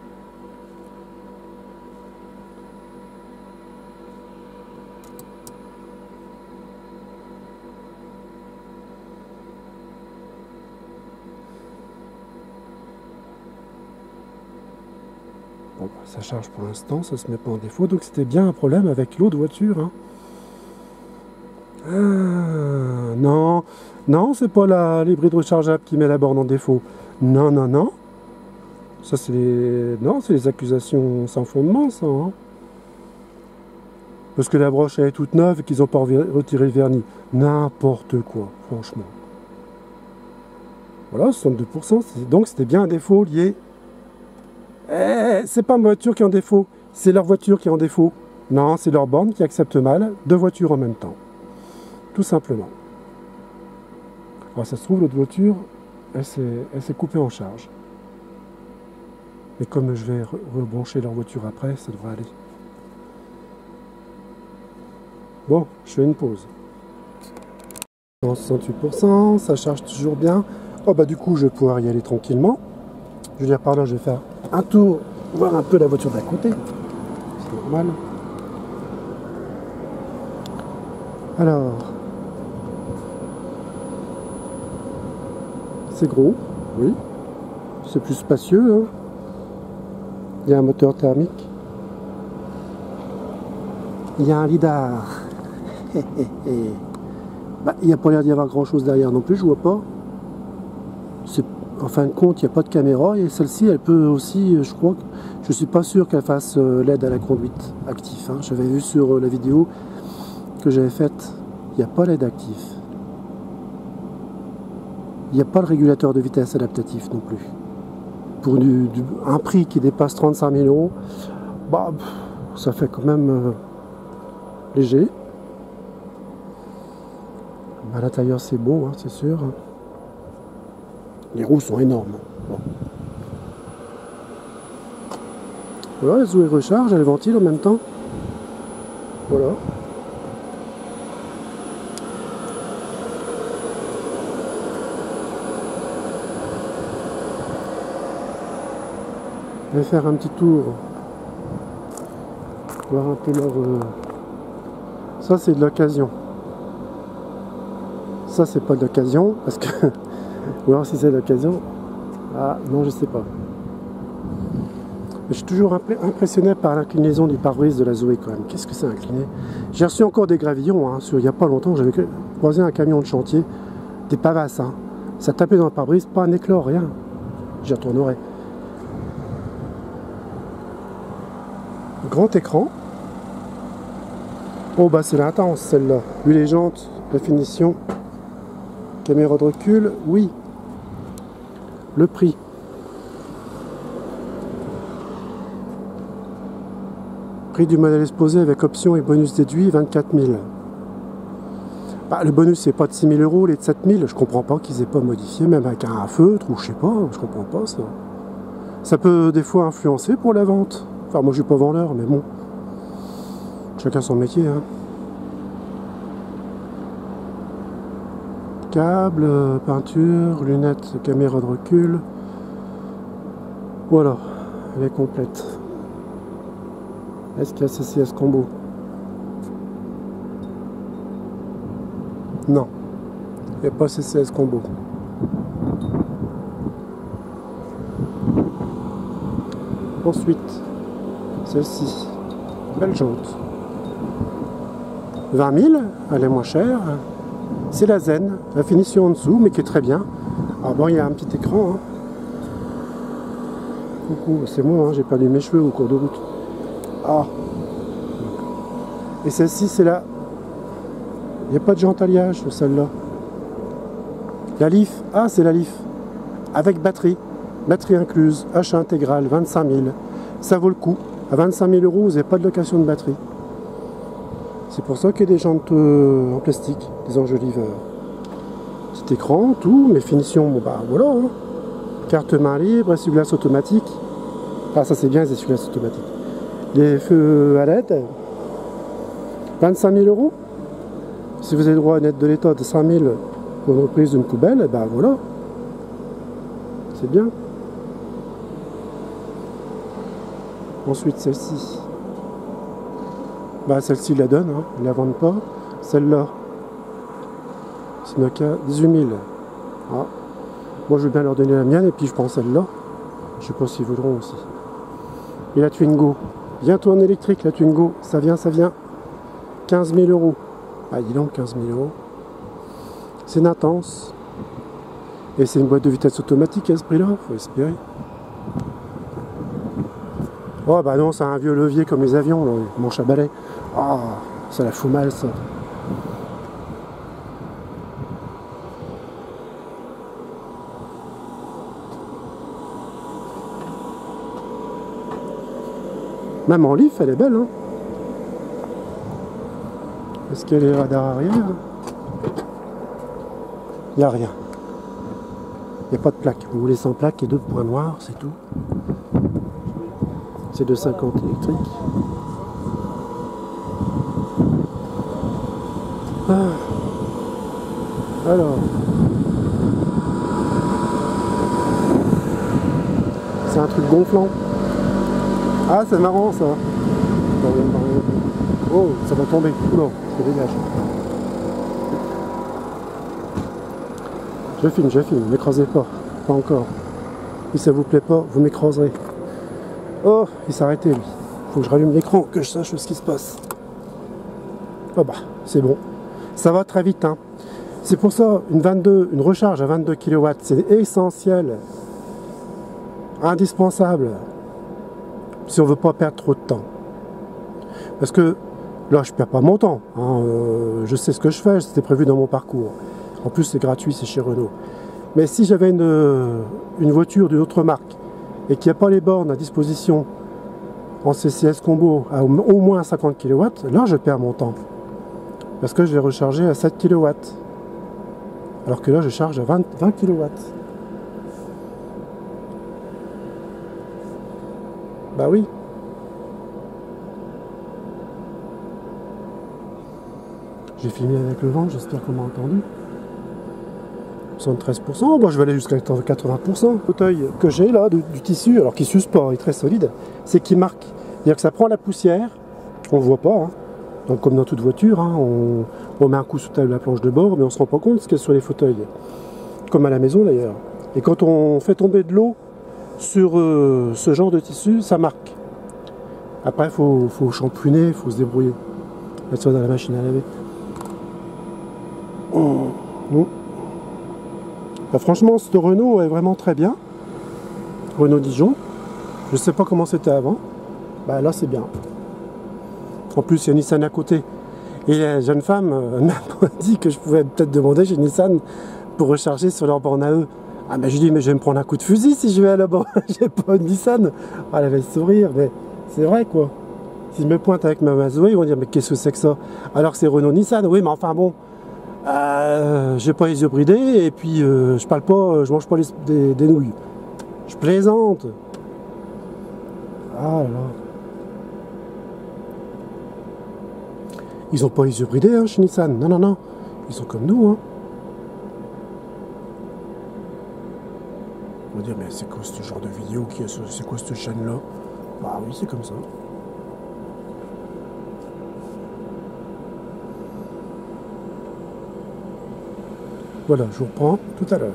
A: Bon, ça charge pour l'instant, ça se met pas en défaut. Donc c'était bien un problème avec l'autre voiture. Hein. Ah, non, non, c'est pas l'hybride rechargeable qui met la borne en défaut. Non, non, non. Ça, c'est les... Non, c'est les accusations sans fondement, ça. Hein. Parce que la broche, elle est toute neuve et qu'ils n'ont pas retiré le vernis. N'importe quoi, franchement. Voilà, soixante-deux pour cent. Donc, c'était bien un défaut lié. Eh, c'est pas ma voiture qui est en défaut. C'est leur voiture qui est en défaut. Non, c'est leur borne qui accepte mal deux voitures en même temps. Tout simplement. Alors, ça se trouve, l'autre voiture, elle s'est coupée en charge. Mais comme je vais re rebrancher leur voiture après, ça devrait aller. Bon, je fais une pause. soixante-huit pour cent, ça charge toujours bien. Oh bah du coup, je vais pouvoir y aller tranquillement. Je veux dire par là, je vais faire un tour, voir un peu la voiture d'à côté. C'est normal. Alors... C'est gros, oui. C'est plus spacieux. Hein. Il y a un moteur thermique. Il y a un lidar. Bah, il n'y a pas l'air d'y avoir grand chose derrière non plus, je vois pas. En fin de compte, il n'y a pas de caméra et celle-ci, elle peut aussi, je crois, je suis pas sûr qu'elle fasse l'aide à la conduite actif. Hein. J'avais vu sur la vidéo que j'avais faite, il n'y a pas l'aide actif. Il n'y a pas le régulateur de vitesse adaptatif non plus. Pour du, du, un prix qui dépasse trente-cinq mille euros, bah, ça fait quand même euh, léger. À l'intérieur, c'est beau, hein, c'est sûr. Les roues sont énormes. Bon. Voilà, la Zoé recharge, elle ventile en même temps. Voilà. Je vais faire un petit tour. Voir un peu leur... Euh... Ça, c'est de l'occasion. Ça, c'est pas de l'occasion, parce que... Ou alors si c'est l'occasion, ah non, je sais pas. Je suis toujours impressionné par l'inclinaison du pare-brise de la Zoé quand même. Qu'est-ce que c'est incliné? J'ai reçu encore des gravillons, hein, sur, il n'y a pas longtemps, j'avais croisé un camion de chantier, des pavasses, hein. Ça tapait dans le pare-brise, pas un éclat, rien. J'y retournerai. Grand écran. Oh bah c'est l'intense celle-là. Lui les jantes, la finition. Caméra de recul, oui. Le prix. Prix du modèle exposé avec option et bonus déduit, vingt-quatre mille. Bah, le bonus c'est pas de six mille euros, les de sept mille. Je comprends pas qu'ils aient pas modifié, même avec un feutre ou je sais pas, je comprends pas ça. Ça peut des fois influencer pour la vente. Enfin moi je suis pas vendeur, mais bon. Chacun son métier, hein. Câble, peinture, lunettes, caméra de recul. Voilà, elle est complète. Est-ce qu'il y a C C S combo? Non, il n'y a pas C C S combo. Ensuite, celle-ci, belle jante. vingt mille, elle est moins chère. C'est la Zen, la finition en dessous, mais qui est très bien. Alors bon, il y a un petit écran. Hein. Coucou, c'est moi, hein, j'ai perdu mes cheveux au cours de route. Ah. Et celle-ci, c'est la... Il n'y a pas de jante alliage, celle-là. La Leaf, ah, c'est la Leaf. Avec batterie. Batterie incluse, achat intégral, vingt-cinq mille. Ça vaut le coup. À vingt-cinq mille euros, vous n'avez pas de location de batterie. C'est pour ça qu'il y a des jantes euh, en plastique, des enjoliveurs. Petit écran, tout, mais finition, bon bah voilà. Hein. Carte main libre, essuie-glace automatique. Ah ça c'est bien les essuie-glaces automatiques. Les feux à L E D. vingt-cinq mille euros. Si vous avez droit à une aide de l'État de cinq mille pour une reprise d'une poubelle, et ben voilà. C'est bien. Ensuite celle-ci. Bah celle-ci la donne, hein. Ils la vendent pas. Celle-là, c'est Nokia dix-huit mille. Ah. Moi je veux bien leur donner la mienne et puis je prends celle-là. Je sais pas s'ils voudront aussi. Et la Twingo. Bientôt en électrique la Twingo. Ça vient, ça vient. quinze mille euros. Ah dis donc, quinze mille euros. C'est une intense. Et c'est une boîte de vitesse automatique à ce prix-là, faut espérer. Oh bah non, c'est un vieux levier comme les avions, là, manche à balai. Ah, ça la fout mal ça. Même en Leaf, elle est belle, hein. Est-ce qu'il y a les radars arrière? Il n'y a rien. Il n'y a pas de plaque. Vous voulez sans plaque et deux points noirs, c'est tout. C'est deux cent cinquante électrique. Ah. Alors. C'est un truc gonflant. Ah, c'est marrant ça. Oh, ça va tomber. Non, je dégage. Je filme, je filme. Ne m'écrasez pas. Pas encore. Si ça vous plaît pas, vous m'écraserez. Oh, il s'est arrêté lui. Faut que je rallume l'écran, que je sache ce qui se passe. Oh bah, c'est bon. Ça va très vite, hein. C'est pour ça, une vingt-deux, une recharge à vingt-deux kilowatts, c'est essentiel. Indispensable. Si on veut pas perdre trop de temps. Parce que là, je perds pas mon temps. Hein. Euh, je sais ce que je fais, c'était prévu dans mon parcours. En plus, c'est gratuit, c'est chez Renault. Mais si j'avais une, une voiture d'une autre marque et qu'il n'y a pas les bornes à disposition en C C S combo à au moins cinquante kilowatts, là, je perds mon temps. Parce que je vais recharger à sept kilowatts. Alors que là, je charge à vingt, vingt kilowatts. Bah oui. J'ai filmé avec le vent, j'espère qu'on m'a entendu. soixante-treize pour cent, bon, je vais aller jusqu'à quatre-vingts pour cent. Le fauteuil que j'ai là, du, du tissu, alors qu'il s'use pas, il est très solide, c'est qu'il marque. C'est-à-dire que ça prend la poussière, on ne voit pas, hein. Donc comme dans toute voiture, hein, on, on met un coup sous la planche de bord, mais on ne se rend pas compte de ce qu'il y a sur les fauteuils. Comme à la maison d'ailleurs. Et quand on fait tomber de l'eau sur euh, ce genre de tissu, ça marque. Après, il faut, faut shampouiner, il faut se débrouiller. Mettre ça dans la machine à laver. Oh. Oh. Bah, franchement, ce Renault est vraiment très bien. Renault Dijon. Je ne sais pas comment c'était avant. Bah, là, c'est bien. En plus, il y a Nissan à côté. Et la jeune femme euh, m'a dit que je pouvais peut-être demander chez Nissan pour recharger sur leur borne à eux. Ah ben je dis mais je vais me prendre un coup de fusil si je vais à la borne, j'ai pas une Nissan. Ah, elle avait le sourire, mais c'est vrai quoi. Si je me pointe avec ma Mazda, ils vont dire mais qu'est-ce que c'est que ça? Alors que c'est Renault Nissan, oui mais enfin bon, euh, j'ai pas les yeux bridés et puis euh, je parle pas, je mange pas les, des, des nouilles. Je plaisante. Ah là là. Ils ont pas les yeux bridés hein, chez Nissan, non non non, ils sont comme nous hein. On va dire mais c'est quoi ce genre de vidéo, c'est quoi cette chaîne là? Bah oui c'est comme ça. Voilà, je vous reprends tout à l'heure.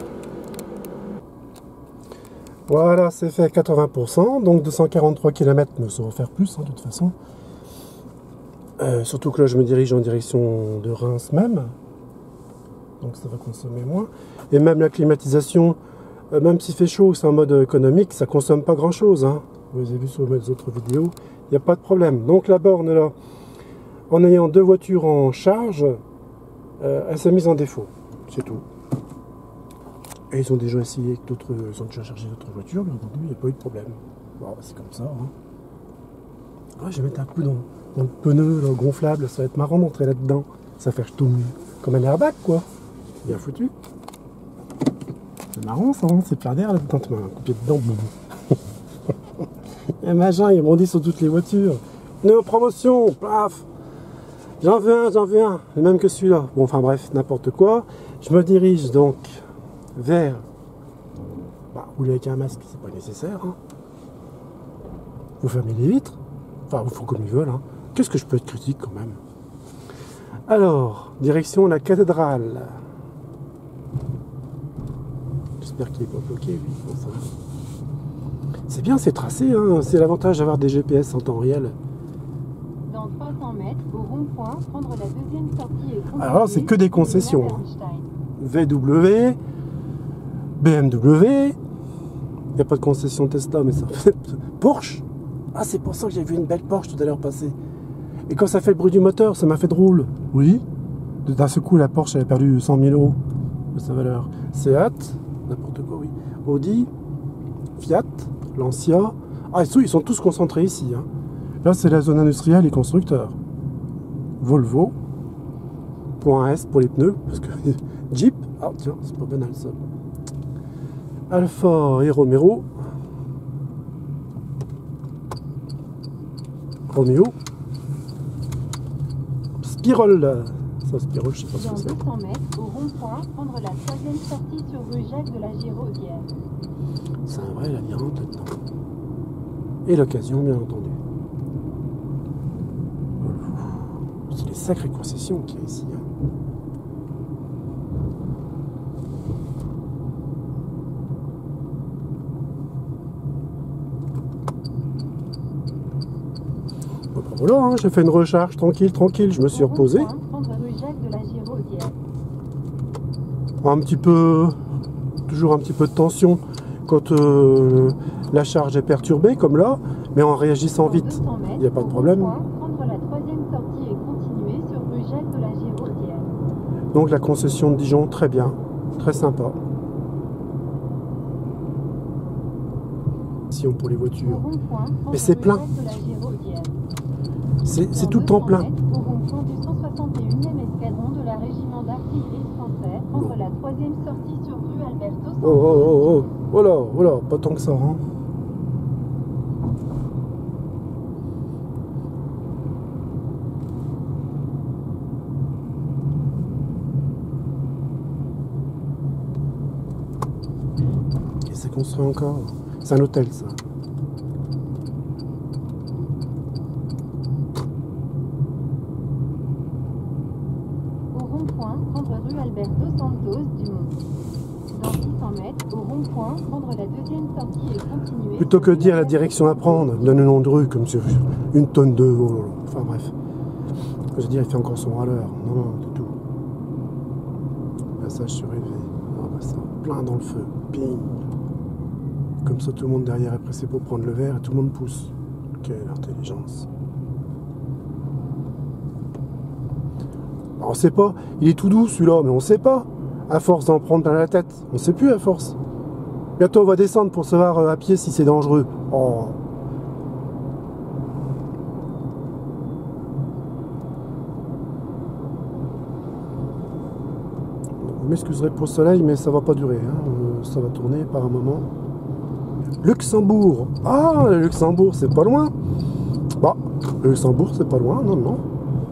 A: Voilà, c'est fait quatre-vingts pour cent, donc deux cent quarante-trois kilomètres, mais ça va faire plus hein, de toute façon. Euh, surtout que là je me dirige en direction de Reims même, donc ça va consommer moins. Et même la climatisation, euh, même s'il fait chaud, c'est en mode économique, ça consomme pas grand chose. Hein. Vous avez vu sur mes autres vidéos, il n'y a pas de problème. Donc la borne là, en ayant deux voitures en charge, euh, elle s'est mise en défaut, c'est tout. Et ils ont déjà essayé d'autres, ils ont déjà chargé d'autres voitures, mais aujourd'hui il n'y a pas eu de problème. Bon, c'est comme ça. Hein. Ah, je vais mettre un coup dans, dans le pneu là, gonflable, ça va être marrant d'entrer là-dedans. Ça fait tout comme un airbag quoi. Bien foutu. C'est marrant ça, hein, c'est plein d'air là-dedans, tu m'as coupé dedans. Et machin, ils bondissent sur toutes les voitures. Néo promotion, paf. J'en veux un, j'en veux un, le même que celui-là. Bon, enfin bref, n'importe quoi. Je me dirige donc vers. Bah, rouler avec un masque, c'est pas nécessaire. Hein. Vous fermez les vitres. Enfin, il faut comme ils veulent. Hein. Qu'est-ce que je peux être critique quand même? Alors, direction la cathédrale. J'espère qu'il n'est pas bloqué, oui. Enfin, c'est bien, c'est tracé. Hein. C'est l'avantage d'avoir des G P S en temps réel.
B: Dans trois cents mètres, au rond-point, prendre la deuxième sortie et
A: alors là, c'est que des concessions. Hein. V W, B M W. Il n'y a pas de concession Tesla, mais ça fait Porsche. Ah, c'est pour ça que j'ai vu une belle Porsche tout à l'heure passer. Et quand ça fait le bruit du moteur, ça m'a fait drôle. Oui. D'un seul coup, la Porsche, elle a perdu cent mille euros de sa valeur. Seat, n'importe quoi, oui. Audi, Fiat, Lancia. Ah, ils sont tous concentrés ici. Hein. Là, c'est la zone industrielle et constructeur. Volvo. Point S pour les pneus. Parce que Jeep. Ah, tiens, c'est pas banal ça. Alfa et Romeo. Romeo. Spirol. Ça, Spirol, je sais pas ce que c'est.
B: Dans deux cents mètres, au rond-point, prendre la troisième sortie sur rue Jacques de la Giraudière.
A: C'est un vrai labyrinthe là-dedans. Et l'occasion, bien entendu. C'est les sacrées concessions qu'il y a ici. Hein. Voilà, hein, j'ai fait une recharge tranquille, tranquille, je me suis reposé. Un petit peu, toujours un petit peu de tension quand euh, la charge est perturbée, comme là, mais en réagissant vite, il n'y a pas de problème. Donc la concession de Dijon, très bien, très sympa. Pour les voitures. Mais c'est plein. C'est tout le temps plein. Oh, oh, oh, oh, voilà, voilà, pas tant que ça, hein. Et c'est construit encore. C'est un hôtel, ça.
B: Au rond-point, prendre rue Alberto Santos du Mont. Dans six cents mètres, au rond-point, prendre la deuxième sortie et continuer.
A: Plutôt que de dire la direction à prendre, donne le nom de rue comme sur une tonne de... Oh là là. Enfin bref. Je veux dire, il fait encore son râleur. Non, non, du tout. Passage sur élevé. Ah bah ça, plein dans le feu. Ping. Comme ça, tout le monde derrière est pressé pour prendre le verre et tout le monde pousse. Quelle intelligence. On sait pas. Il est tout doux celui-là, mais on sait pas. À force d'en prendre plein la tête. On sait plus à force. Bientôt on va descendre pour savoir à pied si c'est dangereux. Oh. Vous m'excuserez pour le soleil, mais ça va pas durer. Hein. Ça va tourner par un moment. Luxembourg. Ah, le Luxembourg, c'est pas loin. Bah, le Luxembourg, c'est pas loin, non, non.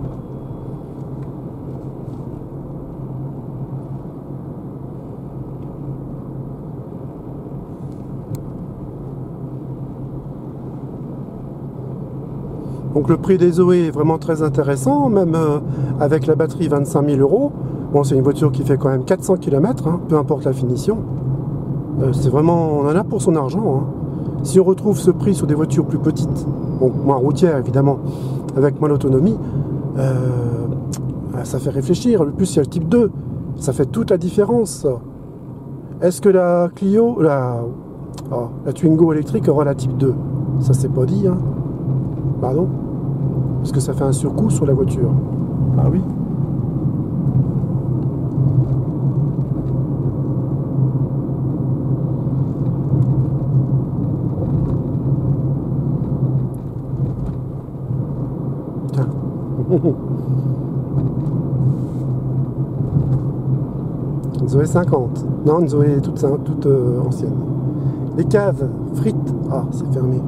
A: Donc le prix des Zoé est vraiment très intéressant, même euh, avec la batterie vingt-cinq mille euros. Bon, c'est une voiture qui fait quand même quatre cents kilomètres, hein, peu importe la finition. Euh, c'est vraiment, on en a pour son argent. Hein. Si on retrouve ce prix sur des voitures plus petites, bon, moins routières évidemment, avec moins d'autonomie, euh, ça fait réfléchir. Le plus, il y a le type deux. Ça fait toute la différence. Est-ce que la Clio, la, oh, la Twingo électrique aura la type deux? Ça, c'est pas dit. Hein. Bah non. Parce que ça fait un surcoût sur la voiture. Bah oui. Une Zoé cinquante. Non, une Zoé toute, toute euh, ancienne. Les caves, frites. Ah, c'est fermé.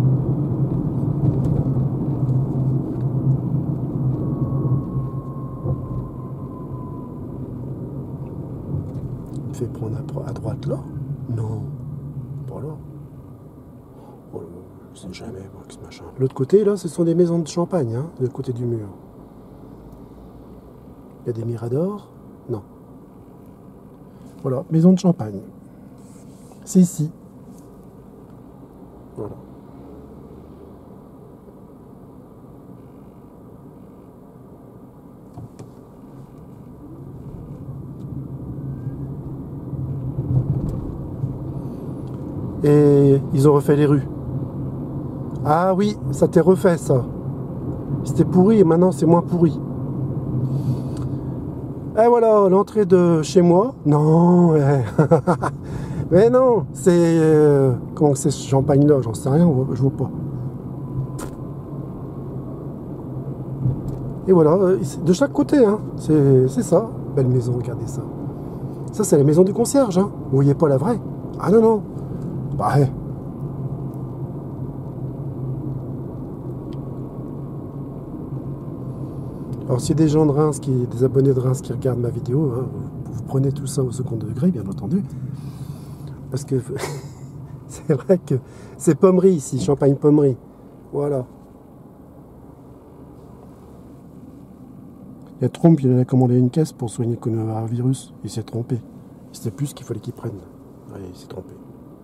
A: Il me fait prendre à, à droite là? Non, pas là. Oh, je sais jamais, moi, que ce machin. L'autre côté, là, ce sont des maisons de champagne, hein, de l'autre côté du mur. Il y a des miradors? Non. Voilà, maison de champagne. C'est ici. Voilà. Et ils ont refait les rues. Ah oui, ça t'est refait ça. C'était pourri et maintenant c'est moins pourri. Et voilà, l'entrée de chez moi. Non, ouais. Mais non, c'est... Euh, comment c'est ce champagne-là? J'en sais rien, je vois pas. Et voilà, de chaque côté, hein. C'est ça. Belle maison, regardez ça. Ça, c'est la maison du concierge, hein. Vous voyez pas la vraie? Ah non, non. Bah ouais. Alors s'il y a des gens de Reims, qui, des abonnés de Reims qui regardent ma vidéo, hein, vous, vous prenez tout ça au second degré, bien entendu. Parce que c'est vrai que c'est pommerie ici, champagne pommerie. Voilà. Il y a Trump, il en a commandé une caisse pour soigner le coronavirus. Il s'est trompé. Il sait plus ce qu'il fallait qu'il prenne. Ouais, il s'est trompé.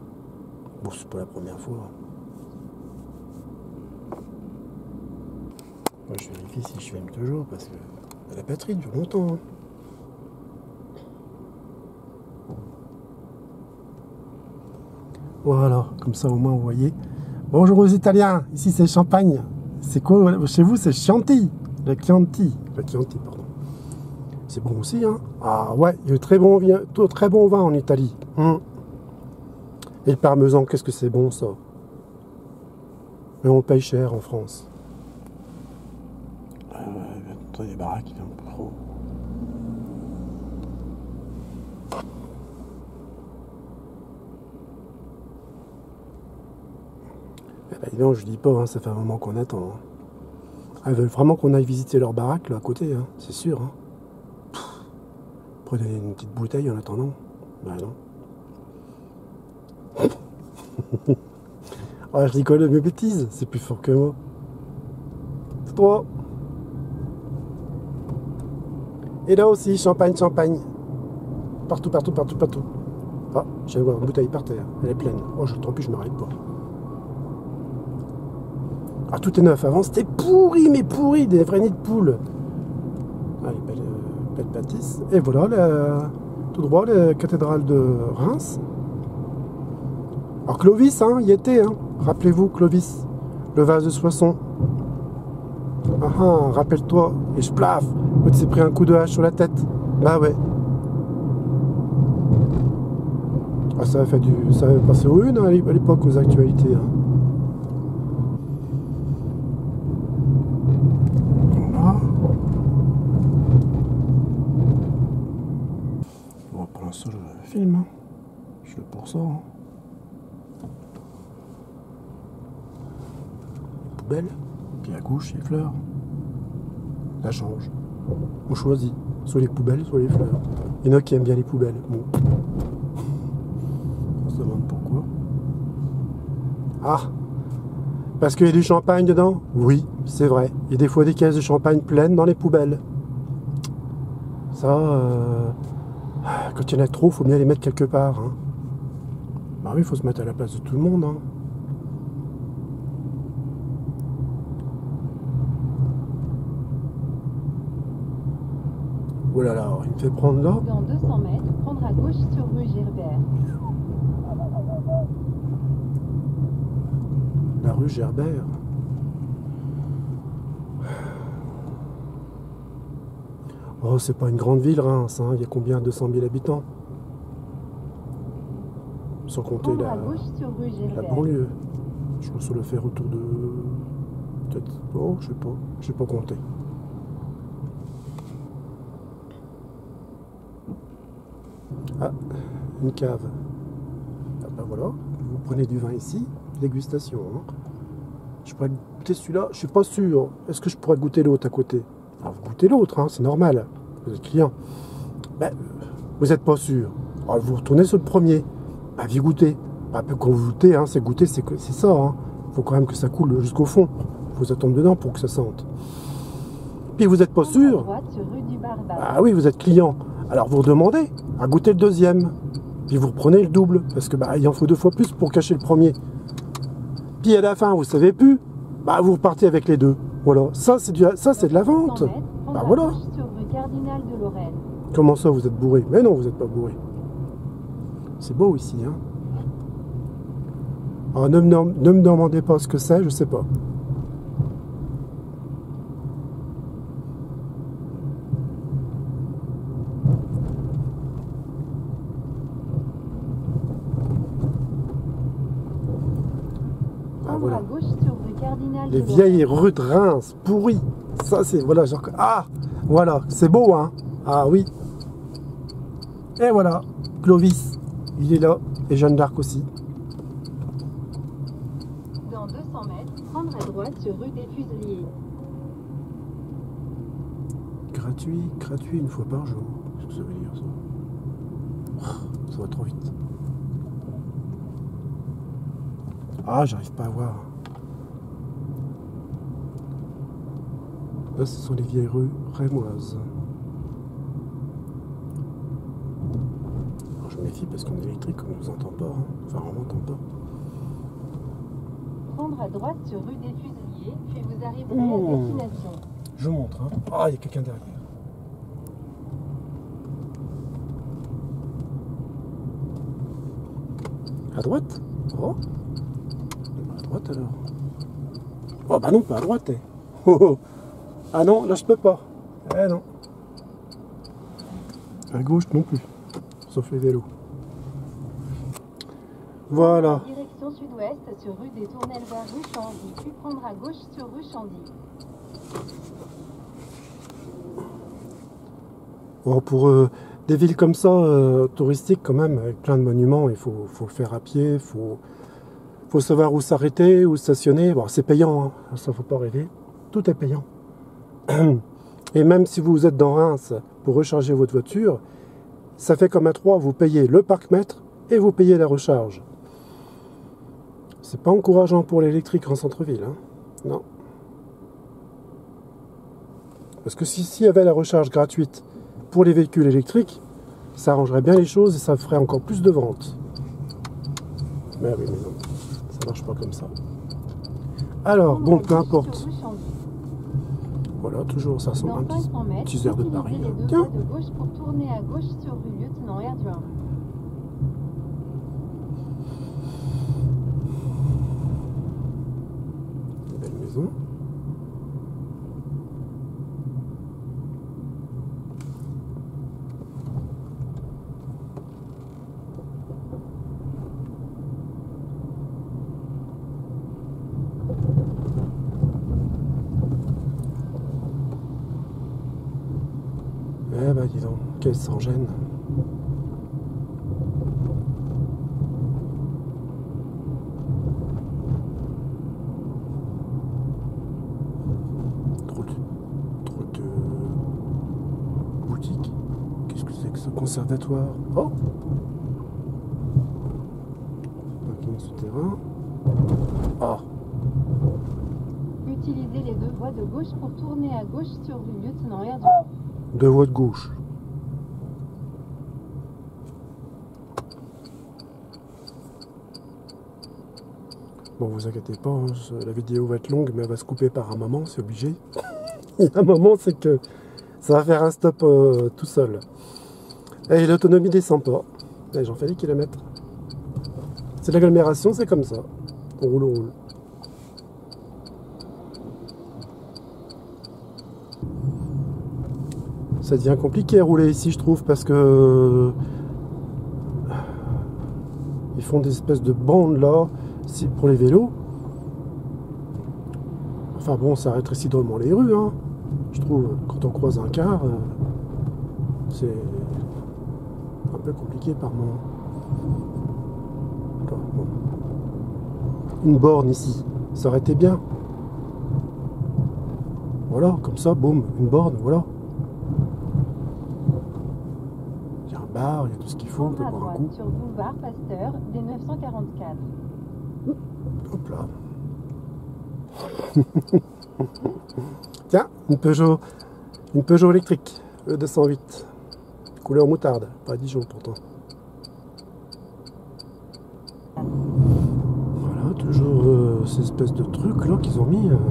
A: Bon, c'est pas la première fois. Moi, je vérifie si je filme toujours parce que la batterie dure longtemps. Hein. Voilà, comme ça au moins vous voyez. Bonjour aux Italiens, ici c'est Champagne. C'est quoi chez vous? C'est Chianti. Le Chianti. Le Chianti, pardon. C'est bon aussi, hein. Ah ouais, il y a très bon, vin, très bon vin en Italie. Hum. Et le parmesan, qu'est-ce que c'est bon ça. Mais on le paye cher en France. Euh, attends, les baraques, il est un peu trop. Eh ben, non, je dis pas, hein, ça fait un moment qu'on attend. Hein. Ah, ils veulent vraiment qu'on aille visiter leur baraque là à côté, hein, c'est sûr. Hein. Pff, prenez une petite bouteille en attendant. Ben non. Ah, je rigole de mes bêtises, c'est plus fort que moi. C'est toi. Et là aussi, champagne, champagne. Partout, partout, partout, partout. Ah, je viens de voir une bouteille par terre. Elle est pleine. Oh, je tant pis, je m'arrête pas. Ah, tout est neuf. Avant, c'était pourri, mais pourri, des vrais nids de poules. Allez, belle, euh, belle bâtisse. Et voilà, la, tout droit, la cathédrale de Reims. Alors, Clovis, hein, y était, hein. Rappelez-vous, Clovis, le vase de Soissons. Ah ah, rappelle-toi, et je plaf, tu t'es pris un coup de hache sur la tête. Bah ouais. Ah, ça a fait du. Ça avait passé au une hein, à l'époque aux actualités. Hein. Voilà. Bon, pour l'instant, je filme. Hein. Je suis pour ça. Hein. Poubelle. Puis à gauche, les fleurs. Ça change. On choisit. Soit les poubelles, soit les fleurs. Il y en a qui aiment bien les poubelles. Bon. On se demande pourquoi. Ah! Parce qu'il y a du champagne dedans? Oui, c'est vrai. Il y a des fois des caisses de champagne pleines dans les poubelles. Ça, euh... quand il y en a trop, il faut bien les mettre quelque part. Hein. Bah oui, il faut se mettre à la place de tout le monde. Hein. Oh là là, il me fait prendre là.
B: Dans deux cents mètres, prendre à gauche sur rue Gerbert.
A: La rue Gerbert. Oh, c'est pas une grande ville, Reims. Hein. Il y a combien? deux cent mille habitants? Sans compter la, la banlieue. Je pense sur le faire autour de... Peut-être... Oh, je sais pas. Je sais pas compter. Ah, une cave. Ah ben voilà, vous prenez du vin ici, dégustation. Hein. Je pourrais goûter celui-là, je suis pas sûr. Est-ce que je pourrais goûter l'autre à côté? Alors vous goûtez l'autre, hein, c'est normal. Vous êtes client. Ben, vous n'êtes pas sûr. Alors vous retournez sur le premier. Ben, vous goûtez. Ben, quand vous goûtez, hein, c'est goûter, c'est ça. Il hein. faut quand même que ça coule jusqu'au fond. Il faut que ça tombe dedans pour que ça sente. Puis vous n'êtes pas sûr. Ah oui, vous êtes client. Alors vous redemandez à goûter le deuxième. Puis vous reprenez le double. Parce que bah, il en faut deux fois plus pour cacher le premier. Puis à la fin, vous savez plus. Bah vous repartez avec les deux. Voilà. Ça c'est du ça c'est de la vente. Bah voilà. Comment ça vous êtes bourré? Mais non, vous n'êtes pas bourré. C'est beau ici, hein. Alors ne me, ne me demandez pas ce que c'est, je sais pas. Ah, voilà. Les vieilles rues de Reims, pourries. Ça c'est, voilà, genre, ah, voilà, c'est beau, hein. Ah oui. Et voilà, Clovis, il est là, et Jeanne d'Arc aussi.
B: Dans deux cents mètres, prendre à droite sur rue des Fuseliers.
A: Gratuit, gratuit une fois par jour. Qu'est-ce que ça veut dire ça? Ça va trop vite. Ah, j'arrive pas à voir. Là, ce sont les vieilles rues rémoises. Alors, je me méfie parce qu'on est électrique, on ne nous entend pas. Hein. Enfin, on m'entend pas.
B: Prendre à droite sur rue des Fuseliers. payez, puis vous arriverez à
A: Mmh.
B: destination.
A: Je montre. Hein. Ah, il y a quelqu'un derrière. À droite? Oh. À droite alors. Oh bah non, pas à droite. Eh. Oh, oh. Ah non, là je peux pas. Eh non. À gauche non plus. Sauf les vélos. Voilà.
B: Direction sud-ouest sur rue des Tournelles vers rue Chandy, puis prendre à gauche sur rue Chandy.
A: Bon, pour euh, des villes comme ça, euh, touristiques quand même, avec plein de monuments, il faut, faut le faire à pied, il faut, faut savoir où s'arrêter, où stationner. Bon, c'est payant, hein, ça faut pas rêver. Tout est payant. Et même si vous êtes dans Reims pour recharger votre voiture, ça fait comme à Troyes, vous payez le parc-mètre et vous payez la recharge. C'est pas encourageant pour l'électrique en centre-ville, hein. Non. Parce que si s'il y avait la recharge gratuite pour les véhicules électriques, ça arrangerait bien les choses et ça ferait encore plus de ventes. Mais oui, mais non, ça marche pas comme ça. Alors, bon, peu importe. Voilà, toujours, ça ressemble à un petit, petit air de Paris. Hein. Tiens.
B: De gauche pour tourner à gauche sur rue Lieutenant Herduin.
A: Belle maison. Eh ben dis donc, qu'elle s'en gêne. Trop de, trop de boutiques. Qu'est-ce que c'est que ce conservatoire? Oh! Parking souterrain. Ah!
B: Utilisez les deux voies de gauche pour tourner à gauche sur rue Lieutenant Herduin.
A: Deux voies de gauche. Bon, vous inquiétez pas, hein, la vidéo va être longue, mais elle va se couper par un moment, c'est obligé. Il y a un moment, c'est que ça va faire un stop euh, tout seul. Et l'autonomie descend pas. Et j'en fais des kilomètres. C'est l'agglomération, c'est comme ça. On roule, on roule. Ça devient compliqué à rouler ici, je trouve, parce que ils font des espèces de bandes là pour les vélos. Enfin bon, ça rétrécit drôlement les rues, hein. Je trouve, quand on croise un car, euh, c'est un peu compliqué par moment. Bon. Une borne ici, ça aurait été bien. Voilà, comme ça, boum, une borne, voilà. Il y a un bar, il y a tout ce qu'il faut, on peut boire un coup.
B: Sur boulevard Pasteur, des neuf cent quarante-quatre.
A: Hop là. Tiens, une Peugeot, une Peugeot électrique, E deux cent huit, couleur moutarde, pas Dijon pourtant. Voilà, toujours euh, ces espèces de trucs là qu'ils ont mis. Euh,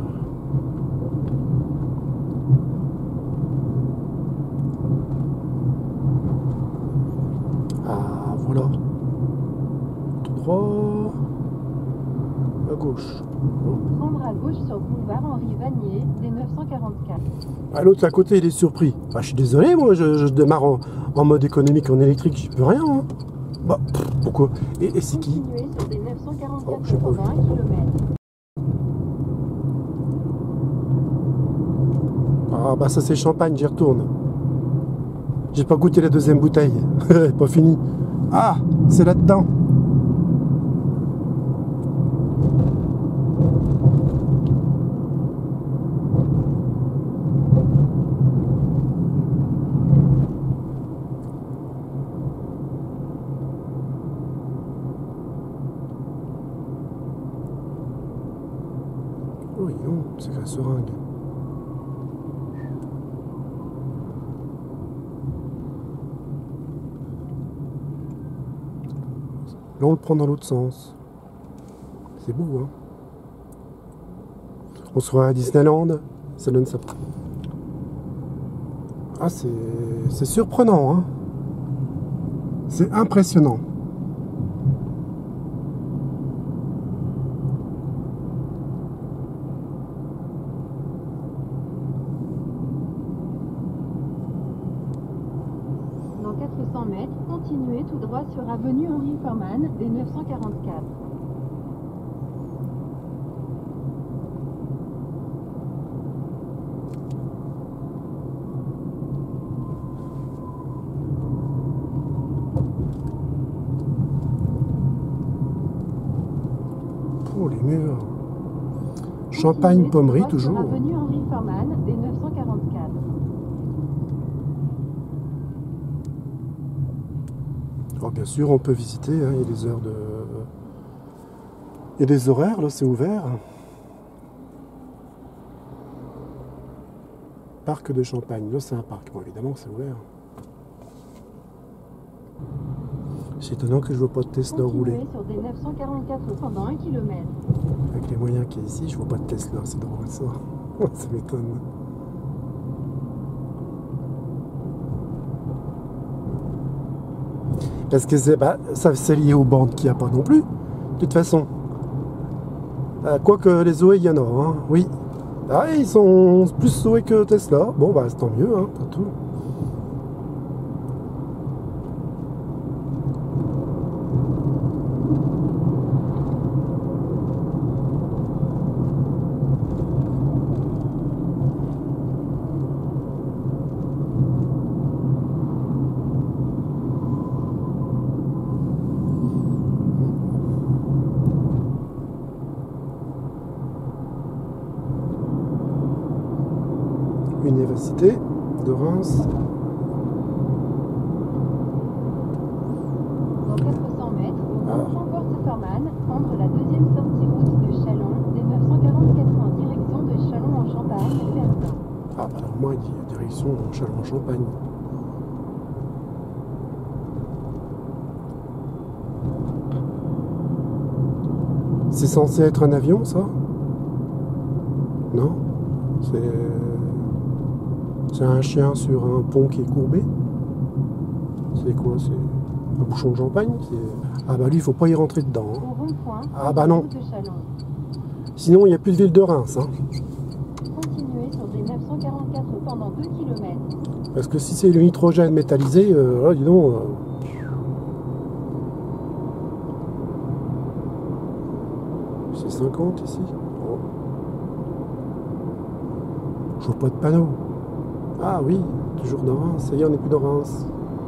A: Ah, voilà. Tout droit. À gauche.
B: Prendre à gauche sur boulevard Henri Vanier, des neuf cent quarante-quatre.
A: Ah, l'autre à côté, il est surpris. Ah, je suis désolé, moi, je, je démarre en, en mode économique, en électrique, j'y peux rien. Hein. Bah, pff, pourquoi? Et, et c'est qui?
B: Continuez sur des neuf cent quarante-quatre
A: Oh, j'ai pas vu.
B: kilomètres.
A: Ah, bah, ça, c'est champagne, j'y retourne. J'ai pas goûté la deuxième bouteille. Pas fini. Ah, c'est là-dedans. Oui, non, c'est la seringue. Là, on le prend dans l'autre sens. C'est beau, hein. On sera à Disneyland, ça donne ça. Ah, c'est c'est surprenant, hein. C'est impressionnant.
B: Dans quatre cents mètres, continuez tout droit sur avenue Henri Forman, D neuf cent quarante-quatre.
A: Oh, les murs. Champagne, pommerie,
B: Continuez tout droit sur
A: toujours.
B: avenue Henri Forman, D neuf cent quarante-quatre.
A: Alors, bien sûr, on peut visiter, hein, il y a des heures de... Il y a des horaires, là, c'est ouvert. Parc de Champagne, là, c'est un parc. Bon, évidemment, c'est ouvert. C'est étonnant que je vois pas de Tesla rouler.
B: Continuez sur D neuf cent quarante-quatre pendant un kilomètre.
A: Avec les moyens qu'il y a ici, je vois pas de Tesla, c'est drôle ça. Ça m'étonne. Parce que c'est bah, ça c'est lié aux bandes qu'il n'y a pas non plus, de toute façon. Euh, Quoique les Zoé, il y en a, hein, oui. Ah, ils sont plus Zoé que Tesla. Bon, bah, c'est tant mieux, hein, pas tout. Université de Reims.
B: Dans quatre cents mètres, au
A: Ah.
B: rond-point Porte Forman, prendre la deuxième sortie route de Châlons, D neuf cent quarante-quatre en direction de Châlons en Champagne, Verdun.
A: Ah, bah alors moi, il dit direction Châlons-en-Champagne. C'est censé être un avion, ça? Non? C'est... C'est un chien sur un pont qui est courbé? C'est quoi? C'est un bouchon de champagne? Ah bah lui, il faut pas y rentrer dedans, hein.
B: Au rond-point,
A: Ah bah non.
B: route de Châlons.
A: Sinon, il n'y a plus de ville de Reims, hein.
B: Continuez sur D neuf cent quarante-quatre pendant deux kilomètres.
A: Parce que si c'est le nitrogène métallisé, euh, là, dis donc... euh, c'est cinquante ici. Oh. Je vois pas de panneau. Ah oui, toujours dans Reims. Ça y est, on n'est plus dans Reims.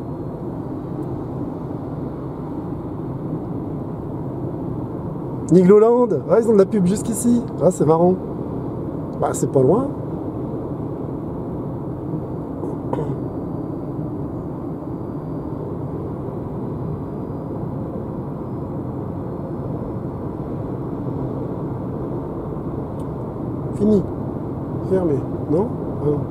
A: Nigloland. Ah, ils ont de la pub jusqu'ici. Ah, c'est marrant. Bah, c'est pas loin. Fini. Fermé. Non? Ah non.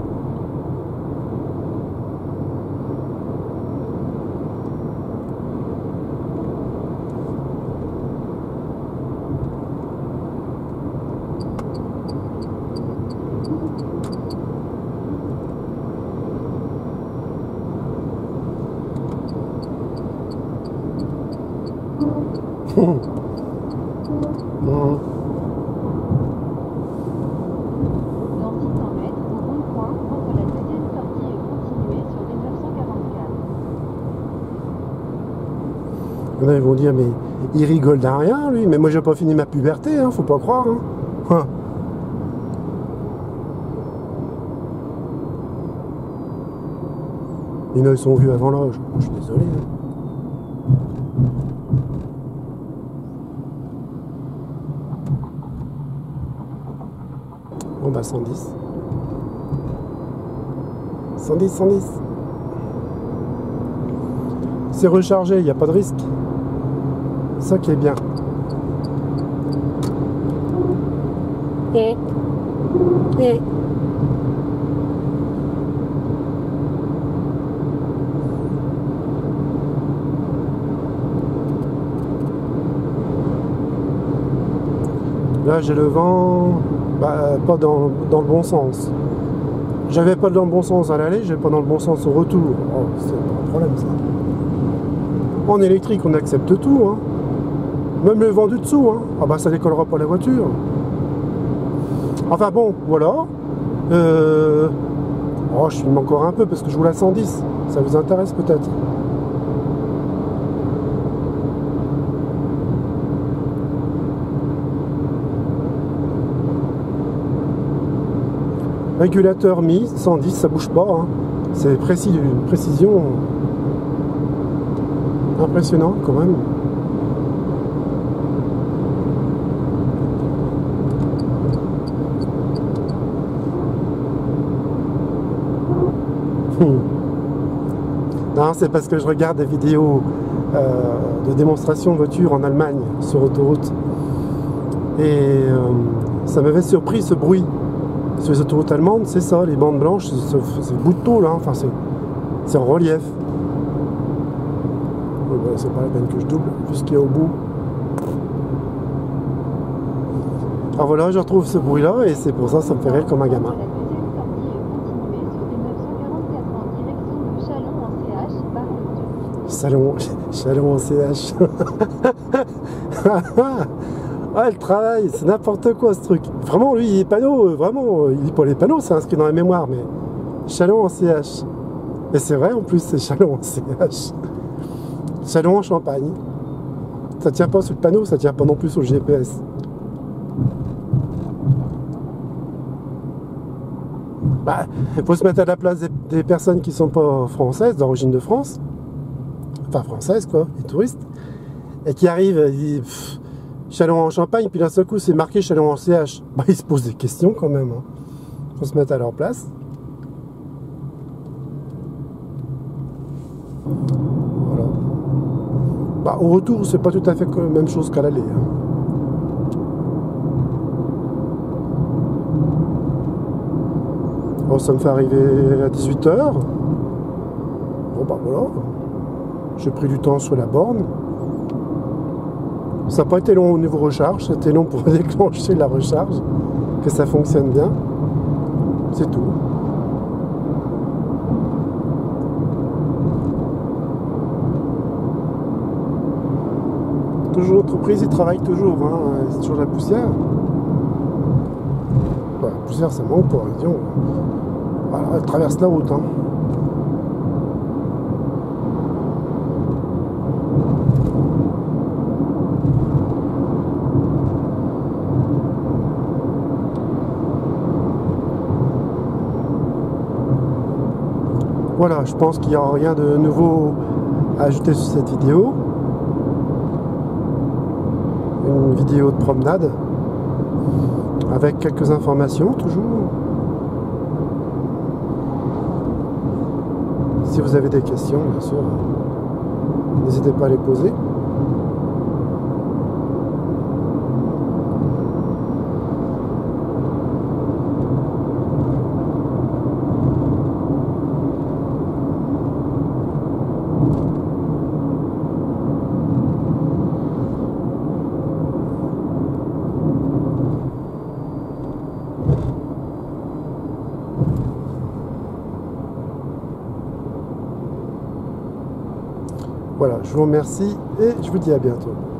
A: Non.
B: Dans six cents mètres, au rond-point, prendre la deuxième sortie et continuer sur D neuf cent quarante-quatre.
A: Il y en a, ils vont dire, mais il rigole d'un rien, lui. Mais moi, j'ai pas fini ma puberté, hein, faut pas croire. Hein. Hein. Il y en a, ils sont vus avant l'âge. Je suis désolé. Hein. Bon, bah, cent dix. cent dix, cent dix. C'est rechargé, il n'y a pas de risque. C'est ça qui est bien. Et, et. Là, j'ai le vent. Bah, pas dans, dans le bon sens. J'avais pas dans le bon sens à l'aller, j'avais pas dans le bon sens au retour. Oh, c'est pas un problème ça. En électrique, on accepte tout, hein. Même le vent du dessous, hein. Ah bah ça décollera pas la voiture. Enfin bon, voilà. Euh... Oh, je filme encore un peu parce que je roule à cent dix. Ça vous intéresse peut-être? Régulateur mis, cent dix, ça bouge pas, hein. C'est précis, une précision impressionnante quand même. Non, c'est parce que je regarde des vidéos euh, de démonstration de voitures en Allemagne sur autoroute. Et euh, ça m'avait surpris ce bruit. Sur les autoroutes allemandes, c'est ça, les bandes blanches, c'est le bout de tôle, là, enfin c'est en relief. Ouais, bah, c'est pas la peine que je double, vu ce qu'il y a au bout. Alors voilà, je retrouve ce bruit-là et c'est pour ça que ça me fait rire comme un gamin. Chalon, Chalon en C H. Ah, le travail, c'est n'importe quoi ce truc. Vraiment, lui, il est panneau, vraiment, il dit pas les panneaux, c'est inscrit dans la mémoire, mais Chalon en C H. Et c'est vrai, en plus, c'est Chalon en C H. Chalon en Champagne. Ça tient pas sur le panneau, ça tient pas non plus sur le G P S. Bah, faut se mettre à la place des, des personnes qui sont pas françaises, d'origine de France. Enfin, françaises, quoi, les touristes. Et qui arrivent, ils disent, pff, Chalon en Champagne, puis d'un seul coup, c'est marqué Chalon en C H. Bah, ils se posent des questions quand même. Hein. Faut se mettre à leur place. Voilà. Bah, au retour, c'est pas tout à fait la même chose qu'à l'aller. Hein. Bon, ça me fait arriver à dix-huit heures. Bon, bah voilà. J'ai pris du temps sur la borne. Ça n'a pas été long au niveau recharge, c'était long pour déclencher la recharge, que ça fonctionne bien. C'est tout. Toujours l'entreprise, ils travaillent toujours, hein. C'est toujours la poussière. Bah, la poussière, ça manque pas, disons. Voilà, elle traverse la route, hein. Voilà, je pense qu'il n'y aura rien de nouveau à ajouter sur cette vidéo. Une vidéo de promenade avec quelques informations toujours. Si vous avez des questions, bien sûr, n'hésitez pas à les poser. Voilà, je vous remercie et je vous dis à bientôt.